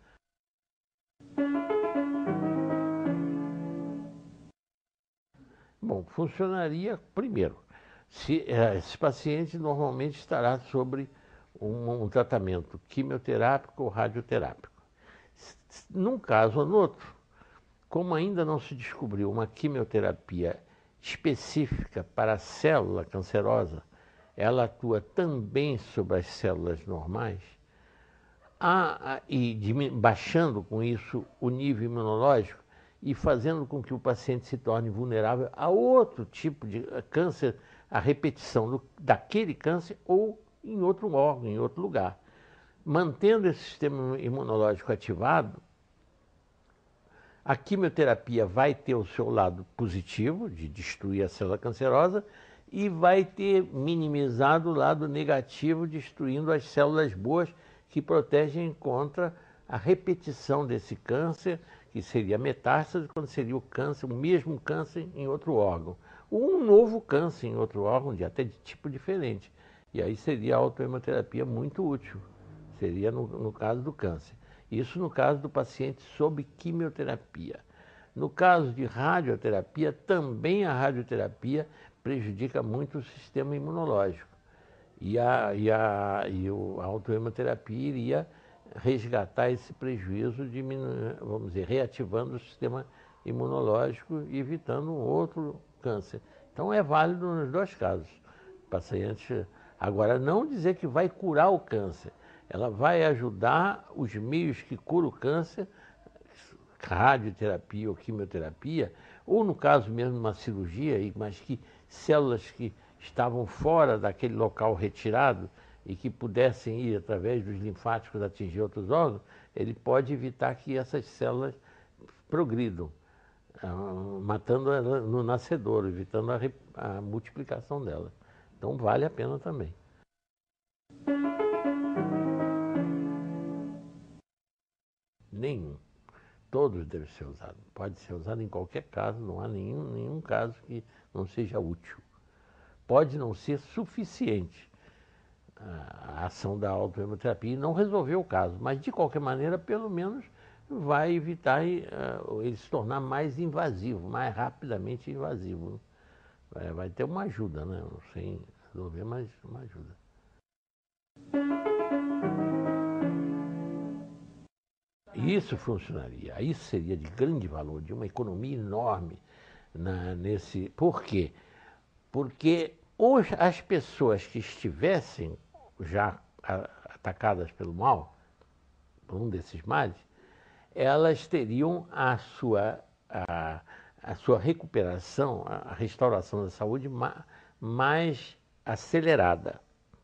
Bom, funcionaria primeiro. Se, é, esse paciente normalmente estará sobre um, um tratamento quimioterápico ou radioterápico. Num caso ou no outro, como ainda não se descobriu uma quimioterapia específica para a célula cancerosa, ela atua também sobre as células normais, a, a, e de, baixando com isso o nível imunológico e fazendo com que o paciente se torne vulnerável a outro tipo de câncer, a repetição do, daquele câncer ou em outro órgão, em outro lugar. Mantendo esse sistema imunológico ativado, a quimioterapia vai ter o seu lado positivo, de destruir a célula cancerosa, e vai ter minimizado o lado negativo, destruindo as células boas que protegem contra a repetição desse câncer, que seria metástase, quando seria o câncer, o mesmo câncer em outro órgão. Ou um novo câncer em outro órgão, de, até de tipo diferente. E aí seria a autoimunoterapia muito útil. Seria no, no caso do câncer. Isso no caso do paciente sob quimioterapia. No caso de radioterapia, também a radioterapia prejudica muito o sistema imunológico. E a, e a, e a autoimunoterapia iria resgatar esse prejuízo, diminu, vamos dizer, reativando o sistema imunológico e evitando um outro câncer. Então é válido nos dois casos. Paciente, agora, não dizer que vai curar o câncer. Ela vai ajudar os meios que curam o câncer, radioterapia ou quimioterapia, ou no caso mesmo uma cirurgia, mas que células que estavam fora daquele local retirado e que pudessem ir através dos linfáticos atingir outros órgãos, ele pode evitar que essas células progridam, matando ela no nascedouro, evitando a, a multiplicação dela. Então vale a pena também. Nenhum. Todos devem ser usados. Pode ser usado em qualquer caso, não há nenhum, nenhum caso que não seja útil. Pode não ser suficiente a ação da autoimunoterapia e não resolver o caso, mas de qualquer maneira, pelo menos, vai evitar uh, ele se tornar mais invasivo, mais rapidamente invasivo. Vai, vai ter uma ajuda, né? Sem resolver, mas uma ajuda. Isso funcionaria, isso seria de grande valor, de uma economia enorme na, nesse. Por quê? Porque hoje as pessoas que estivessem já atacadas pelo mal, por um desses males, elas teriam a sua, a, a sua recuperação, a restauração da saúde ma, mais acelerada.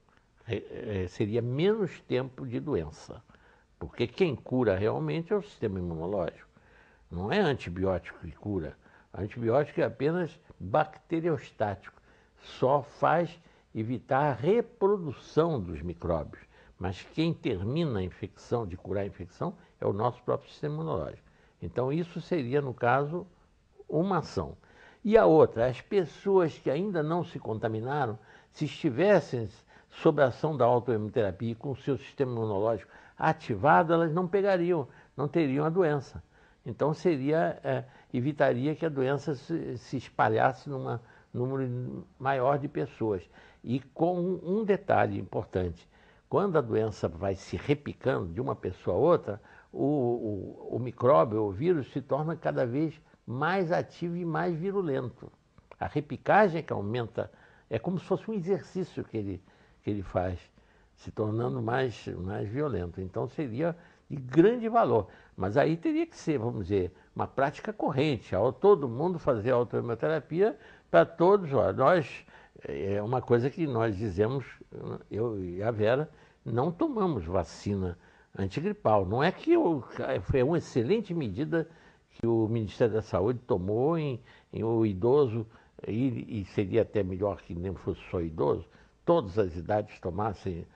É, seria menos tempo de doença. Porque quem cura realmente é o sistema imunológico. Não é antibiótico que cura. Antibiótico é apenas bacteriostático. Só faz evitar a reprodução dos micróbios. Mas quem termina a infecção, de curar a infecção, é o nosso próprio sistema imunológico. Então isso seria, no caso, uma ação. E a outra, as pessoas que ainda não se contaminaram, se estivessem sob a ação da autoimunoterapia e com o seu sistema imunológico ativado, elas não pegariam, não teriam a doença. Então seria, é, evitaria que a doença se, se espalhasse num número maior de pessoas. E com um detalhe importante, quando a doença vai se repicando de uma pessoa a outra, o, o, o micróbio, o vírus, se torna cada vez mais ativo e mais virulento. A repicagem que aumenta, é como se fosse um exercício que ele, que ele faz, se tornando mais, mais violento. Então seria de grande valor. Mas aí teria que ser, vamos dizer, uma prática corrente, todo mundo fazer autoimunoterapia para todos. Ó, nós, é uma coisa que nós dizemos, eu e a Vera, não tomamos vacina antigripal. Não é que eu, foi uma excelente medida que o Ministério da Saúde tomou em, em o idoso, e, e seria até melhor que nem fosse só idoso, todas as idades tomassem,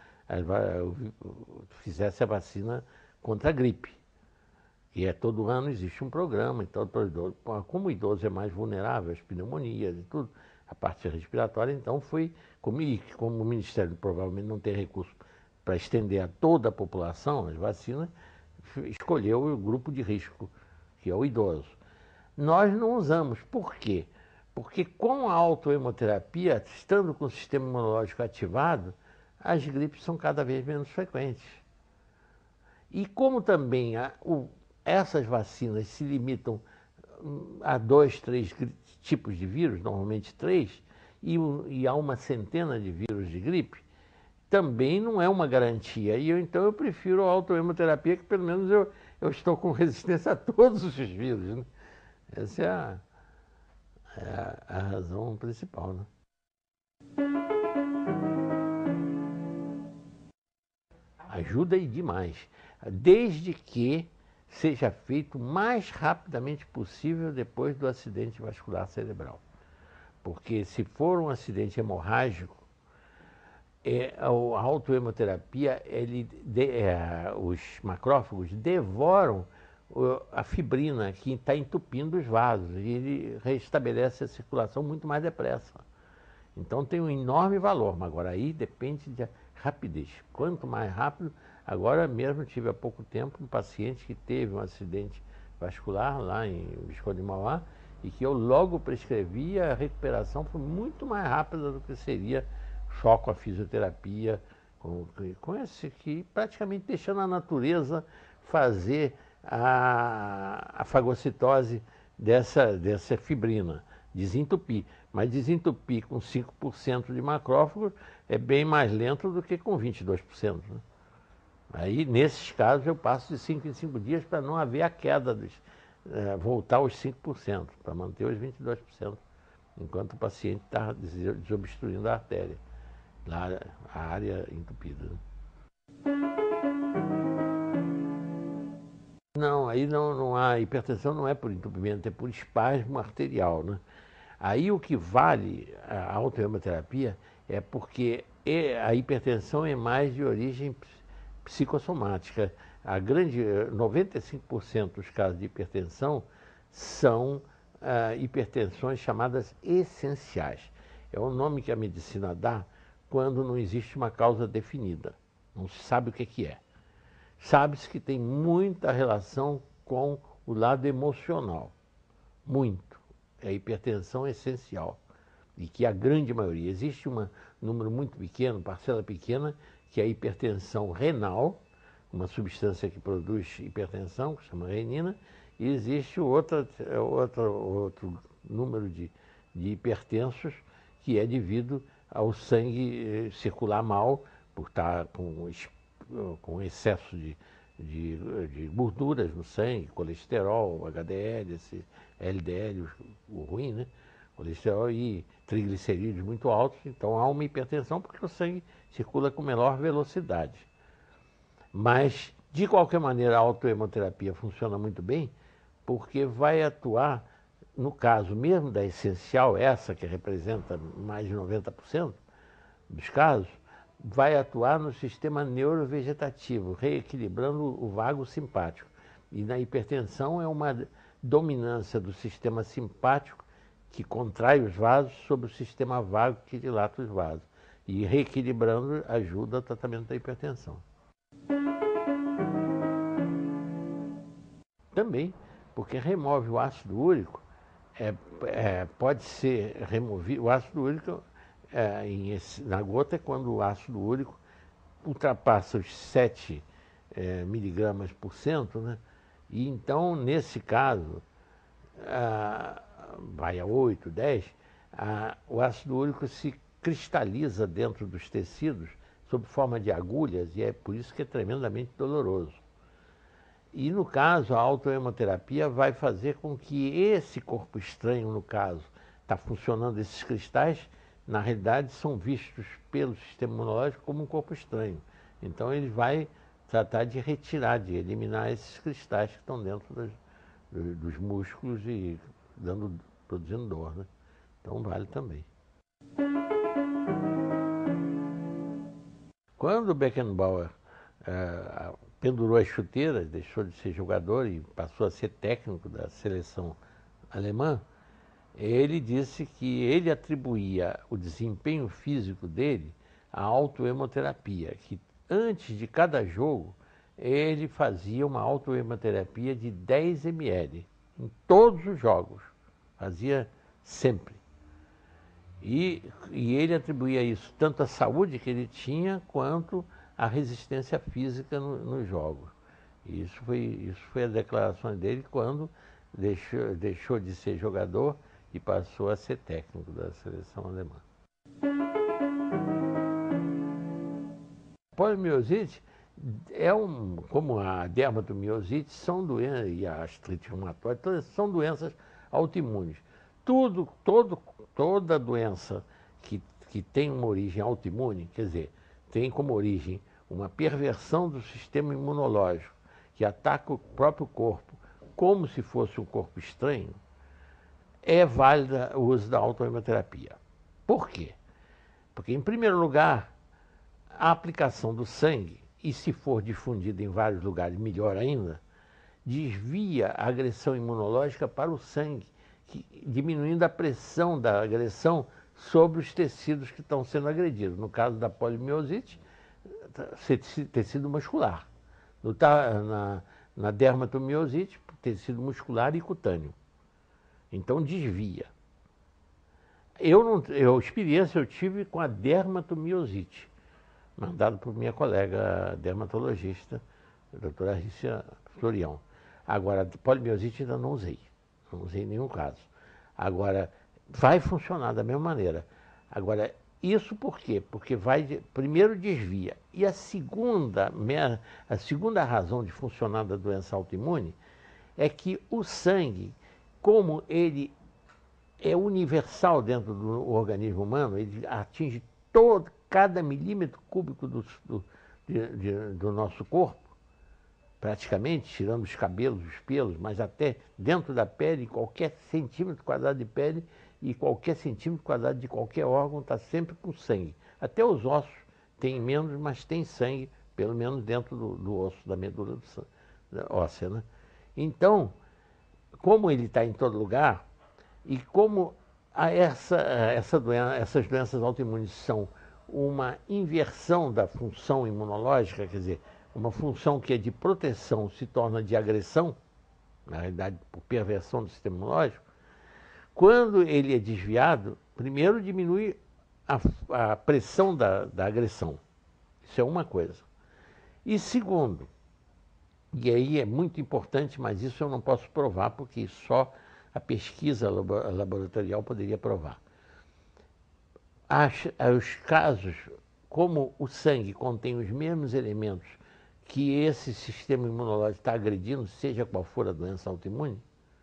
fizesse a vacina contra a gripe. E é todo ano existe um programa, então idoso, como o idoso é mais vulnerável às pneumonias e tudo, a parte respiratória, então foi, como, como o Ministério provavelmente não tem recurso para estender a toda a população as vacinas, escolheu o grupo de risco, que é o idoso. Nós não usamos. Por quê? Porque com a autohemoterapia, estando com o sistema imunológico ativado, as gripes são cada vez menos frequentes. E como também a, o, essas vacinas se limitam a dois, três tipos de vírus, normalmente três, e, e há uma centena de vírus de gripe, também não é uma garantia. E eu, então eu prefiro a autohemoterapia, que pelo menos eu, eu estou com resistência a todos os vírus. Né? Essa é a, é a, a razão principal. Né? Ajuda e demais, desde que seja feito o mais rapidamente possível depois do acidente vascular cerebral. Porque se for um acidente hemorrágico, é, a autohemoterapia, ele, de, é, os macrófagos devoram a fibrina que está entupindo os vasos e ele restabelece a circulação muito mais depressa. Então tem um enorme valor, mas agora aí depende de rapidez. Quanto mais rápido, agora mesmo tive há pouco tempo um paciente que teve um acidente vascular lá em Visconde de Mauá e que eu logo prescrevi, a recuperação foi muito mais rápida do que seria só com a fisioterapia, com, com esse que praticamente deixando a natureza fazer a, a fagocitose dessa, dessa fibrina, desentupir. Mas desentupir com cinco por cento de macrófagos é bem mais lento do que com vinte e dois por cento. Né? Aí, nesses casos, eu passo de cinco em cinco dias para não haver a queda, dos, eh, voltar aos cinco por cento, para manter os vinte e dois por cento, enquanto o paciente está desobstruindo a artéria, lá, a área entupida. Né? Não, aí não, não há hipertensão, não é por entupimento, é por espasmo arterial. Né? Aí o que vale a autohemoterapia é porque a hipertensão é mais de origem psicossomática. A grande, noventa e cinco por cento dos casos de hipertensão são ah, hipertensões chamadas essenciais. É o nome que a medicina dá quando não existe uma causa definida. Não se sabe o que, que é. Sabe-se que tem muita relação com o lado emocional. Muito. É a hipertensão essencial. E que a grande maioria, existe um número muito pequeno, parcela pequena, que é a hipertensão renal, uma substância que produz hipertensão, que se chama renina, e existe outra, outra, outro número de, de hipertensos que é devido ao sangue circular mal, por estar com, com excesso de, de, de gorduras no sangue, colesterol, H D L, esse L D L, o ruim, né? Colesterol e triglicerídeos muito altos, então há uma hipertensão porque o sangue circula com menor velocidade. Mas, de qualquer maneira, a autohemoterapia funciona muito bem porque vai atuar, no caso mesmo da essencial, essa que representa mais de noventa por cento dos casos, vai atuar no sistema neurovegetativo, reequilibrando o vago simpático. E na hipertensão é uma dominância do sistema simpático que contrai os vasos sobre o sistema vago que dilata os vasos. E reequilibrando ajuda ao tratamento da hipertensão. Também, porque remove o ácido úrico, é, é, pode ser removido, o ácido úrico é, em, na gota é quando o ácido úrico ultrapassa os sete é, miligramas por cento, né? E então, nesse caso, ah, vai a oito, dez, ah, o ácido úrico se cristaliza dentro dos tecidos sob forma de agulhas e é por isso que é tremendamente doloroso. E no caso, a autohemoterapia vai fazer com que esse corpo estranho, no caso, está funcionando, esses cristais, na realidade são vistos pelo sistema imunológico como um corpo estranho. Então ele vai tratar de retirar, de eliminar esses cristais que estão dentro dos, dos músculos e dando, produzindo dor. Né? Então vale também. Quando o Beckenbauer uh, pendurou as chuteiras, deixou de ser jogador e passou a ser técnico da seleção alemã, ele disse que ele atribuía o desempenho físico dele à autohemoterapia, que antes de cada jogo ele fazia uma autohemoterapia de dez mililitros em todos os jogos, fazia sempre. E, e ele atribuía isso tanto à saúde que ele tinha, quanto à resistência física no, nos jogos. E isso foi, isso foi a declaração dele quando deixou, deixou de ser jogador e passou a ser técnico da seleção alemã. A poliomielite é um, como a dermatomiosite, são doenças, e a artrite reumatoide, todas são doenças autoimunes. Tudo, todo, toda doença que, que tem uma origem autoimune, quer dizer, tem como origem uma perversão do sistema imunológico, que ataca o próprio corpo como se fosse um corpo estranho, é válida o uso da autoimunoterapia. Por quê? Porque, em primeiro lugar, a aplicação do sangue, e se for difundida em vários lugares, melhor ainda, desvia a agressão imunológica para o sangue, que, diminuindo a pressão da agressão sobre os tecidos que estão sendo agredidos. No caso da poliomielite, tecido muscular. No, na, na dermatomiosite, tecido muscular e cutâneo. Então desvia. Eu não, eu, experiência eu tive com a dermatomiosite, mandado por minha colega dermatologista, a doutora Rícia Florião. Agora, poliomielite ainda não usei, não usei em nenhum caso. Agora, vai funcionar da mesma maneira. Agora, isso por quê? Porque vai, primeiro desvia. E a segunda, a segunda razão de funcionar da doença autoimune é que o sangue, como ele é universal dentro do organismo humano, ele atinge todo, cada milímetro cúbico do, do, de, de, do nosso corpo, praticamente, tirando os cabelos, os pelos, mas até dentro da pele, qualquer centímetro quadrado de pele e qualquer centímetro quadrado de qualquer órgão está sempre com sangue. Até os ossos têm menos, mas tem sangue, pelo menos dentro do, do osso, da medula do sangue, da óssea, né? Então, como ele está em todo lugar, e como a essa, essa doença, essas doenças autoimunes são uma inversão da função imunológica, quer dizer, uma função que é de proteção se torna de agressão, na realidade por perversão do sistema imunológico, quando ele é desviado, primeiro diminui a, a pressão da, da agressão. Isso é uma coisa. E segundo, e aí é muito importante, mas isso eu não posso provar, porque só a pesquisa laboratorial poderia provar. As, os casos, como o sangue contém os mesmos elementos que esse sistema imunológico está agredindo, seja qual for a doença autoimune,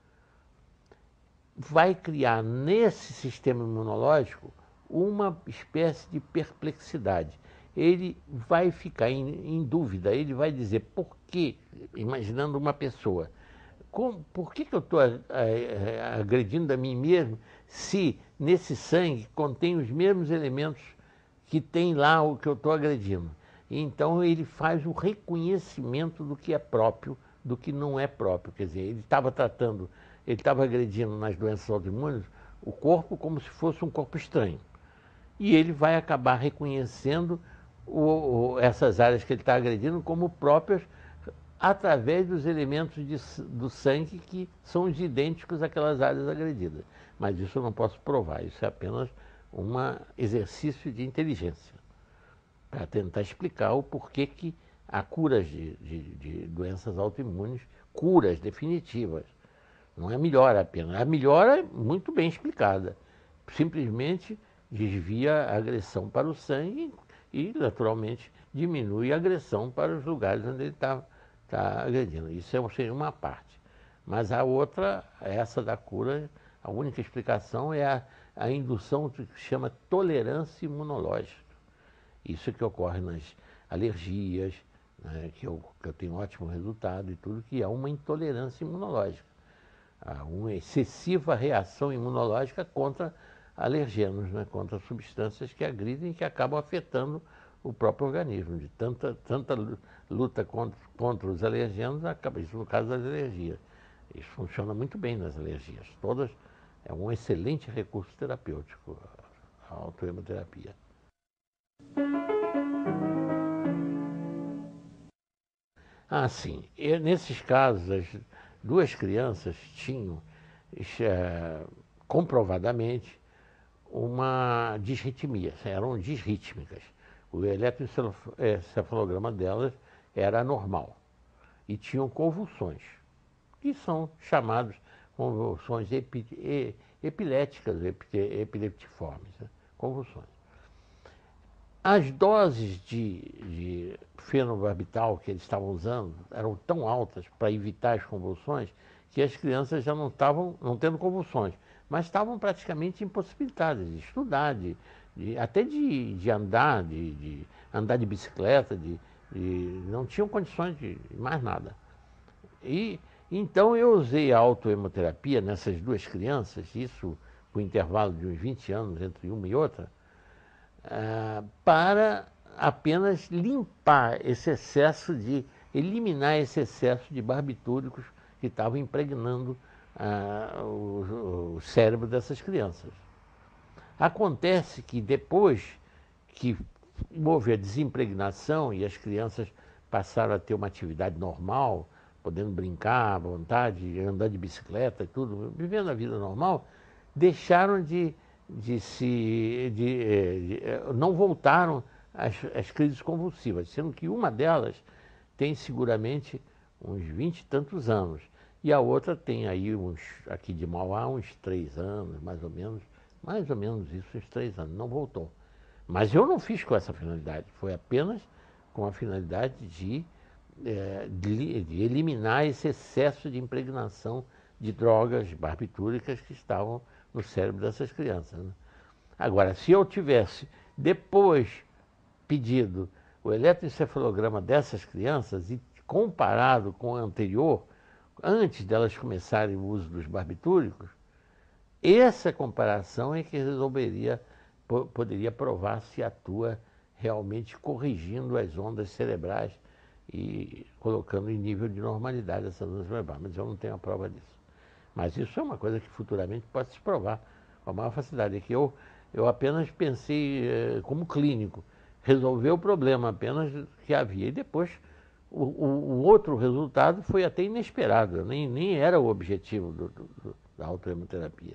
vai criar nesse sistema imunológico uma espécie de perplexidade. Ele vai ficar em, em dúvida, ele vai dizer por que, imaginando uma pessoa, como, por que, que eu estou agredindo a mim mesmo se nesse sangue contém os mesmos elementos que tem lá o que eu estou agredindo? Então ele faz o reconhecimento do que é próprio, do que não é próprio. Quer dizer, ele estava tratando, ele estava agredindo nas doenças autoimunes o corpo como se fosse um corpo estranho. E ele vai acabar reconhecendo o, o, essas áreas que ele está agredindo como próprias através dos elementos de, do sangue que são os idênticos àquelas áreas agredidas. Mas isso eu não posso provar, isso é apenas um exercício de inteligência para tentar explicar o porquê que há curas de, de, de doenças autoimunes, curas definitivas. Não é melhora apenas. A melhora é muito bem explicada. Simplesmente desvia a agressão para o sangue e, naturalmente, diminui a agressão para os lugares onde ele está tá agredindo. Isso seria uma parte. Mas a outra, essa da cura, a única explicação é a, a indução que se chama tolerância imunológica. Isso que ocorre nas alergias, né, que, eu, que eu tenho ótimo resultado e tudo, que é uma intolerância imunológica. Há uma excessiva reação imunológica contra alergenos, né, contra substâncias que agridem e que acabam afetando o próprio organismo. De tanta, tanta luta contra, contra os alergenos, acaba isso no caso das alergias. Isso funciona muito bem nas alergias. Todas é um excelente recurso terapêutico, a autoimunoterapia. Ah, sim. E, nesses casos, as duas crianças tinham é, comprovadamente uma disritmia, eram disrítmicas. O eletroencefalograma delas era anormal e tinham convulsões, que são chamadas convulsões epi, epiléticas, epi, epileptiformes, né? Convulsões. As doses de, de fenobarbital que eles estavam usando eram tão altas para evitar as convulsões que as crianças já não estavam não tendo convulsões, mas estavam praticamente impossibilitadas de estudar, de, de, até de, de andar, de, de andar de bicicleta, de, de, não tinham condições de mais nada. E então eu usei a autohemoterapia nessas duas crianças, isso com intervalo de uns vinte anos entre uma e outra, uh, para apenas limpar esse excesso de, eliminar esse excesso de barbitúricos que estavam impregnando uh, o, o cérebro dessas crianças. Acontece que depois que houve a desimpregnação e as crianças passaram a ter uma atividade normal, podendo brincar à vontade, andar de bicicleta e tudo, vivendo a vida normal, deixaram de, de se... De, de, não voltaram às, às crises convulsivas, sendo que uma delas tem seguramente uns vinte e tantos anos, e a outra tem aí, uns, aqui de Mauá, uns três anos, mais ou menos, mais ou menos isso, uns três anos, não voltou. Mas eu não fiz com essa finalidade, foi apenas com a finalidade de, é, de, de eliminar esse excesso de impregnação de drogas barbitúricas que estavam no cérebro dessas crianças, né? Agora, se eu tivesse depois pedido o eletroencefalograma dessas crianças e comparado com o anterior, antes delas começarem o uso dos barbitúricos, essa comparação é que resolveria, poderia provar se atua realmente corrigindo as ondas cerebrais e colocando em nível de normalidade essas ondas cerebrais. Mas eu não tenho a prova disso. Mas isso é uma coisa que futuramente pode se provar com a maior facilidade. É que eu, eu apenas pensei eh, como clínico, resolver o problema apenas que havia. E depois o, o, o outro resultado foi até inesperado, nem, nem era o objetivo do, do, da autohemoterapia.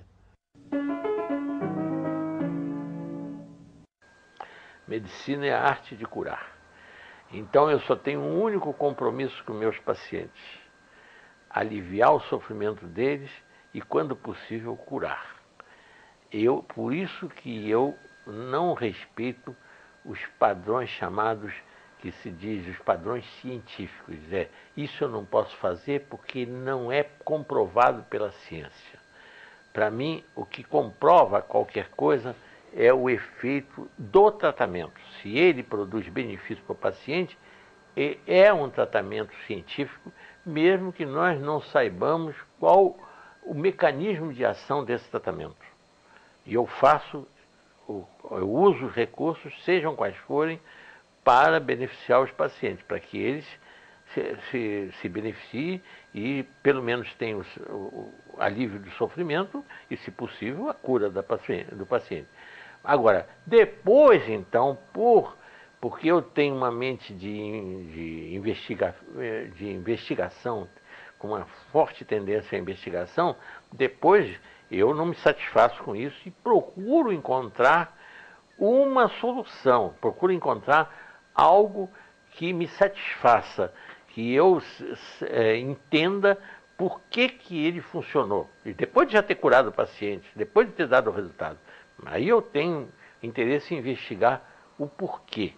Medicina é a arte de curar. Então eu só tenho um único compromisso com meus pacientes: aliviar o sofrimento deles e, quando possível, curar. Eu, por isso que eu não respeito os padrões chamados, que se diz, os padrões científicos. É, isso eu não posso fazer porque não é comprovado pela ciência. Para mim, o que comprova qualquer coisa é o efeito do tratamento. Se ele produz benefício para o paciente, é um tratamento científico, mesmo que nós não saibamos qual o mecanismo de ação desse tratamento. E eu faço, eu uso os recursos, sejam quais forem, para beneficiar os pacientes, para que eles se, se, se beneficiem e pelo menos tenham o, o alívio do sofrimento e, se possível, a cura da paciente, do paciente. Agora, depois, então, por, porque eu tenho uma mente de, de, investiga, de investigação, com uma forte tendência à investigação, depois eu não me satisfaço com isso e procuro encontrar uma solução, procuro encontrar algo que me satisfaça, que eu é, entenda por que, que ele funcionou. E depois de já ter curado o paciente, depois de ter dado o resultado, aí eu tenho interesse em investigar o porquê.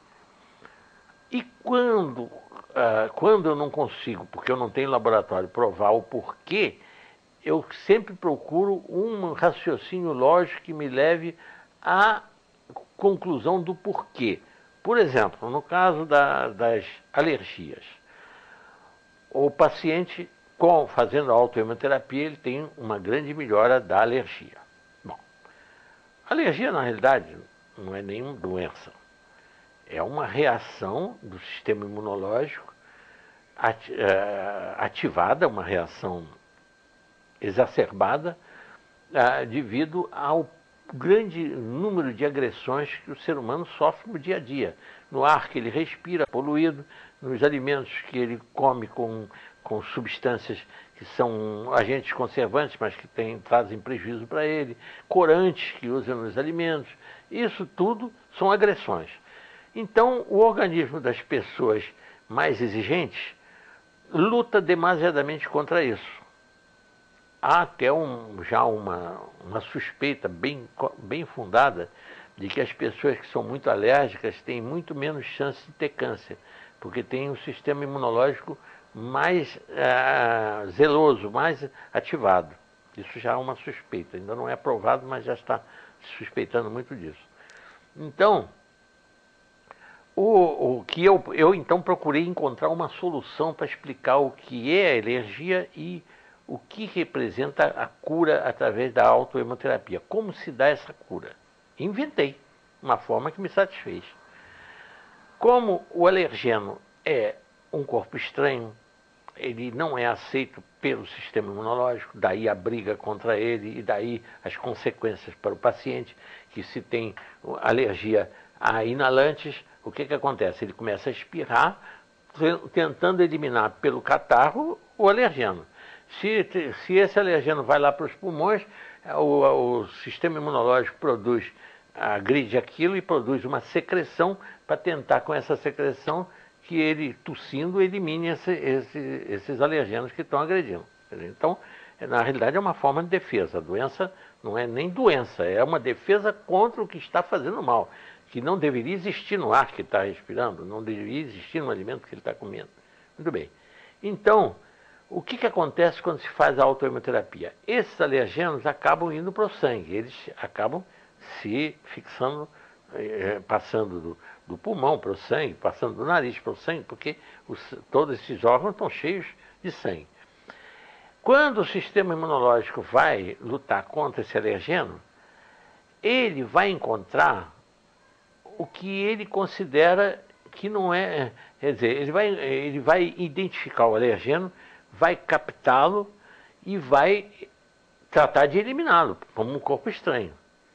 E quando, ah, quando eu não consigo, porque eu não tenho laboratório, provar o porquê, eu sempre procuro um raciocínio lógico que me leve à conclusão do porquê. Por exemplo, no caso da, das alergias, o paciente, com, fazendo a autohemoterapia, ele tem uma grande melhora da alergia. Bom, a alergia, na realidade, não é nenhuma doença. É uma reação do sistema imunológico ativada, uma reação exacerbada, devido ao grande número de agressões que o ser humano sofre no dia a dia. No ar que ele respira, poluído, nos alimentos que ele come com, com substâncias que são agentes conservantes, mas que tem, trazem prejuízo para ele, corantes que usam nos alimentos. Isso tudo são agressões. Então, o organismo das pessoas mais exigentes luta demasiadamente contra isso. Há até um, já uma, uma suspeita bem, bem fundada de que as pessoas que são muito alérgicas têm muito menos chance de ter câncer, porque têm um sistema imunológico mais ah, zeloso, mais ativado. Isso já é uma suspeita, ainda não é provado, mas já está se suspeitando muito disso. Então, o, o que eu, eu então procurei encontrar uma solução para explicar o que é a alergia e o que representa a cura através da autohemoterapia. Como se dá essa cura? Inventei uma forma que me satisfez. Como o alergeno é um corpo estranho, ele não é aceito pelo sistema imunológico, daí a briga contra ele e daí as consequências para o paciente, que se tem alergia a inalantes, o que, que acontece? Ele começa a espirrar, tentando eliminar pelo catarro o alergeno. Se, se esse alergeno vai lá para os pulmões, o, o sistema imunológico produz, agride aquilo e produz uma secreção para tentar com essa secreção que ele, tossindo, elimine esse, esse, esses alergenos que estão agredindo. Então, na realidade, é uma forma de defesa. A doença não é nem doença, é uma defesa contra o que está fazendo mal, que não deveria existir no ar que está respirando, não deveria existir no alimento que ele está comendo. Muito bem. Então, o que, que acontece quando se faz a autohemoterapia? Esses alergenos acabam indo para o sangue, eles acabam se fixando, eh, passando do, do pulmão para o sangue, passando do nariz para o sangue, porque os, todos esses órgãos estão cheios de sangue. Quando o sistema imunológico vai lutar contra esse alergeno, ele vai encontrar o que ele considera que não é, quer dizer, ele vai, ele vai identificar o alergeno, vai captá-lo e vai tratar de eliminá-lo como um corpo estranho.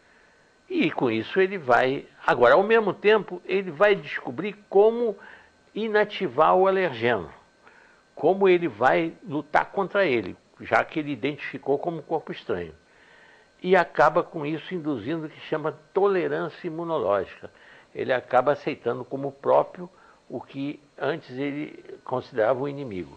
E com isso ele vai, agora ao mesmo tempo, ele vai descobrir como inativar o alergeno, como ele vai lutar contra ele, já que ele identificou como corpo estranho. E acaba com isso induzindo o que chama tolerância imunológica. Ele acaba aceitando como próprio o que antes ele considerava um inimigo.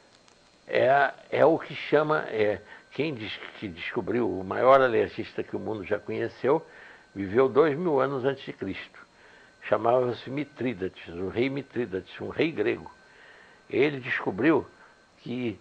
É, é o que chama, é, quem diz que descobriu, o maior alergista que o mundo já conheceu, viveu dois mil anos antes de Cristo. Chamava-se Mitrídates, o rei Mitrídates, um rei grego. Ele descobriu que,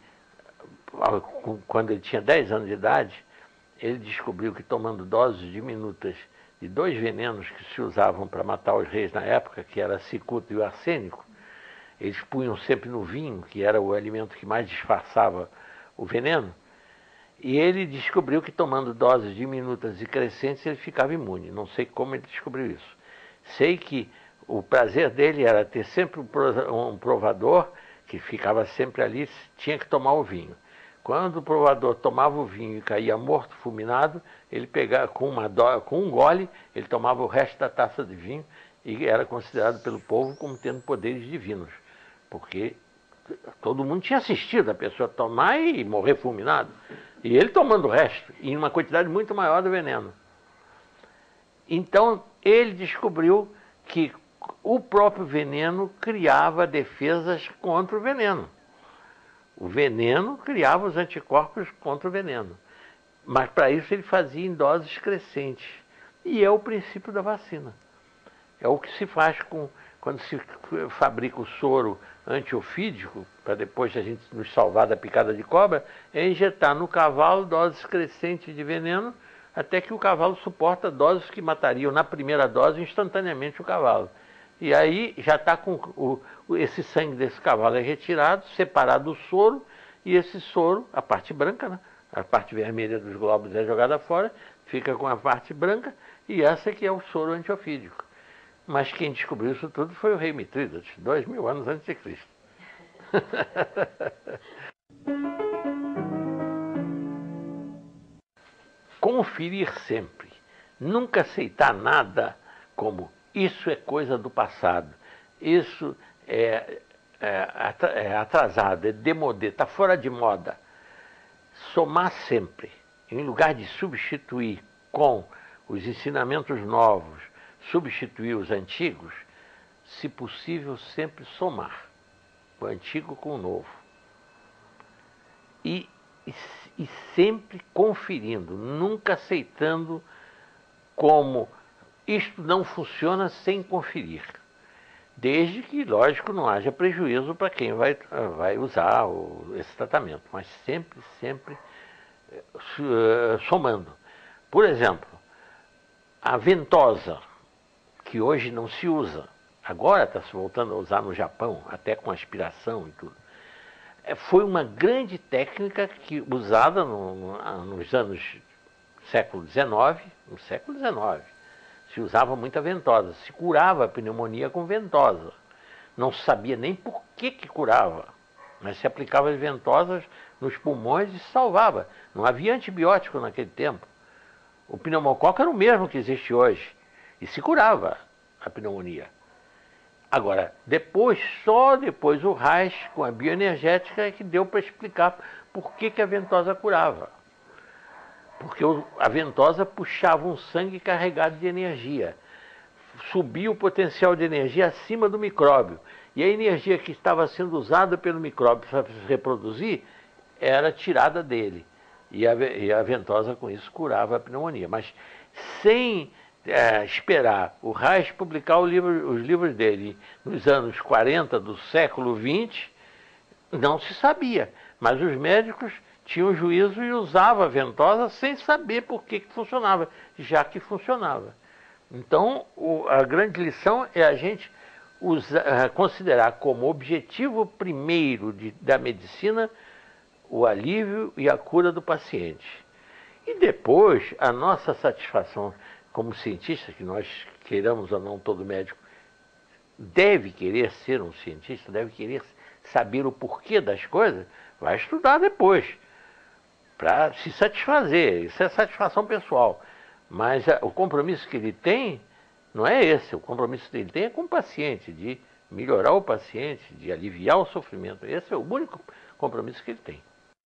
quando ele tinha dez anos de idade, ele descobriu que tomando doses diminutas de dois venenos que se usavam para matar os reis na época, que era a cicuta e o arsênico, eles punham sempre no vinho, que era o alimento que mais disfarçava o veneno, e ele descobriu que tomando doses diminutas e crescentes ele ficava imune. Não sei como ele descobriu isso. Sei que o prazer dele era ter sempre um provador que ficava sempre ali, tinha que tomar o vinho. Quando o provador tomava o vinho e caía morto, fulminado, ele pegava com, uma do... com um gole, ele tomava o resto da taça de vinho e era considerado pelo povo como tendo poderes divinos, porque todo mundo tinha assistido a pessoa tomar e morrer fulminado, e ele tomando o resto, em uma quantidade muito maior do veneno. Então, ele descobriu que o próprio veneno criava defesas contra o veneno. O veneno criava os anticorpos contra o veneno. Mas para isso ele fazia em doses crescentes. E é o princípio da vacina. É o que se faz com, quando se fabrica o soro antiofídico, para depois a gente nos salvar da picada de cobra, é injetar no cavalo doses crescentes de veneno, até que o cavalo suporta doses que matariam na primeira dose instantaneamente o cavalo. E aí já está com o, esse sangue desse cavalo é retirado, separado do soro, e esse soro, a parte branca, né? A parte vermelha dos glóbulos é jogada fora, fica com a parte branca, e essa que é o soro antiofídico. Mas quem descobriu isso tudo foi o rei Mitrídates, dois mil anos antes de Cristo. Conferir sempre. Nunca aceitar nada como isso é coisa do passado, isso é, é, é atrasado, é demodé, está fora de moda. somar sempre, em lugar de substituir com os ensinamentos novos, substituir os antigos, se possível sempre somar o antigo com o novo. E, e, e sempre conferindo, nunca aceitando como isto não funciona sem conferir. Desde que, lógico, não haja prejuízo para quem vai, vai usar o, esse tratamento, mas sempre, sempre somando. Por exemplo, a ventosa, que hoje não se usa, agora está se voltando a usar no Japão, até com aspiração e tudo, foi uma grande técnica que, usada no, nos anos século dezenove, no século dezenove, se usava muita ventosa, se curava a pneumonia com ventosa. Não se sabia nem por que que curava, mas se aplicava as ventosas nos pulmões e salvava. Não havia antibiótico naquele tempo. O pneumococo era o mesmo que existe hoje e se curava a pneumonia. Agora, depois, só depois o Reich, com a bioenergética, é que deu para explicar por que que a ventosa curava. Porque a ventosa puxava um sangue carregado de energia, subia o potencial de energia acima do micróbio, e a energia que estava sendo usada pelo micróbio para se reproduzir era tirada dele, e a, e a ventosa com isso curava a pneumonia. Mas sem é, esperar o Reich publicar o livro, os livros dele nos anos quarenta do século vinte, não se sabia, mas os médicos tinham juízo e usavam a ventosa sem saber por que que funcionava, já que funcionava. Então, o, a grande lição é a gente usa, considerar como objetivo primeiro de, da medicina o alívio e a cura do paciente. E depois, a nossa satisfação como cientista, que nós queiramos ou não, todo médico deve querer ser um cientista, deve querer saber o porquê das coisas, vai estudar depois, para se satisfazer. Isso é satisfação pessoal. Mas a, o compromisso que ele tem não é esse. O compromisso que ele tem é com o paciente, de melhorar o paciente, de aliviar o sofrimento. Esse é o único compromisso que ele tem.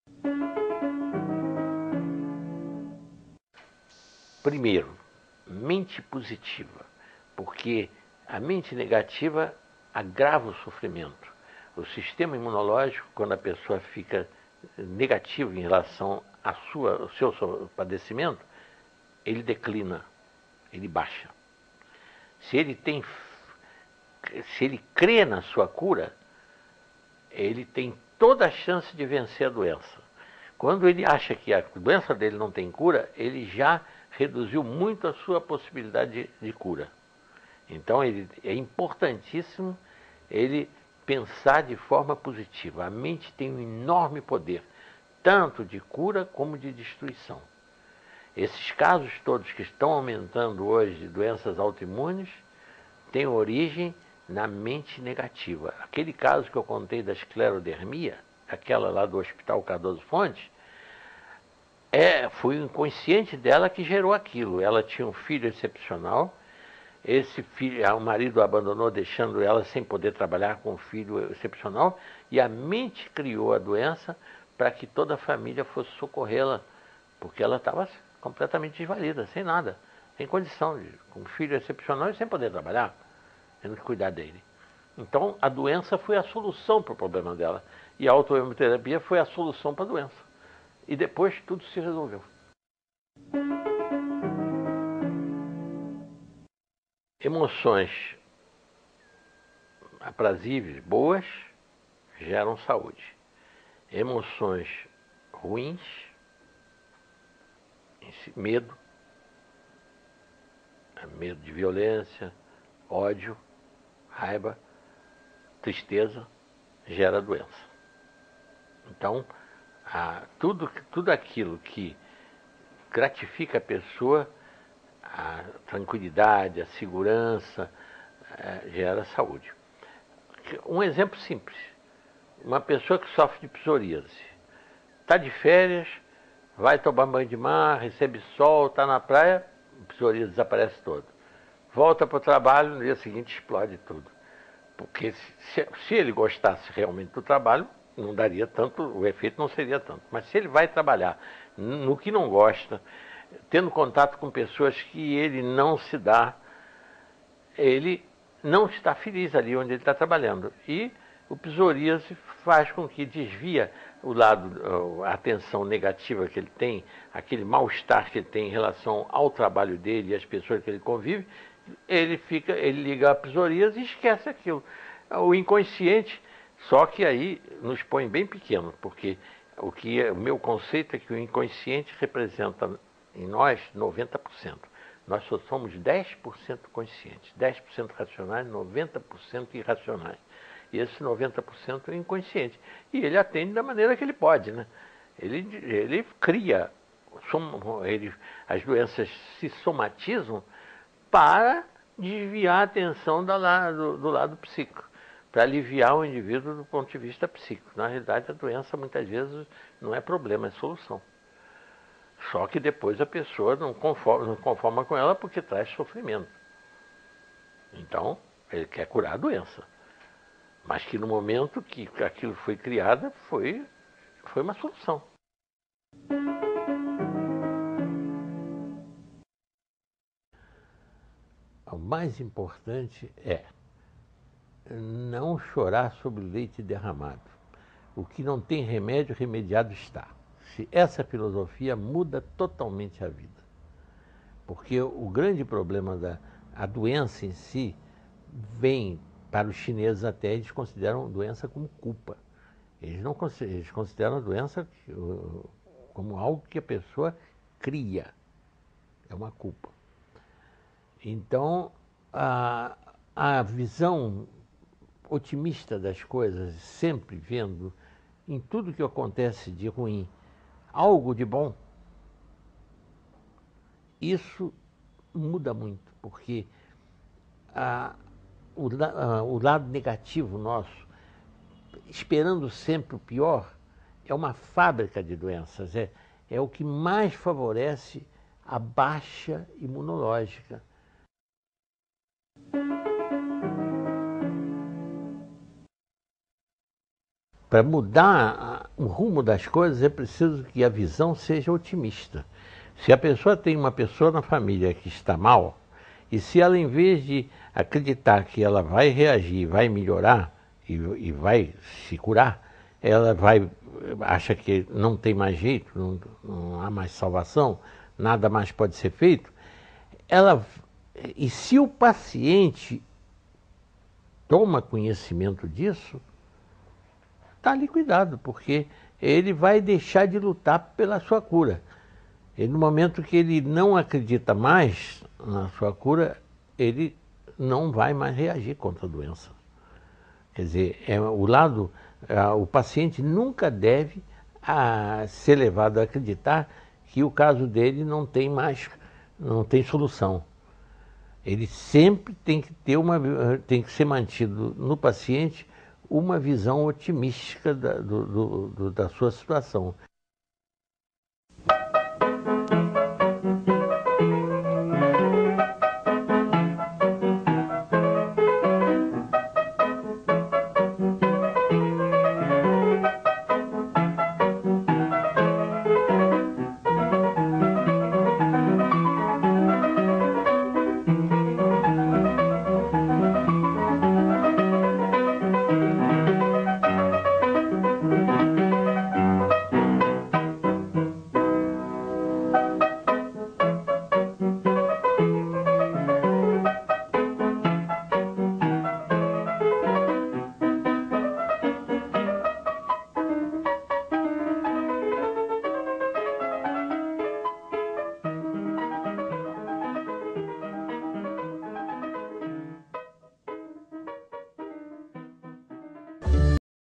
Primeiro, mente positiva, porque a mente negativa agrava o sofrimento. O sistema imunológico, quando a pessoa fica negativo em relação à sua, ao seu padecimento, ele declina, ele baixa. Se ele tem, se ele crê na sua cura, ele tem toda a chance de vencer a doença. Quando ele acha que a doença dele não tem cura, ele já reduziu muito a sua possibilidade de, de cura. Então ele, é importantíssimo ele pensar de forma positiva. A mente tem um enorme poder, tanto de cura como de destruição. Esses casos todos que estão aumentando hoje de doenças autoimunes têm origem na mente negativa. Aquele caso que eu contei da esclerodermia, aquela lá do Hospital Cardoso Fontes, é, foi o inconsciente dela que gerou aquilo. Ela tinha um filho excepcional, esse filho, o marido a abandonou, deixando ela sem poder trabalhar com um filho excepcional, e a mente criou a doença para que toda a família fosse socorrê-la, porque ela estava completamente desvalida, sem nada, sem condição, de, com um filho excepcional e sem poder trabalhar, tendo que cuidar dele. Então, a doença foi a solução para o problema dela, e a autoimunoterapia foi a solução para a doença. E depois tudo se resolveu. Emoções aprazíveis, boas, geram saúde. Emoções ruins, medo, medo de violência, ódio, raiva, tristeza, gera doença. Então, a, tudo, tudo aquilo que gratifica a pessoa, a tranquilidade, a segurança, é, gera saúde. Um exemplo simples. Uma pessoa que sofre de psoríase, está de férias, vai tomar banho de mar, recebe sol, está na praia, o psoríase desaparece todo. Volta para o trabalho, no dia seguinte explode tudo. Porque se, se ele gostasse realmente do trabalho, não daria tanto, o efeito não seria tanto. Mas se ele vai trabalhar no que não gosta, tendo contato com pessoas que ele não se dá, ele não está feliz ali onde ele está trabalhando. E o psoríase faz com que desvia o lado, a atenção negativa que ele tem, aquele mal-estar que ele tem em relação ao trabalho dele e às pessoas que ele convive, ele fica, ele liga a psoríase e esquece aquilo. O inconsciente, só que aí nos põe bem pequeno, porque o que é, o meu conceito é que o inconsciente representa em nós noventa por cento. Nós só somos dez por cento conscientes, dez por cento racionais, noventa por cento irracionais. E esse noventa por cento é inconsciente. E ele atende da maneira que ele pode, né? Ele, ele cria, ele, as doenças se somatizam para desviar a atenção do lado, do lado psíquico, para aliviar o indivíduo do ponto de vista psíquico. Na realidade, a doença muitas vezes não é problema, é solução. Só que depois a pessoa não conforma, não conforma com ela porque traz sofrimento. Então, ele quer curar a doença. Mas que no momento que aquilo foi criado, foi, foi uma solução. O mais importante é não chorar sobre o leite derramado. O que não tem remédio, remediado está. Se essa filosofia muda totalmente a vida. Porque o grande problema da a doença em si vem, para os chineses até, eles consideram a doença como culpa. Eles não eles consideram a doença como algo que a pessoa cria. É uma culpa. Então, a, a visão otimista das coisas, sempre vendo em tudo que acontece de ruim algo de bom, isso muda muito, porque a, o, a, o lado negativo nosso, esperando sempre o pior, é uma fábrica de doenças, é, é o que mais favorece a baixa imunológica. Para mudar o rumo das coisas é preciso que a visão seja otimista. Se a pessoa tem uma pessoa na família que está mal, e se ela, em vez de acreditar que ela vai reagir, vai melhorar e, e vai se curar, ela vai, acha que não tem mais jeito, não, não há mais salvação, nada mais pode ser feito, ela, e se o paciente toma conhecimento disso, está liquidado, porque ele vai deixar de lutar pela sua cura. E no momento que ele não acredita mais na sua cura, ele não vai mais reagir contra a doença. Quer dizer, é, o lado, é, o paciente nunca deve a, ser levado a acreditar que o caso dele não tem mais, não tem solução. Ele sempre tem que ter uma, tem que ser mantido no paciente uma visão otimística da, do, do, da sua situação.